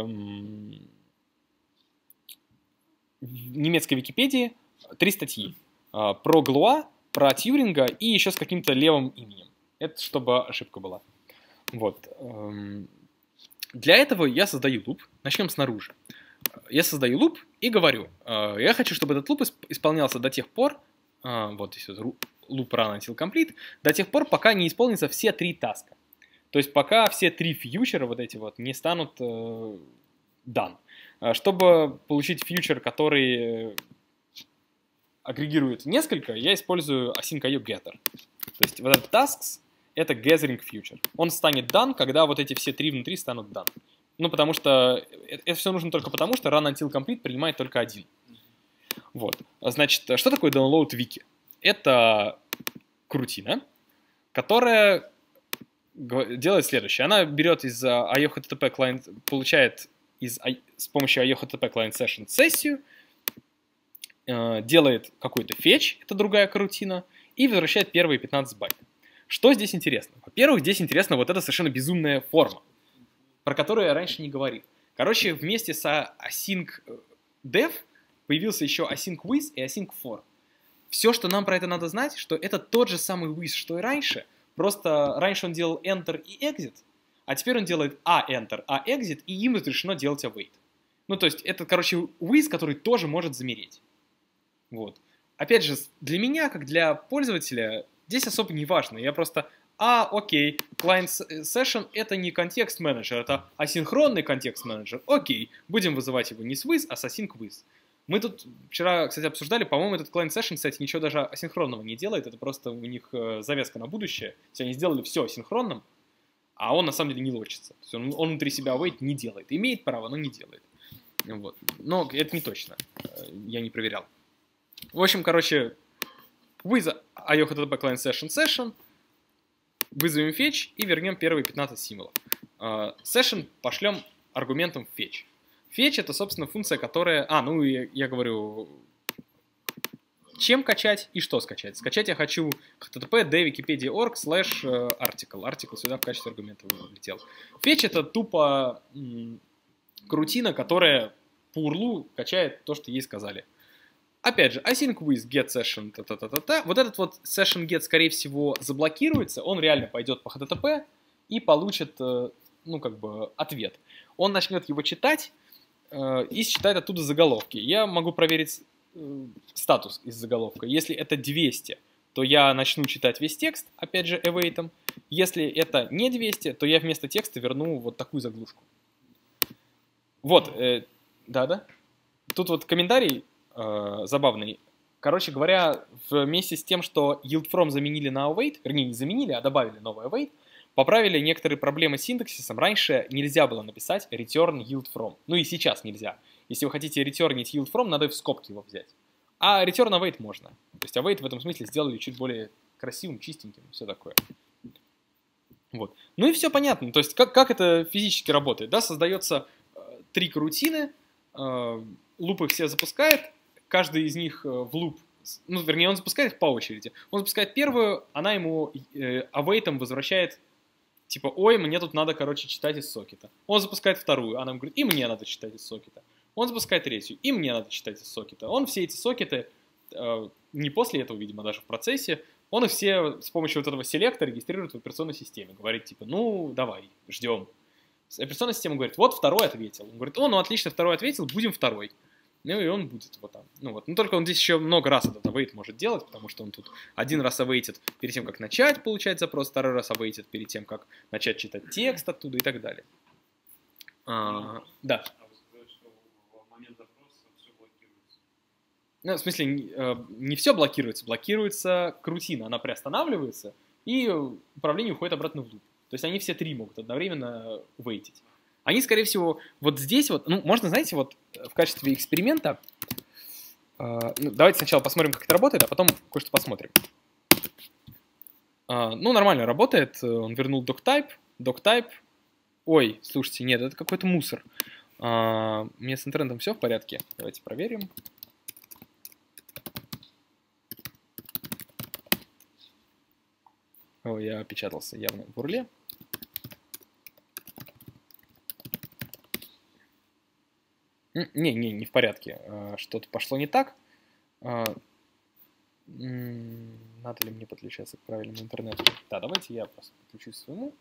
немецкой Википедии 3 статьи про Глуа, про Тьюринга и еще с каким-то левым именем. Это чтобы ошибка была. Вот. Для этого я создаю луп. Начнем снаружи. Я создаю луп и говорю, я хочу, чтобы этот луп исполнялся до тех пор, вот здесь вот loop run until complete, до тех пор, пока не исполнятся все 3 таска. То есть пока все 3 фьючера вот эти вот не станут done. Чтобы получить фьючер, который агрегирует несколько, я использую async.io getter. То есть вот этот tasks — это gathering future. Он станет done, когда вот эти все 3 внутри станут done. Ну, потому что это все нужно только потому, что run until complete принимает только один. Вот. Значит, что такое download wiki? Это крутина, которая делает следующее. Она берет из IOHTTP client, получает с помощью IOHTTP client session сессию, делает какой-то fetch, это другая крутина, и возвращает первые 15 байт. Что здесь интересно? Во-первых, здесь интересна вот эта совершенно безумная форма, про которую я раньше не говорил. Короче, вместе с async dev появился еще async with и async for. все, что нам про это надо знать, что это тот же самый with, что и раньше, просто раньше он делал enter и exit, а теперь он делает enter, exit, и им разрешено делать await. Ну, то есть это, короче, with, который тоже может замереть. Вот. Опять же, для меня, как для пользователя, здесь особо не важно. Я просто, окей, client session это не контекст менеджер, это асинхронный контекст менеджер. Окей, будем вызывать его не с with, а с async with. Мы тут вчера, кстати, обсуждали, по-моему, этот client session, кстати, ничего даже асинхронного не делает, это просто у них завязка на будущее. То есть они сделали все асинхронным, а он на самом деле не лочится. То есть он внутри себя await не делает. Имеет право, но не делает. Вот. Но это не точно. Я не проверял. В общем, короче, with IO-HTTP client session, вызовем fetch и вернем первые 15 символов. Session пошлем аргументом fetch. Fetch это, собственно, функция, которая... я говорю, чем качать и что скачать. Скачать я хочу http dev.wikipedia.org/article. Article сюда в качестве аргумента влетел. Fetch это тупо крутина, которая по URL качает то, что ей сказали. Опять же, async with get session, Вот этот вот session get, скорее всего, заблокируется, он реально пойдет по HTTP и получит, ответ. Он начнет его читать и считает оттуда заголовки. Я могу проверить статус из заголовка. Если это 200, то я начну читать весь текст, опять же, await. Если это не 200, то я вместо текста верну вот такую заглушку. Вот, да. Тут вот комментарий забавный. Короче говоря, вместе с тем, что yield from заменили на await, вернее, не заменили, а добавили новый await, поправили некоторые проблемы с синтаксисом. Раньше нельзя было написать return yield from. Ну и сейчас нельзя. Если вы хотите ретёрнить yield from, надо в скобки его взять. А return await можно. То есть await в этом смысле сделали чуть более красивым, чистеньким, все такое. Вот. Ну и все понятно. То есть как это физически работает? Да, создается 3 карутины, луп их все запускает, каждый из них в луп, он запускает их по очереди. Он запускает первую, она ему await возвращает, типа, ой, мне тут надо, читать из сокета. Он запускает вторую, она ему говорит, и мне надо читать из сокета. Он запускает третью, и мне надо читать из сокета. Он все эти сокеты, не после этого, видимо, даже в процессе, он их все с помощью вот этого селекта регистрирует в операционной системе. Говорит, типа, давай, ждем. Операционная система говорит, вот второй ответил. Он говорит, отлично, второй ответил, будем второй. Ну и он будет вот там. Но только он здесь еще много раз этот await может делать, потому что он тут один раз await перед тем, как начать получать запрос, второй раз await перед тем, как начать читать текст оттуда и так далее. Да. А вы сказали, что в момент запроса все блокируется? В смысле, не все блокируется крутина, она приостанавливается, и управление уходит обратно в луп. То есть они все 3 могут одновременно вейтить. Они, скорее всего, вот здесь можно, знаете, вот в качестве эксперимента, давайте сначала посмотрим, как это работает, а потом кое-что посмотрим. Нормально работает, он вернул doctype, ой, слушайте, нет, это какой-то мусор. У меня с интернетом все в порядке, давайте проверим. Ой, я опечатался явно в урле. Не в порядке. Что-то пошло не так. Надо ли мне подключаться к правильному интернету? Да, давайте я просто подключусь к своему.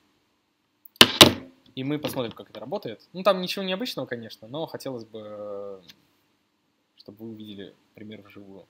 И мы посмотрим, как это работает. Там ничего необычного, конечно, но хотелось бы, чтобы вы увидели пример вживую.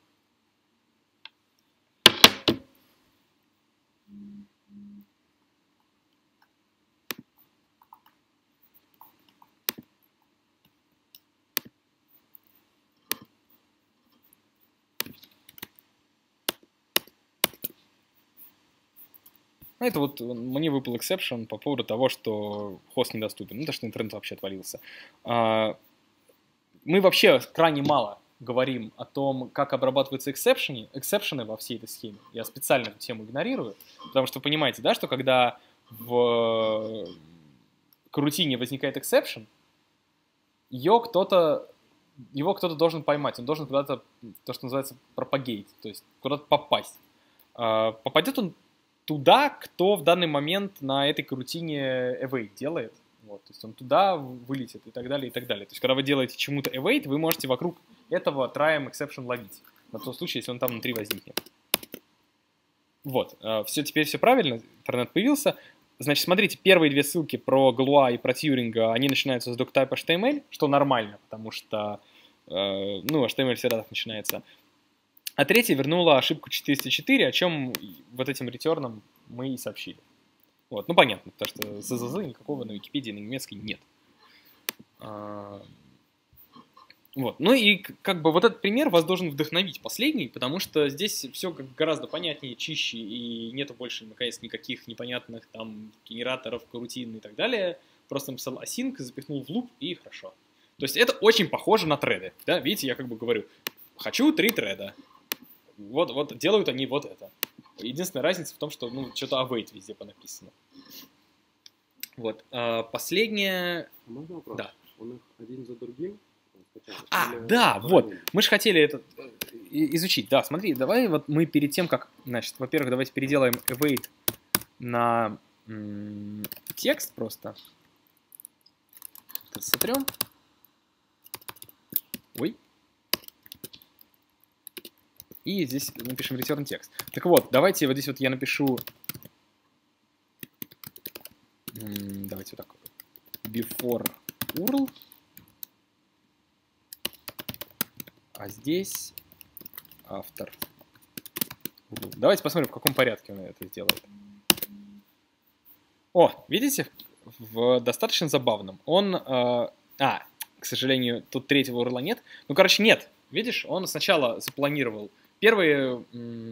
Это вот мне выпал exception по поводу того, что хост недоступен. То, что интернет вообще отвалился. Мы вообще крайне мало говорим о том, как обрабатываются эксепшены во всей этой схеме. Я специально эту тему игнорирую, потому что вы понимаете, да, что когда в карутине возникает exception, его кто-то должен поймать, он должен куда-то, то, что называется, propagate, то есть куда-то попасть. Попадет он туда, кто в данный момент на этой карутине await делает. Вот, то есть он туда вылетит и так далее, и так далее. То есть когда вы делаете чему-то await, вы можете вокруг этого try exception ловить. на тот случай, если он там внутри возникнет. Вот, теперь все правильно, интернет появился. Значит, смотрите, первые две ссылки про Galois и про Тьюринга, они начинаются с doctype HTML, что нормально, потому что, HTML всегда так начинается. А третья вернула ошибку 404, о чем вот этим ретерном мы и сообщили. Вот, понятно, потому что ЗЗЗ никакого на Википедии на немецкой нет. Вот, и как бы вот этот пример вас должен вдохновить, последний, потому что здесь все гораздо понятнее, чище, и нету больше, наконец, никаких непонятных там генераторов, карутин и так далее. Просто написал async, запихнул в луп, и хорошо. То есть это очень похоже на треды, да, видите, я как бы говорю, хочу 3 треда, вот делают они вот это. Единственная разница в том, что, что-то await везде понаписано. Вот, последнее... Можно вопрос? Да. Он их один за другим? Да, вот, мы же хотели это изучить. Да, смотри, давай вот мы перед тем, как, значит, во-первых, давайте переделаем await на текст просто. Это сотрем. Ой. И здесь напишем return текст. Так вот, давайте вот здесь вот я напишу... Давайте вот так. Before URL. А здесь автор. Давайте посмотрим, в каком порядке он это сделает. О, видите? В достаточно забавном. Он... к сожалению, тут третьего URL нет. Нет. Видишь, он сначала запланировал. Первые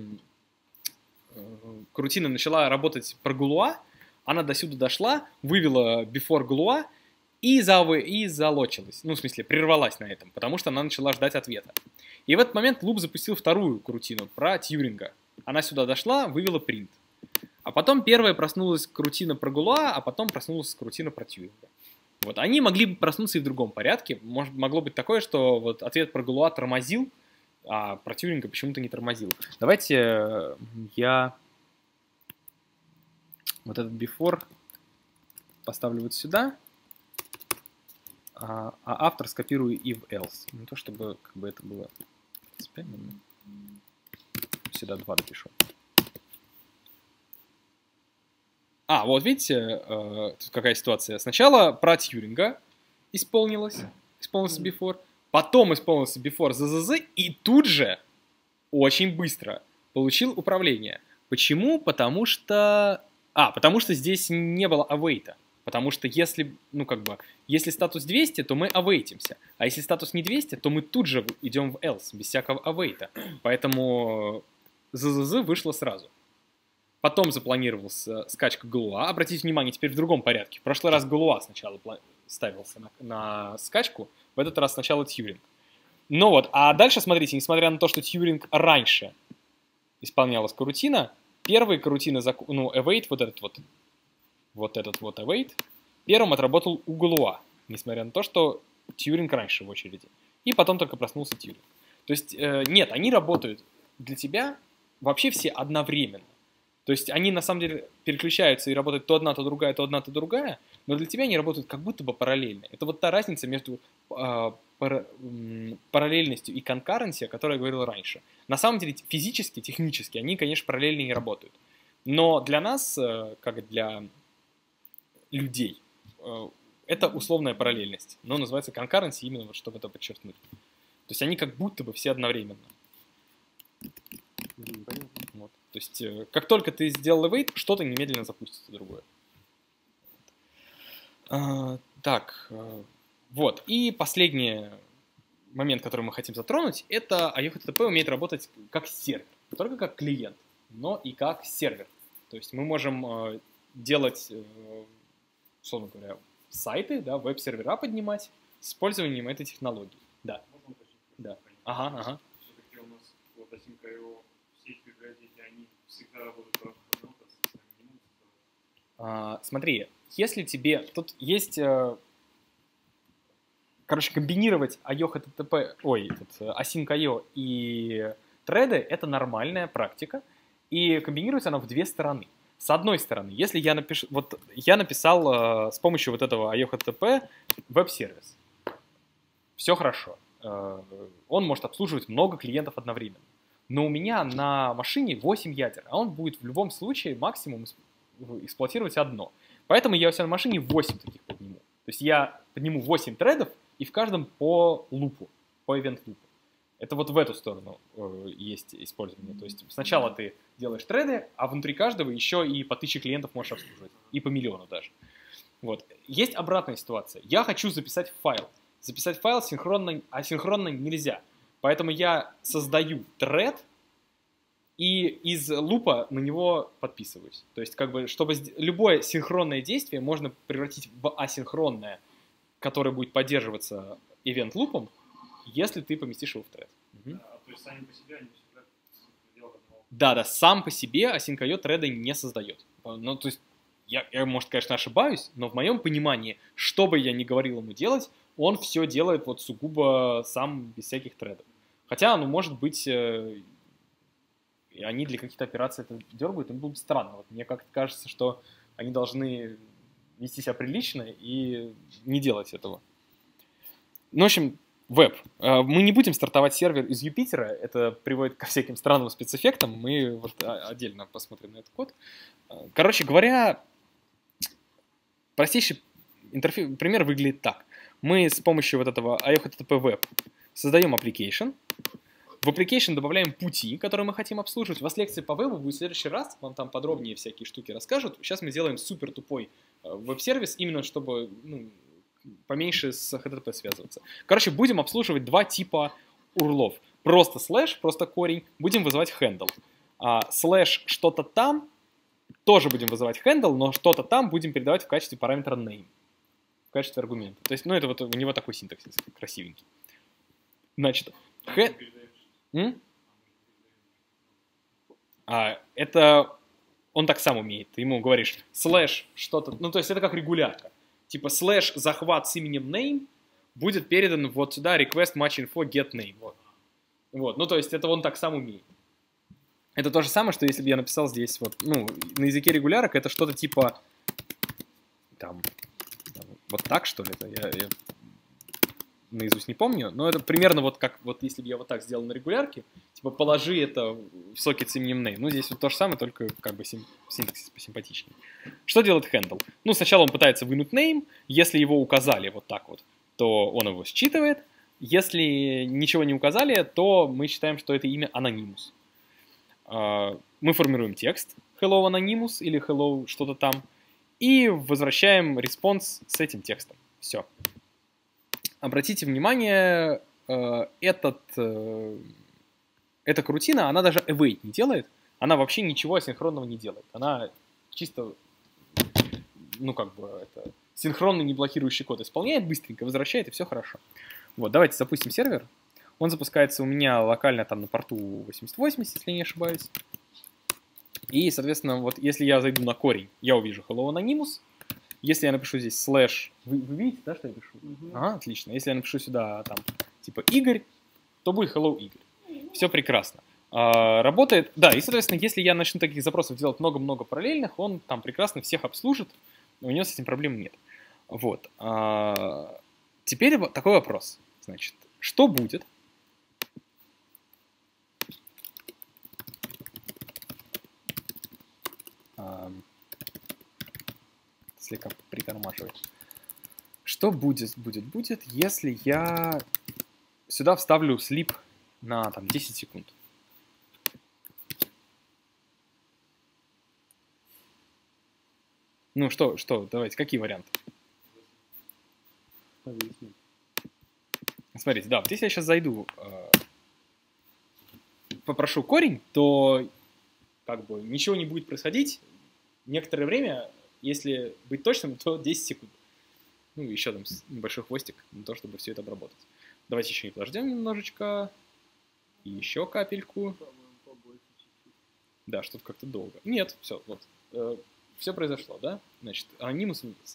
карутина начала работать про Galois. Она до сюда дошла, вывела before Galois и залочилась. В смысле, прервалась на этом, потому что она начала ждать ответа. И в этот момент луп запустил вторую карутину про Тьюринга. Она сюда дошла, вывела print. А потом первая проснулась карутина про Galois, а потом проснулась карутина про Тьюринга. Вот, они могли бы проснуться и в другом порядке. Могло быть такое, что вот ответ про Galois тормозил, а про Тьюринга почему-то не тормозил. Давайте я вот этот before поставлю вот сюда, а автор скопирую и в else. Не то, чтобы как бы это было... Сюда 2 допишу. Вот видите, тут какая ситуация. Сначала про Тьюринга исполнился before, потом исполнился before ZZZ, и тут же, очень быстро, получил управление. Почему? Потому что здесь не было await. Потому что если статус 200, то мы await-имся. А если статус не 200, то мы тут же идем в else, без всякого await. Поэтому ZZZ вышло сразу. Потом запланировался скачка Galois. Обратите внимание, теперь в другом порядке. В прошлый раз Galois сначала ставился на скачку, в этот раз сначала Тьюринг. А дальше, смотрите, несмотря на то, что Тьюринг раньше исполнялась карутина, первые карутины, await, вот этот await, первым отработал у Galois, несмотря на то, что Тьюринг раньше в очереди. И потом только проснулся Тьюринг. То есть, нет, они работают для тебя вообще все одновременно. То есть они на самом деле переключаются и работают то одна, то другая, то одна, то другая, но для тебя они работают как будто бы параллельно. Это вот та разница между параллельностью и конкуренцией, о которой я говорил раньше. На самом деле физически, технически они, конечно, параллельно не работают. Но для нас, как для людей, это условная параллельность. Но называется конкуренция именно вот, чтобы это подчеркнуть. То есть они как будто бы все одновременно. Вот. То есть, как только ты сделал await, что-то немедленно запустится другое. Вот. И последний момент, который мы хотим затронуть, это IOHTTP умеет работать как сервер. Не только как клиент, но и как сервер. То есть мы можем делать, условно говоря, сайты, да, веб-сервера поднимать с использованием этой технологии. Да. Можно уточнить? Да. Ага. Все-таки у нас вот async.io, все эти библиотеки, они всегда работают в рамках одного процесса, они не могут. Смотри, если тебе... Тут есть... комбинировать async.io и треды — это нормальная практика. И комбинируется она в две стороны. С одной стороны, если я напишу... Вот я написал с помощью вот этого IOHTTP веб-сервис. Все хорошо. Он может обслуживать много клиентов одновременно. но у меня на машине 8 ядер, а он будет в любом случае максимум эксплуатировать одно. Поэтому я у себя на машине 8 таких подниму. То есть я подниму 8 тредов, и в каждом по лупу, по ивент-лупу. Это вот в эту сторону есть использование. То есть сначала ты делаешь треды, а внутри каждого еще и по 1000 клиентов можешь обслуживать. И по 1 000 000 даже. Вот. Есть обратная ситуация. Я хочу записать файл. Записать файл асинхронно нельзя. Поэтому я создаю тред и из лупа на него подписываюсь. То есть, как бы, чтобы любое синхронное действие можно превратить в асинхронное, которое будет поддерживаться ивент-лупом, если ты поместишь его в тред. То есть сами по себе они всегда делают одного. Да, сам по себе async.io треды не создает. Ну, то есть, я, может, конечно, ошибаюсь, но в моем понимании, что бы я ни говорил ему делать, он все делает вот сугубо сам, без всяких тредов. Хотя, ну, может быть, они для каких-то операций это дергают, им было бы странно. Вот мне как-то кажется, что они должны вести себя прилично и не делать этого. Ну, в общем, веб. Мы не будем стартовать сервер из Юпитера, это приводит ко всяким странным спецэффектам, мы вот отдельно посмотрим на этот код. Короче говоря, простейший пример выглядит так. Мы с помощью вот этого IOHTTP Web создаем application. В application добавляем пути, которые мы хотим обслуживать. У вас лекция по вебу будет в следующий раз, вам там подробнее всякие штуки расскажут. Сейчас мы делаем супер тупой веб-сервис, именно чтобы поменьше с HTTP связываться. Короче, будем обслуживать два типа урлов. Просто слэш, просто корень, будем вызывать handle. Слэш что-то там, тоже будем вызывать handle, но что-то там будем передавать в качестве параметра name, в качестве аргумента. То есть, ну, это вот у него такой синтаксис красивенький. Значит, это он так сам умеет. Ты ему говоришь слэш что-то, ну, то есть это как регулярка. Типа слэш захват с именем name будет передан вот сюда request match info get name. Вот. Ну, то есть это он так сам умеет. Это то же самое, что если бы я написал здесь вот, ну, на языке регулярок это что-то типа там вот так, что ли? Это я наизусть не помню, но это примерно вот как вот если бы я вот так сделал на регулярке, типа положи это в сокет с именем name. Ну, здесь вот то же самое, только как бы синтаксис посимпатичнее. Что делает handle? Ну, сначала он пытается вынуть name, если его указали вот так вот, то он его считывает. Если ничего не указали, то мы считаем, что это имя Anonymous. Мы формируем текст hello Anonymous или hello что-то там и возвращаем респонс с этим текстом. Все. Обратите внимание, эта крутина, она даже await не делает, она вообще ничего асинхронного не делает. Она чисто, ну как бы, это синхронный неблокирующий код исполняет, быстренько возвращает, и все хорошо. Вот, давайте запустим сервер. Он запускается у меня локально там на порту 8080, если не ошибаюсь. И, соответственно, вот если я зайду на корень, я увижу hello Anonymous. Если я напишу здесь слэш, вы видите, да, что я пишу? Ага, отлично. Если я напишу сюда там типа Игорь, то будет hello Игорь. Все прекрасно. Работает, да, и, соответственно, если я начну таких запросов делать много-много параллельных, он там прекрасно всех обслужит, у него с этим проблем нет. Вот. Теперь такой вопрос. Значит, что будет, слегка притормаживать. Что будет, если я сюда вставлю слип на там 10 секунд? Ну что, давайте, какие варианты? Смотрите, да, вот если я сейчас зайду, попрошу корень, то как бы ничего не будет происходить. Некоторое время, если быть точным, то 10 секунд. Ну, еще там небольшой хвостик на то, чтобы все это обработать. Давайте еще не подождем немножечко. И еще капельку. Да, что-то как-то долго. Нет, все, вот. Все произошло, да? Значит, анонимус вывелся.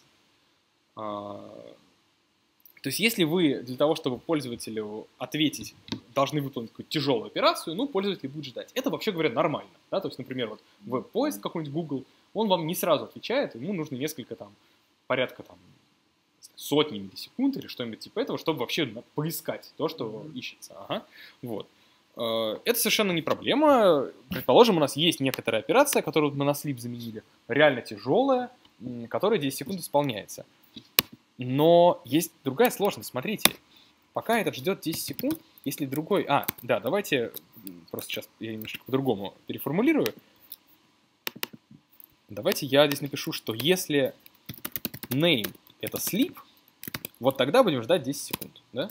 То есть, если вы для того, чтобы пользователю ответить, должны выполнить какую-то тяжелую операцию, ну, пользователь будет ждать. Это, вообще говоря, нормально. Да? То есть, например, вот веб-поиск какой-нибудь Google, он вам не сразу отвечает, ему нужно несколько там, порядка там, сотни миллисекунд или что-нибудь типа этого, чтобы вообще поискать то, что ищется. Ага. Вот. Это совершенно не проблема. Предположим, у нас есть некоторая операция, которую мы на sleep заменили, реально тяжелая, которая 10 секунд исполняется. Но есть другая сложность. Смотрите, пока этот ждет 10 секунд, если другой... Да, давайте просто сейчас я немножко по-другому переформулирую. Давайте я здесь напишу, что если name это sleep, вот тогда будем ждать 10 секунд, да?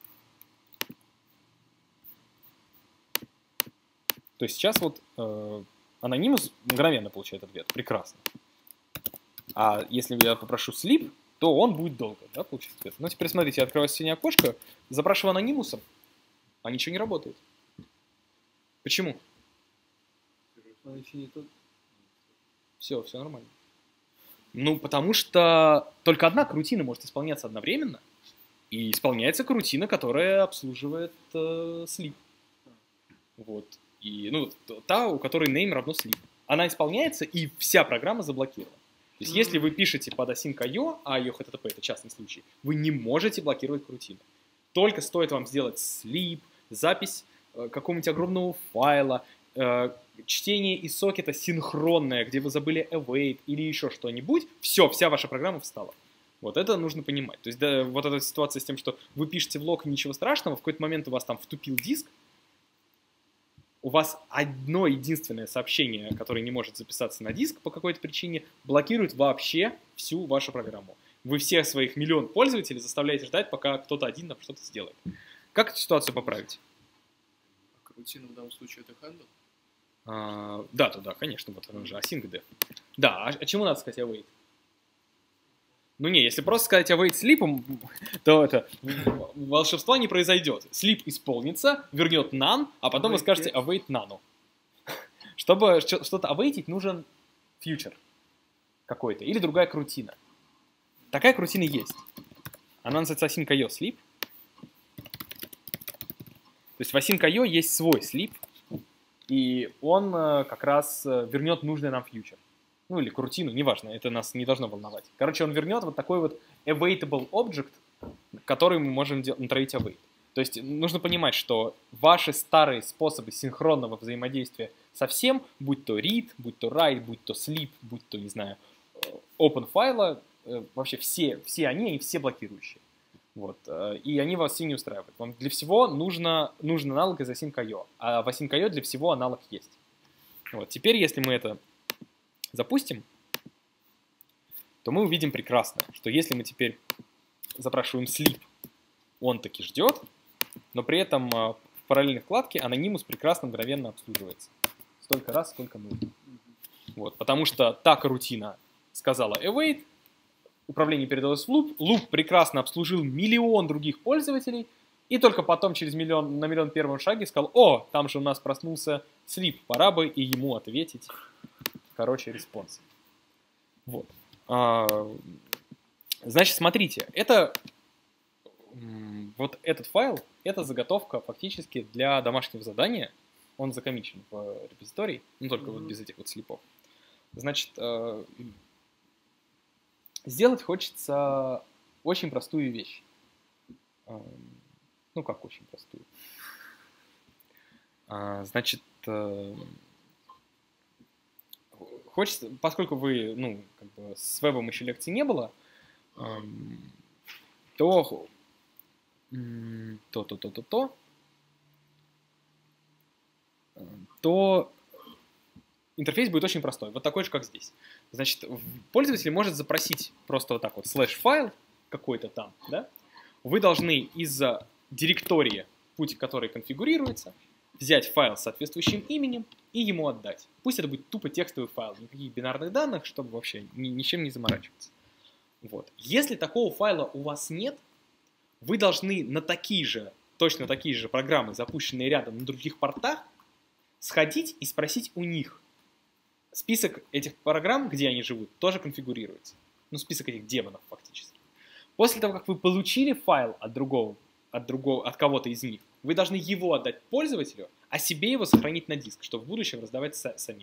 То есть сейчас вот Anonymous мгновенно получает ответ. Прекрасно. А если я попрошу sleep, то он будет долго, да, получить ответ. Но теперь смотрите, я открываю синее окошко, запрашиваю Anonymous, а ничего не работает. Почему? Он еще не тот. Все нормально. Ну, потому что только одна крутина может исполняться одновременно, и исполняется крутина, которая обслуживает sleep. Вот. И, ну, та, у которой name равно sleep. Она исполняется, и вся программа заблокирована. То есть, если вы пишете под async.io, а IO HTTP это частный случай, вы не можете блокировать крутину. Только стоит вам сделать sleep, запись какого-нибудь огромного файла, чтение из сокета синхронное, где вы забыли await или еще что-нибудь, все, вся ваша программа встала. Вот это нужно понимать. То есть, да, вот эта ситуация с тем, что вы пишете в лог, ничего страшного, в какой-то момент у вас там втупил диск, у вас одно единственное сообщение, которое не может записаться на диск по какой-то причине, блокирует вообще всю вашу программу. Вы всех своих миллион пользователей заставляете ждать, пока кто-то один там что-то сделает. Как эту ситуацию поправить? Крутина в данном случае это handle? Да, конечно, вот он же async def. Да, а чему надо сказать await? Ну не, если просто сказать await sleep, то это волшебства не произойдет. Sleep исполнится, вернет none, а потом вы скажете await none. Чтобы что-то await, нужен future какой-то или другая крутина. Такая крутина есть. Она называется async.io sleep. То есть в async.io есть свой sleep, и он как раз вернет нужный нам future. Ну или крутину, неважно, это нас не должно волновать. Короче, он вернет вот такой вот awaitable object, который мы можем натравить await. То есть нужно понимать, что ваши старые способы синхронного взаимодействия со всем, будь то read, будь то write, будь то sleep, будь то, не знаю, open файла, вообще все они все блокирующие. Вот. И они вас все не устраивают. Вам для всего нужен аналог из async.io, а в async.io для всего аналог есть. Вот. Теперь, если мы это запустим, то мы увидим прекрасно, что если мы теперь запрашиваем sleep, он таки ждет, но при этом в параллельной вкладке Anonymous прекрасно мгновенно обслуживается. Столько раз, сколько нужно. Вот, потому что та рутина сказала await, управление передалось в loop, loop прекрасно обслужил миллион других пользователей, и только потом на миллион первом шаге сказал: о, там же у нас проснулся sleep, пора бы и ему ответить. Короче, респонс. Вот. Значит, смотрите, вот этот файл, это заготовка фактически для домашнего задания. Он закомичен в репозитории, но только вот без этих вот слипов. Значит, сделать хочется очень простую вещь. Ну, как очень простую? Значит, хочется, поскольку вы, ну, как бы с вебом еще лекций не было, то интерфейс будет очень простой, вот такой же, как здесь. Значит, пользователь может запросить просто вот так вот /файл какой-то там, да? Вы должны из директории, путь которой конфигурируется, взять файл с соответствующим именем и ему отдать. Пусть это будет тупо текстовый файл, никаких бинарных данных, чтобы вообще ничем не заморачиваться. Вот. Если такого файла у вас нет, вы должны на точно такие же программы, запущенные рядом на других портах, сходить и спросить у них. Список этих программ, где они живут, тоже конфигурируется. Ну, список этих демонов фактически. После того, как вы получили файл от кого-то из них, вы должны его отдать пользователю, а себе его сохранить на диск, чтобы в будущем раздавать самим.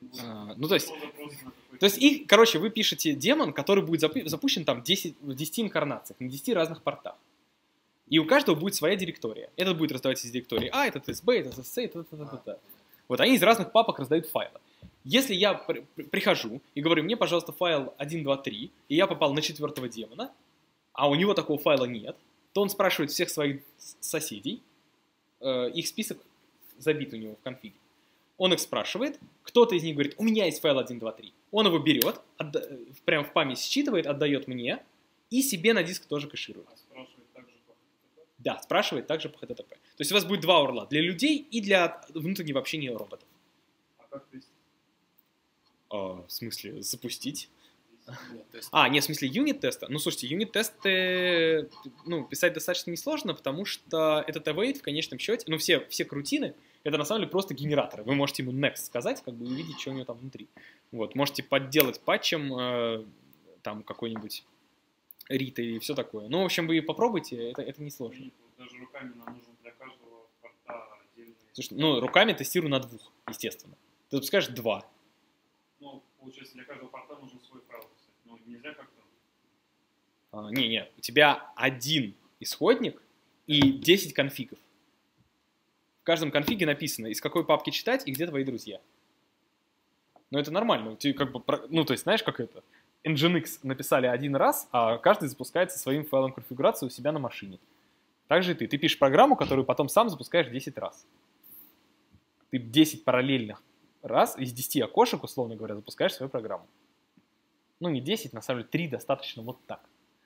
Ну, то есть их, короче, вы пишете демон, который будет запущен там в 10 инкарнациях, на 10 разных портах. И у каждого будет своя директория. Этот будет раздавать из директории А, этот из Б, этот из С, это. Вот они из разных папок раздают файлы. Если я прихожу и говорю, мне, пожалуйста, файл 1, 2, 3, и я попал на 4-го демона, а у него такого файла нет, то он спрашивает всех своих соседей, их список забит у него в конфиге. Он их спрашивает, кто-то из них говорит, у меня есть файл 1, 2, 3. Он его берет, прям в память считывает, отдает мне и себе на диск тоже кэширует. А спрашивает также по HTTP? Да, спрашивает также по HTTP. То есть у вас будет два URL для людей и для внутреннего общения роботов. А как тестить? В смысле, запустить? Нет, В смысле юнит-теста? Ну, слушайте, юнит-тесты писать достаточно несложно, потому что этот await в конечном счете, все крутины, это на самом деле просто генераторы. Вы можете ему next сказать, как бы увидеть, что у него там внутри. Вот, можете подделать патчем там какой-нибудь read и все такое. Ну, в общем, вы попробуйте, это несложно. Даже руками нам нужен для каждого порта отдельный. Слушай, руками тестирую на 2, естественно. Ты запускаешь 2. Ну, получается, для каждого порта нужен свой файл писать. Ну, нельзя как-то... Не, у тебя один исходник и 10 конфигов. В каждом конфиге написано, из какой папки читать и где твои друзья. Но это нормально. Ты как бы, то есть, знаешь, как это? Nginx написали один раз, а каждый запускает со своим файлом конфигурации у себя на машине. Так же и ты. Ты пишешь программу, которую потом сам запускаешь 10 раз. Ты 10 параллельных раз из 10 окошек, условно говоря, запускаешь свою программу. Ну, не 10, на самом деле 3 достаточно вот так.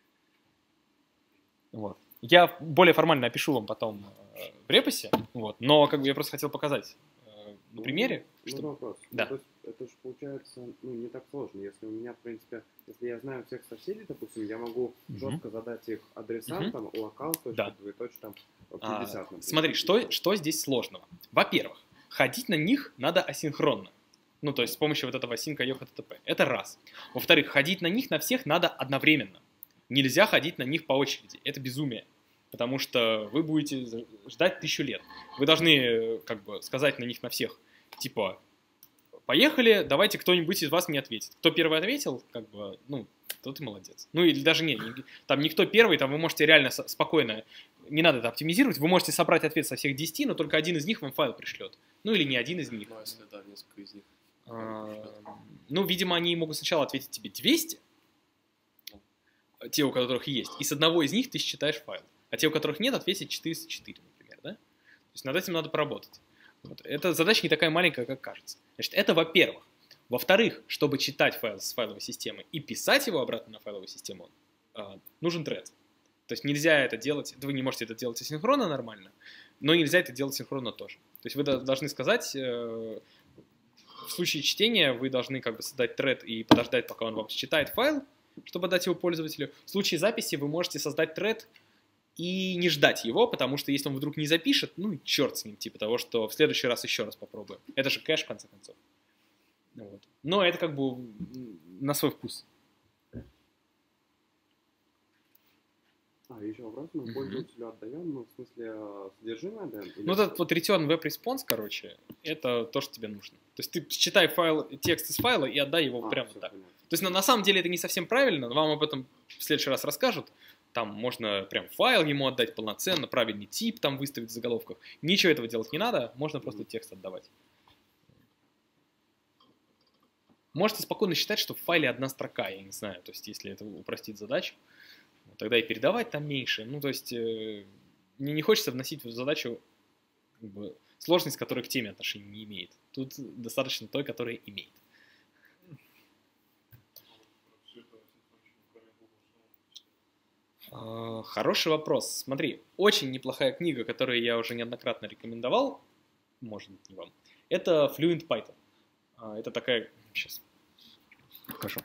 Вот. Я более формально опишу вам потом в репосе, вот, но как бы я просто хотел показать на примере. Что... вопрос. Да. То есть это же получается не так сложно. Если у меня, в принципе, если я знаю всех соседей, допустим, я могу жестко задать их адреса, там, локал, двоеточие, там, 50, например. Смотри, что здесь сложного? Во-первых, ходить на них надо асинхронно. Ну, то есть с помощью вот этого async.io HTTP. Это раз. Во-вторых, ходить на них на всех надо одновременно. Нельзя ходить на них по очереди. Это безумие. Потому что вы будете ждать 1000 лет. Вы должны как бы сказать на них на всех, типа, поехали, давайте кто-нибудь из вас мне ответит. Кто первый ответил, как бы, тот и молодец. Ну, или даже там никто первый, там вы можете реально спокойно, не надо это оптимизировать, вы можете собрать ответ со всех 10, но только один из них вам файл пришлет. Ну, или не один из них. Ну, если да, несколько из них. Видимо, они могут сначала ответить тебе 200, те, у которых есть, и с одного из них ты считаешь файл. А те, у которых нет, ответить 404, например, да? То есть над этим надо поработать. Вот. Эта задача не такая маленькая, как кажется. Значит, это во-первых. Во-вторых, чтобы читать файл с файловой системы и писать его обратно на файловую систему, нужен thread. То есть нельзя это делать, вы не можете это делать асинхронно нормально, но нельзя это делать синхронно тоже. То есть вы должны сказать, в случае чтения вы должны как бы создать thread и подождать, пока он вам считает файл, чтобы дать его пользователю. В случае записи вы можете создать thread и не ждать его, потому что если он вдруг не запишет, черт с ним, типа того, что в следующий раз еще раз попробуем. Это же кэш, в конце концов. Вот. Но это как бы на свой вкус. Еще вопрос, мы пользователю отдаем, в смысле содержимое отдаем? Ну, этот вот return web response, короче, это то, что тебе нужно. То есть ты считай текст из файла и отдай его прямо так. Понятно. То есть на самом деле это не совсем правильно, но вам об этом в следующий раз расскажут. Там можно прям файл ему отдать полноценно, правильный тип там выставить в заголовках. Ничего этого делать не надо, можно просто текст отдавать. Можете спокойно считать, что в файле одна строка, я не знаю, то есть если это упростит задачу, тогда и передавать там меньше. Ну, то есть мне не хочется вносить в задачу как бы сложность, которая к теме отношения не имеет. Тут достаточно той, которая имеет. Хороший вопрос. Смотри, очень неплохая книга, которую я уже неоднократно рекомендовал, может быть, не вам, это Fluent Python. Это такая... Сейчас покажу.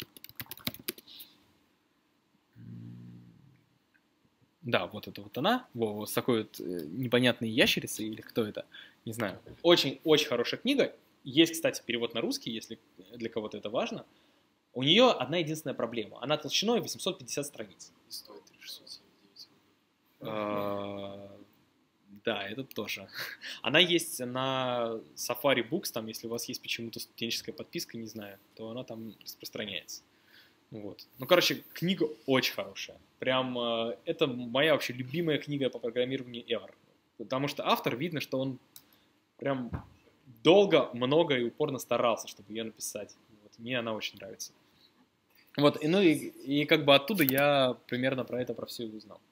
Да, вот это вот она, с такой вот непонятной ящерицей, или кто это, не знаю. Очень-очень хорошая книга. Есть, кстати, перевод на русский, если для кого-то это важно. У нее одна единственная проблема. Она толщиной 850 страниц. И стоит 679 рублей. Да, это тоже. Она есть на Safari Books, там, если у вас есть почему-то студенческая подписка, не знаю, то она там распространяется. Вот. Ну, короче, книга очень хорошая. Прям это моя вообще любимая книга по программированию ever. Потому что автор, видно, что он прям долго, много и упорно старался, чтобы ее написать. Вот. Мне она очень нравится. Вот, и как бы оттуда я примерно про все и узнал.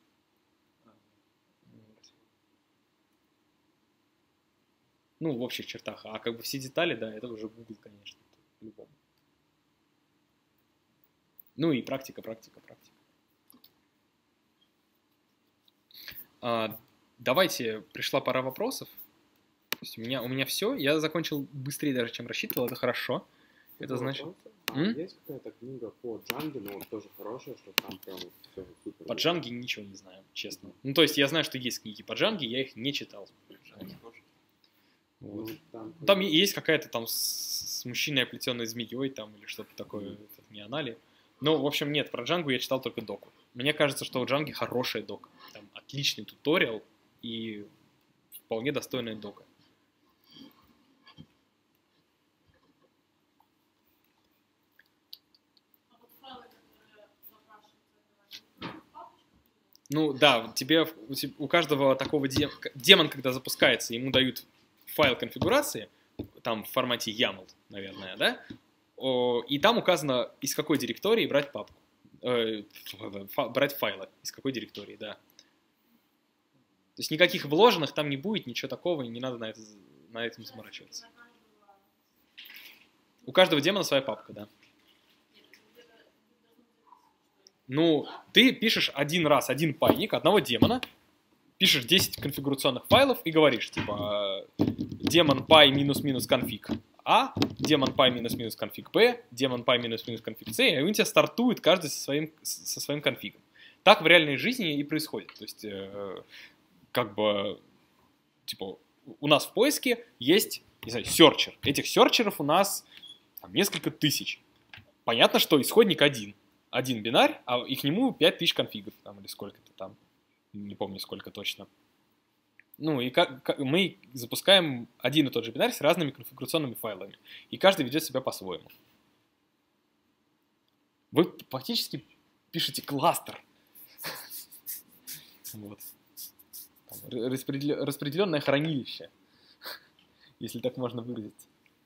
Ну, в общих чертах. А как бы все детали, да, это уже Google, конечно, по-любому. Ну и практика. Давайте, пришла пора вопросов. То есть у меня все. Я закончил быстрее даже, чем рассчитывал. Это хорошо. Это значит... Есть какая-то книга по Django, но вот тоже хорошая, что там прям все супер. По Django ничего не знаю, честно. Ну, то есть я знаю, что есть книги по Django, я их не читал. Вот. Там есть какая-то там с мужчиной, оплетенной змеей, там, или что-то такое, это не анали. Ну, в общем, нет, про Django я читал только доку. Мне кажется, что у Django хорошая дока. Там отличный туториал и вполне достойная дока. Ну да, у каждого такого демон, когда запускается, ему дают файл конфигурации, там в формате YAML, наверное, да? И там указано, из какой директории брать папку. Брать файлы, из какой директории, да. То есть никаких вложенных там не будет, ничего такого, и не надо на этом заморачиваться. У каждого демона своя папка, да. Ну, ты пишешь один пайник одного демона, пишешь 10 конфигурационных файлов и говоришь, типа, демон py минус-минус конфиг А, демон py минус-минус конфиг Б, демон py минус-минус конфиг С, и он тебя стартует каждый со своим конфигом. Так в реальной жизни и происходит. То есть, как бы, типа, у нас в поиске есть, не знаю, серчер. Этих серчеров у нас там несколько тысяч. Понятно, что исходник один бинарь, и к нему 5000 конфигов, там, или сколько-то там, не помню сколько точно. Ну, и мы запускаем один и тот же бинарь с разными конфигурационными файлами, и каждый ведет себя по-своему. Вы фактически пишете кластер. Вот. Распределенное хранилище, если так можно выразиться.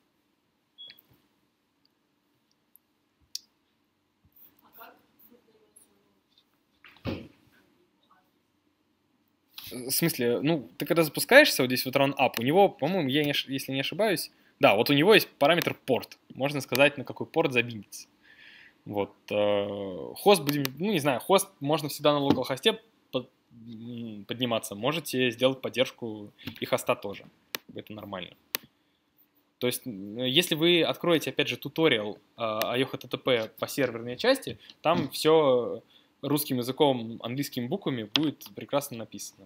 В смысле, ну, ты когда запускаешься, вот здесь вот run up, у него, по-моему, если не ошибаюсь, да, вот у него есть параметр порт. Можно сказать, на какой порт забиниться. Вот. Хост будем, ну, не знаю, хост можно всегда на локал-хосте подниматься. Можете сделать поддержку и хоста тоже. Это нормально. То есть, если вы откроете, опять же, туториал IOHTTP по серверной части, там все русским языком, английскими буквами будет прекрасно написано.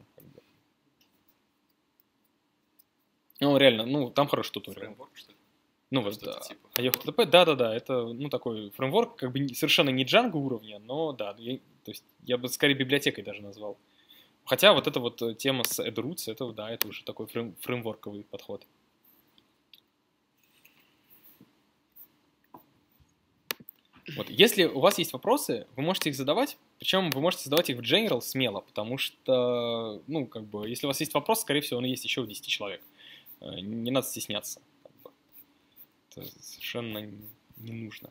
Ну, реально, ну, там хороший туториал. Фреймворк, что ли? Ну, вот, да. IOHTTP, да, это, ну, такой фреймворк, как бы совершенно не Django уровня, но, да, то есть я бы скорее библиотекой даже назвал. Хотя вот эта вот тема с AddRoots, это, да, это уже такой фреймворковый подход. Вот, если у вас есть вопросы, вы можете их задавать, причем вы можете задавать их в general смело, потому что, ну, как бы, если у вас есть вопрос, скорее всего, он есть еще у 10 человек. Не надо стесняться. Как бы. Это совершенно не нужно.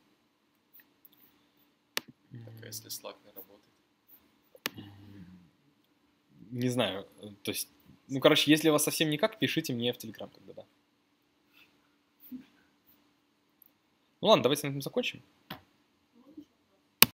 Так, а если Slack не работает? Не знаю, то есть, ну, короче, если у вас совсем никак, пишите мне в Telegram тогда, да. Ну ладно, давайте на этом закончим.